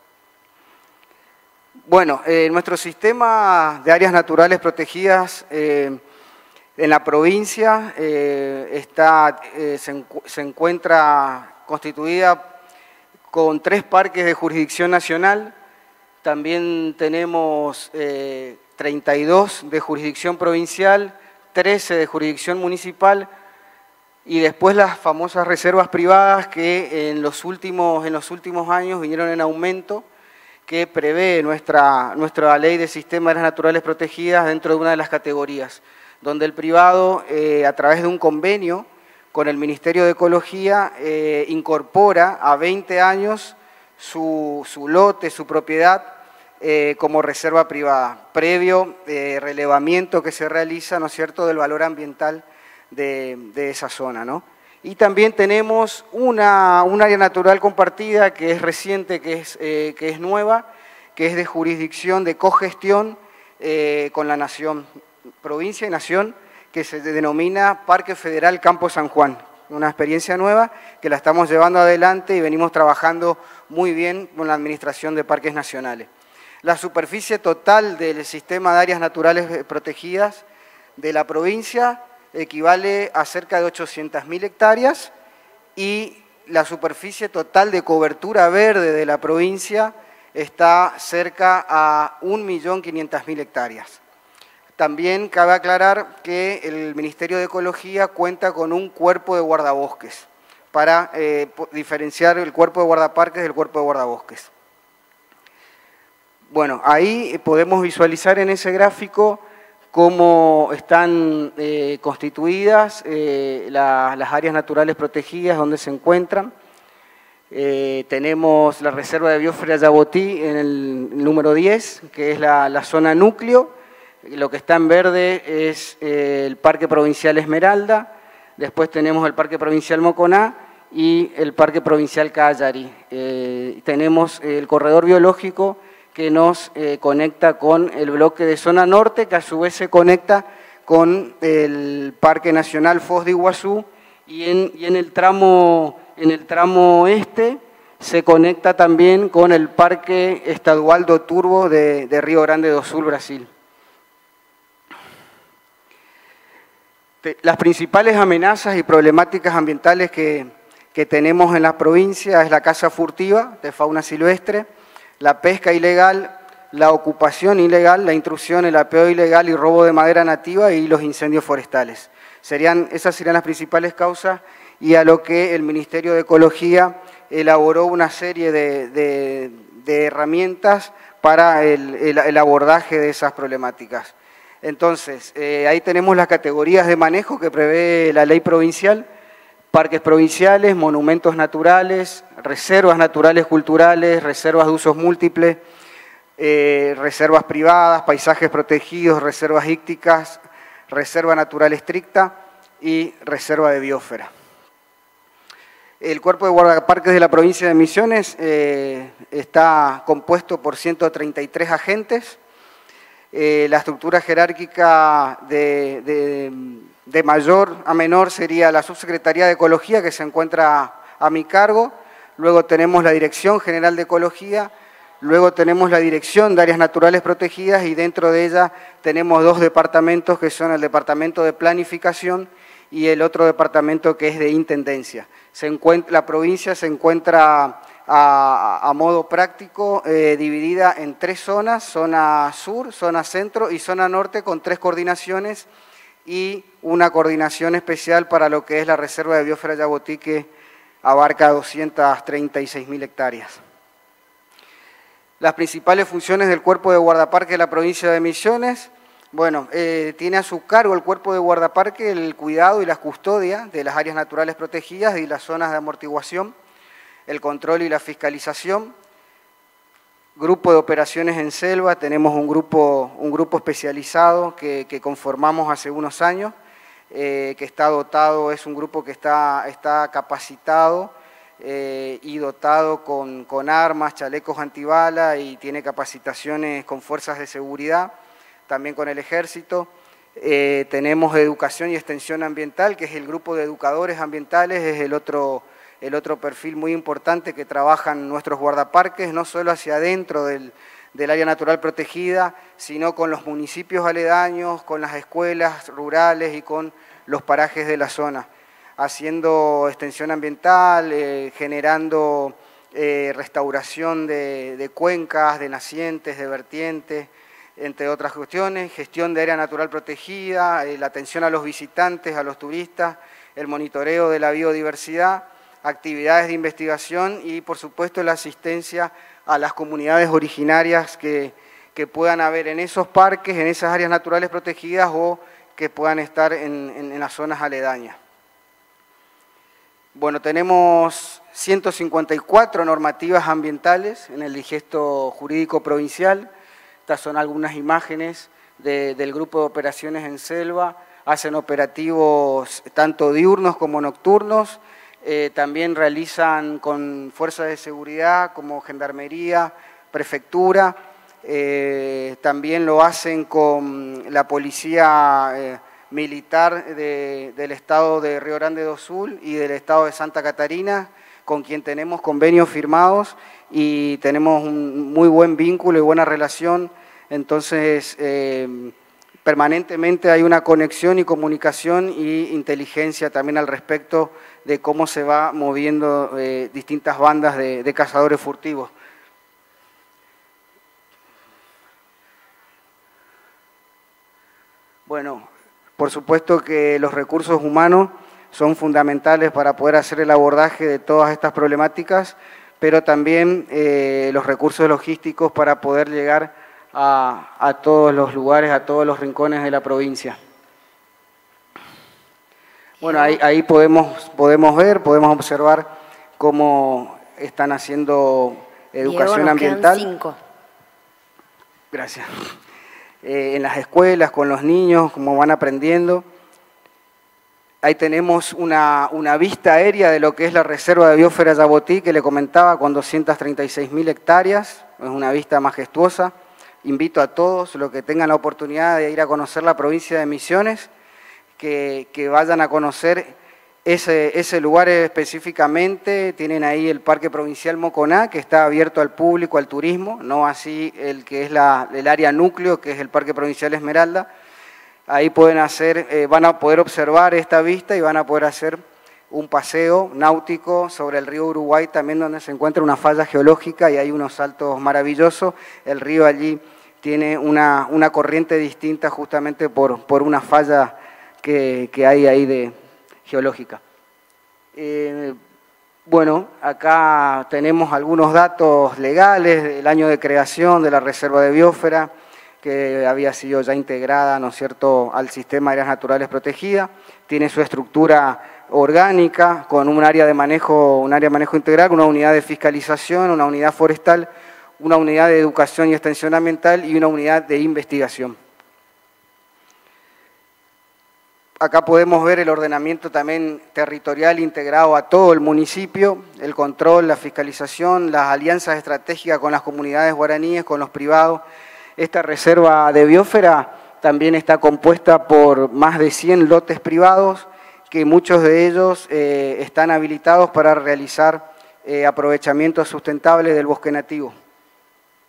Bueno, eh, nuestro sistema de áreas naturales protegidas eh, en la provincia eh, está, eh, se, encu se encuentra constituida con tres parques de jurisdicción nacional, también tenemos eh, treinta y dos de jurisdicción provincial, trece de jurisdicción municipal y después las famosas reservas privadas que en los últimos, en los últimos años vinieron en aumento, que prevé nuestra, nuestra ley de sistema de áreas naturales protegidas dentro de una de las categorías, donde el privado, eh, a través de un convenio con el Ministerio de Ecología, eh, incorpora a veinte años su, su lote, su propiedad, eh, como reserva privada, previo eh, relevamiento que se realiza, ¿no es cierto?, del valor ambiental de, de esa zona, ¿no? Y también tenemos una, un área natural compartida que es reciente, que es, eh, que es nueva, que es de jurisdicción, de cogestión eh, con la nación, provincia y nación, que se denomina Parque Federal Campo San Juan. Una experiencia nueva que la estamos llevando adelante y venimos trabajando muy bien con la Administración de Parques Nacionales. La superficie total del sistema de áreas naturales protegidas de la provincia equivale a cerca de ochocientas mil hectáreas y la superficie total de cobertura verde de la provincia está cerca a un millón quinientas mil hectáreas. También cabe aclarar que el Ministerio de Ecología cuenta con un cuerpo de guardabosques para eh, diferenciar el cuerpo de guardaparques del cuerpo de guardabosques. Bueno, ahí podemos visualizar en ese gráfico cómo están eh, constituidas eh, la, las áreas naturales protegidas, donde se encuentran. Eh, tenemos la Reserva de Biosfera Yabotí en el número diez, que es la, la zona núcleo. Lo que está en verde es eh, el Parque Provincial Esmeralda, después tenemos el Parque Provincial Moconá y el Parque Provincial Cayari. Eh, tenemos el corredor biológico que nos eh, conecta con el bloque de zona norte, que a su vez se conecta con el Parque Nacional Foz de Iguazú, y en, y en, el, tramo, en el tramo este se conecta también con el Parque Estadual do Turvo de, de Río Grande do Sul, Brasil. Las principales amenazas y problemáticas ambientales que, que tenemos en la provincia es la caza furtiva de fauna silvestre, la pesca ilegal, la ocupación ilegal, la intrusión, el apeo ilegal y robo de madera nativa y los incendios forestales. Serían, esas serían las principales causas y a lo que el Ministerio de Ecología elaboró una serie de, de, de herramientas para el, el, el abordaje de esas problemáticas. Entonces, eh, ahí tenemos las categorías de manejo que prevé la ley provincial: parques provinciales, monumentos naturales, reservas naturales culturales, reservas de usos múltiples, eh, reservas privadas, paisajes protegidos, reservas ícticas, reserva natural estricta y reserva de biosfera. El cuerpo de guardaparques de la provincia de Misiones eh, está compuesto por ciento treinta y tres agentes. Eh, la estructura jerárquica de, de, de mayor a menor sería la Subsecretaría de Ecología, que se encuentra a mi cargo. Luego tenemos la Dirección General de Ecología, Luego tenemos la Dirección de Áreas Naturales Protegidas y dentro de ella tenemos dos departamentos que son el Departamento de Planificación y el otro departamento que es de Intendencia. Se encuentra, la provincia se encuentra a, a modo práctico eh, dividida en tres zonas, zona sur, zona centro y zona norte, con tres coordinaciones y una coordinación especial para lo que es la Reserva de Biosfera Yabotí, que abarca doscientas treinta y seis mil hectáreas. Las principales funciones del Cuerpo de Guardaparque de la provincia de Misiones: bueno, eh, tiene a su cargo el Cuerpo de Guardaparque el cuidado y la custodia de las áreas naturales protegidas y las zonas de amortiguación, el control y la fiscalización. Grupo de operaciones en selva, tenemos un grupo, un grupo especializado que, que conformamos hace unos años, eh, que está dotado, es un grupo que está, está capacitado eh, y dotado con, con armas, chalecos antibala y tiene capacitaciones con fuerzas de seguridad, también con el ejército. Eh, tenemos educación y extensión ambiental, que es el grupo de educadores ambientales, es el otro... el otro perfil muy importante que trabajan nuestros guardaparques, no solo hacia adentro del, del área natural protegida, sino con los municipios aledaños, con las escuelas rurales y con los parajes de la zona, haciendo extensión ambiental, eh, generando eh, restauración de, de cuencas, de nacientes, de vertientes, entre otras cuestiones, gestión de área natural protegida, eh, la atención a los visitantes, a los turistas, el monitoreo de la biodiversidad, actividades de investigación y, por supuesto, la asistencia a las comunidades originarias que, que puedan haber en esos parques, en esas áreas naturales protegidas o que puedan estar en, en, en las zonas aledañas. Bueno, tenemos ciento cincuenta y cuatro normativas ambientales en el digesto jurídico provincial. Estas son algunas imágenes de, del grupo de operaciones en selva. Hacen operativos tanto diurnos como nocturnos. Eh, también realizan con fuerzas de seguridad como Gendarmería, Prefectura, eh, también lo hacen con la Policía eh, Militar de, del Estado de Río Grande do Sul y del Estado de Santa Catarina, con quien tenemos convenios firmados y tenemos un muy buen vínculo y buena relación. Entonces, eh, permanentemente hay una conexión y comunicación y inteligencia también al respecto de cómo se va moviendo eh, distintas bandas de, de cazadores furtivos. Bueno, por supuesto que los recursos humanos son fundamentales para poder hacer el abordaje de todas estas problemáticas, pero también eh, los recursos logísticos para poder llegar a, a todos los lugares, a todos los rincones de la provincia. Bueno, ahí, ahí podemos, podemos ver, podemos observar cómo están haciendo educación Diego, nos ambiental. Quedan cinco. Gracias. Eh, en las escuelas, con los niños, cómo van aprendiendo. Ahí tenemos una, una vista aérea de lo que es la Reserva de Biosfera Yabotí, que le comentaba, con doscientas treinta y seis mil hectáreas. Es una vista majestuosa. Invito a todos los que tengan la oportunidad de ir a conocer la provincia de Misiones, Que, que vayan a conocer ese, ese lugar específicamente. Tienen ahí el Parque Provincial Moconá, que está abierto al público, al turismo, no así el que es la, el área núcleo, que es el Parque Provincial Esmeralda. Ahí pueden hacer, eh, van a poder observar esta vista y van a poder hacer un paseo náutico sobre el río Uruguay, también donde se encuentra una falla geológica y hay unos saltos maravillosos. El río allí tiene una, una corriente distinta justamente por, por una falla Que, que hay ahí de geológica. Eh, bueno, acá tenemos algunos datos legales del año de creación de la Reserva de Biosfera, que había sido ya integrada, ¿no es cierto?, al sistema de áreas naturales protegidas. Tiene su estructura orgánica con un área de manejo, un área de manejo integral, una unidad de fiscalización, una unidad forestal, una unidad de educación y extensión ambiental y una unidad de investigación. Acá podemos ver el ordenamiento también territorial integrado a todo el municipio, el control, la fiscalización, las alianzas estratégicas con las comunidades guaraníes, con los privados. Esta reserva de biosfera también está compuesta por más de cien lotes privados, que muchos de ellos eh, están habilitados para realizar eh, aprovechamiento sustentable del bosque nativo.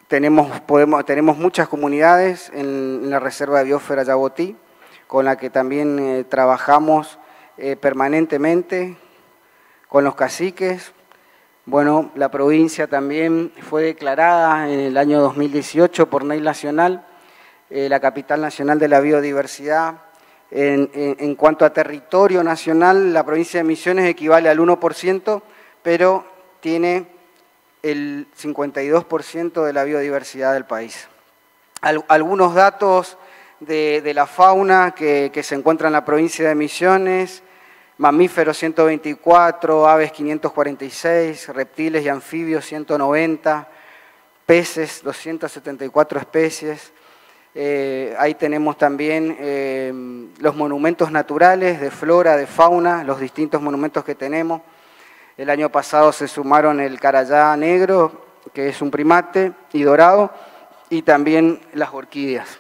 tenemos, podemos, tenemos muchas comunidades en, en la Reserva de Biosfera Yabotí, con la que también eh, trabajamos eh, permanentemente, con los caciques. Bueno, la provincia también fue declarada en el año dos mil dieciocho por ley nacional, eh, la capital nacional de la biodiversidad. En, en, en cuanto a territorio nacional, la provincia de Misiones equivale al uno por ciento, pero tiene el cincuenta y dos por ciento de la biodiversidad del país. Al, algunos datos de, de la fauna que, que se encuentra en la provincia de Misiones: mamíferos ciento veinticuatro, aves quinientos cuarenta y seis, reptiles y anfibios ciento noventa, peces doscientas setenta y cuatro especies. Eh, ahí tenemos también eh, los monumentos naturales de flora, de fauna, los distintos monumentos que tenemos. El año pasado se sumaron el carayá negro, que es un primate, y dorado, y también las orquídeas.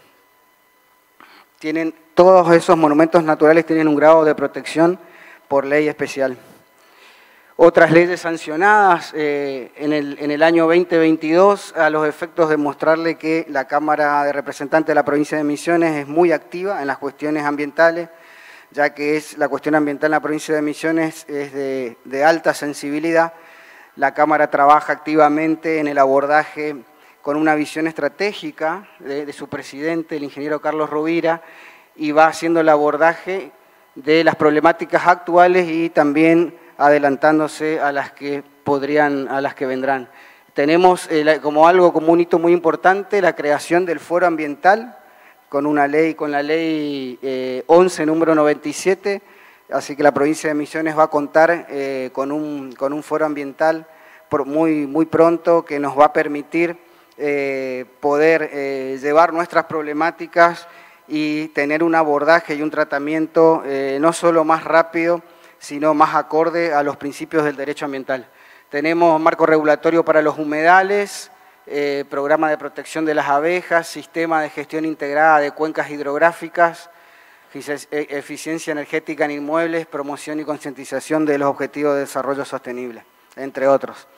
Tienen, todos esos monumentos naturales tienen un grado de protección por ley especial. Otras leyes sancionadas eh, en, el, en el año veinte veintidós, a los efectos de mostrarle que la Cámara de Representantes de la provincia de Misiones es muy activa en las cuestiones ambientales, ya que es la cuestión ambiental en la provincia de Misiones es de, de alta sensibilidad. La Cámara trabaja activamente en el abordaje con una visión estratégica de, de su presidente, el ingeniero Carlos Rovira, y va haciendo el abordaje de las problemáticas actuales y también adelantándose a las que podrían, a las que vendrán. Tenemos eh, como algo, como un hito muy importante, la creación del Foro Ambiental, con una ley, con la ley eh, once, número noventa y siete, así que la provincia de Misiones va a contar eh, con, un, con un foro ambiental por muy, muy pronto, que nos va a permitir eh, poder eh, llevar nuestras problemáticas y tener un abordaje y un tratamiento eh, no solo más rápido, sino más acorde a los principios del derecho ambiental. Tenemos marco regulatorio para los humedales, eh, programa de protección de las abejas, sistema de gestión integrada de cuencas hidrográficas, eficiencia energética en inmuebles, promoción y concientización de los objetivos de desarrollo sostenible, entre otros.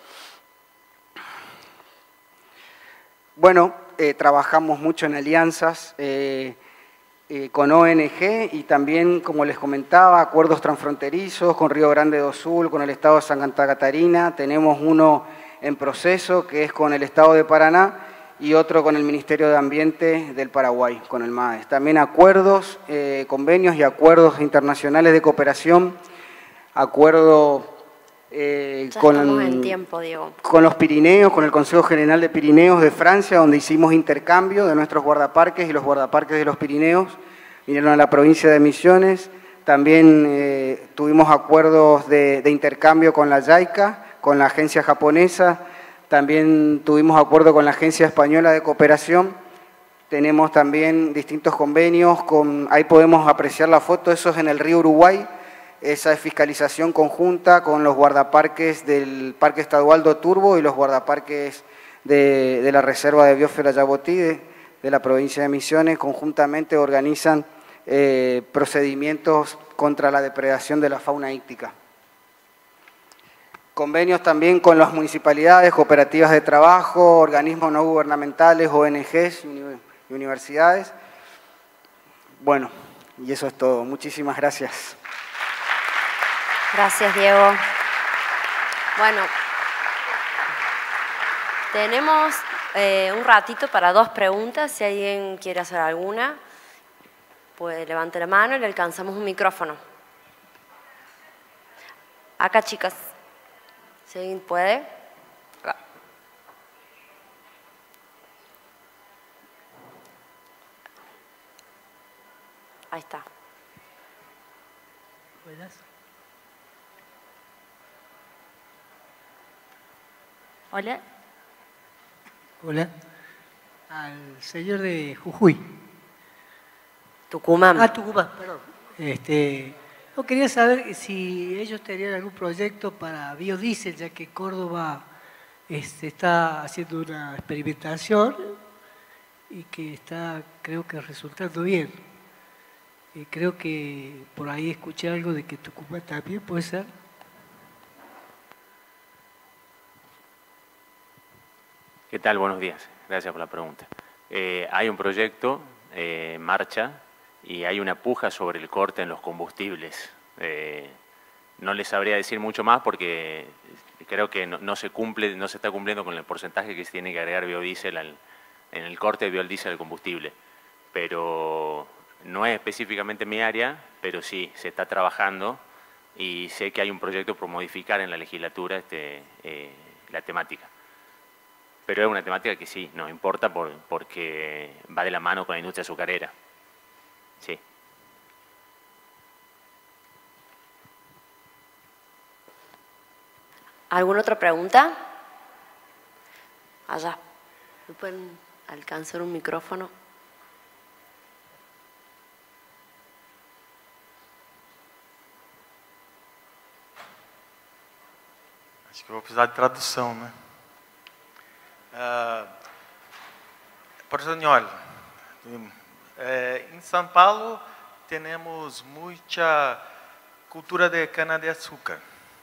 Bueno, eh, trabajamos mucho en alianzas, eh, Eh, con O N G y también, como les comentaba, acuerdos transfronterizos con Río Grande do Sul, con el Estado de Santa Catarina. Tenemos uno en proceso que es con el Estado de Paraná y otro con el Ministerio de Ambiente del Paraguay, con el MADES. También acuerdos, eh, convenios y acuerdos internacionales de cooperación, acuerdo eh, ya con, estamos en tiempo, Diego. con los Pirineos, con el Consejo General de Pirineos de Francia, donde hicimos intercambio de nuestros guardaparques y los guardaparques de los Pirineos vinieron a la provincia de Misiones. También eh, tuvimos acuerdos de, de intercambio con la JICA, con la agencia japonesa. También tuvimos acuerdo con la Agencia Española de Cooperación. Tenemos también distintos convenios, con, ahí podemos apreciar la foto, eso es en el río Uruguay. Esa es fiscalización conjunta con los guardaparques del Parque Estadualdo Turbo y los guardaparques de, de la Reserva de Biosfera Yabotí de, de la provincia de Misiones. Conjuntamente organizan eh, procedimientos contra la depredación de la fauna íctica. Convenios también con las municipalidades, cooperativas de trabajo, organismos no gubernamentales, O N Ges y universidades. Bueno, y eso es todo. Muchísimas gracias. Gracias, Diego. Bueno, tenemos eh, un ratito para dos preguntas. Si alguien quiere hacer alguna, pues levante la mano y le alcanzamos un micrófono. Acá, chicas. Si alguien puede. Acá. Ahí está. Buenas. Hola. Hola. Al señor de Jujuy. Tucumán. Ah, Tucumán, perdón. Este, yo quería saber si ellos tenían algún proyecto para biodiesel, ya que Córdoba este, está haciendo una experimentación y que está, creo que resultando bien. Y creo que por ahí escuché algo de que Tucumán también puede ser. ¿Qué tal? Buenos días. gracias por la pregunta. Eh, hay un proyecto eh, en marcha y hay una puja sobre el corte en los combustibles. Eh, no les sabría decir mucho más porque creo que no, no se cumple, no se está cumpliendo con el porcentaje que se tiene que agregar biodiesel al, en el corte de biodiesel al combustible. Pero no es específicamente mi área, pero sí, se está trabajando y sé que hay un proyecto por modificar en la legislatura este, eh, la temática. Pero es una temática que sí, nos importa por, porque va de la mano con la industria azucarera. Sí. ¿Alguna otra pregunta? Allá. ¿Me pueden alcanzar un micrófono? Acho que eu vou precisar de tradução, né? Uh, Portanhol, eh, em São Paulo temos muita cultura de cana-de-açúcar.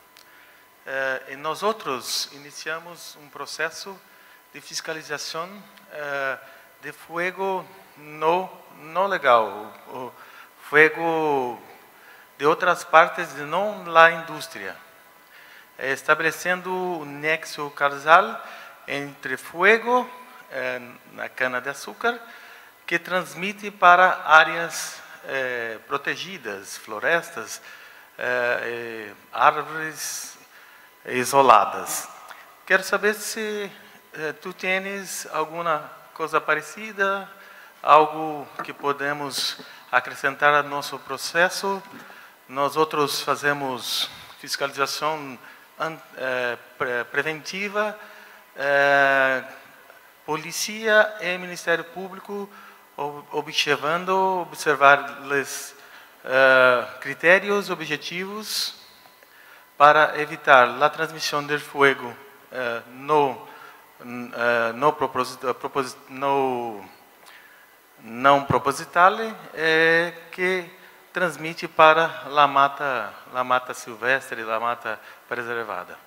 Uh, e nós outros iniciamos um processo de fiscalização uh, de fogo não, não legal, o, o fogo de outras partes, de não lá indústria, eh, estabelecendo um nexo causal entre fogo eh, na cana-de-açúcar que transmite para áreas eh, protegidas, florestas, eh, árvores isoladas. Quero saber se eh, tu tens alguma coisa parecida, algo que podemos acrescentar ao nosso processo. Nós outros fazemos fiscalização eh, pre preventiva, eh, polícia e Ministério Público observando, observar os eh, critérios objetivos para evitar a transmissão do fogo eh, no, eh, no, propósito, propósito, no não proposital eh, que transmite para a mata, la mata silvestre, la mata preservada.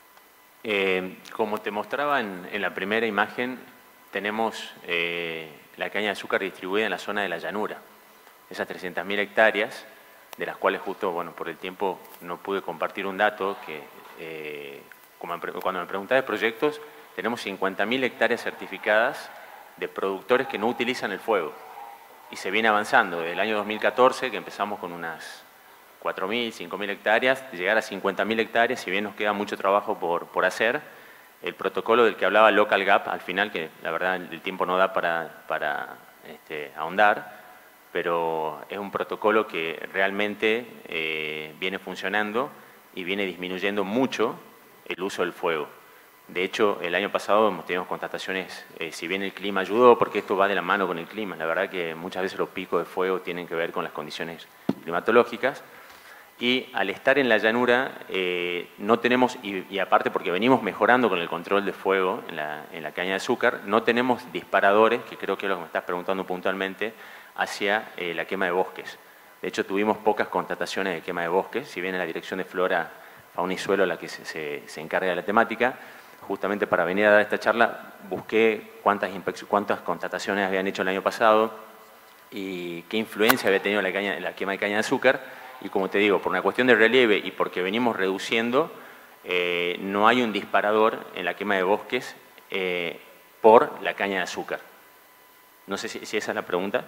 Eh, como te mostraba en, en la primera imagen, tenemos eh, la caña de azúcar distribuida en la zona de la llanura. Esas trescientas mil hectáreas, de las cuales justo, bueno, por el tiempo no pude compartir un dato, que eh, como me, cuando me preguntabas de proyectos, tenemos cincuenta mil hectáreas certificadas de productores que no utilizan el fuego. Y se viene avanzando desde el año dos mil catorce, que empezamos con unas cuatro mil, cinco mil hectáreas, de llegar a cincuenta mil hectáreas, si bien nos queda mucho trabajo por, por hacer. El protocolo del que hablaba Local Gap, al final, que la verdad el tiempo no da para, para este, ahondar, pero es un protocolo que realmente eh, viene funcionando y viene disminuyendo mucho el uso del fuego. De hecho, el año pasado hemos tenido constataciones, eh, si bien el clima ayudó, porque esto va de la mano con el clima, la verdad que muchas veces los picos de fuego tienen que ver con las condiciones climatológicas, y al estar en la llanura eh, no tenemos, y, y aparte porque venimos mejorando con el control de fuego en la, en la caña de azúcar, no tenemos disparadores, que creo que es lo que me estás preguntando puntualmente, hacia eh, la quema de bosques. De hecho, tuvimos pocas constataciones de quema de bosques, si bien en la Dirección de Flora, Fauna y Suelo la que se, se, se encarga de la temática. Justamente para venir a dar esta charla busqué cuántas, cuántas constataciones habían hecho el año pasado y qué influencia había tenido la, caña, la quema de caña de azúcar. Y como te digo, por una cuestión de relieve y porque venimos reduciendo, eh, no hay un disparador en la quema de bosques eh, por la caña de azúcar. No sé si, si esa es la pregunta.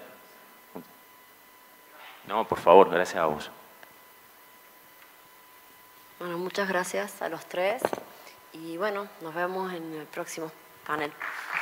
No, por favor, gracias a vos. Bueno, muchas gracias a los tres y bueno, nos vemos en el próximo panel.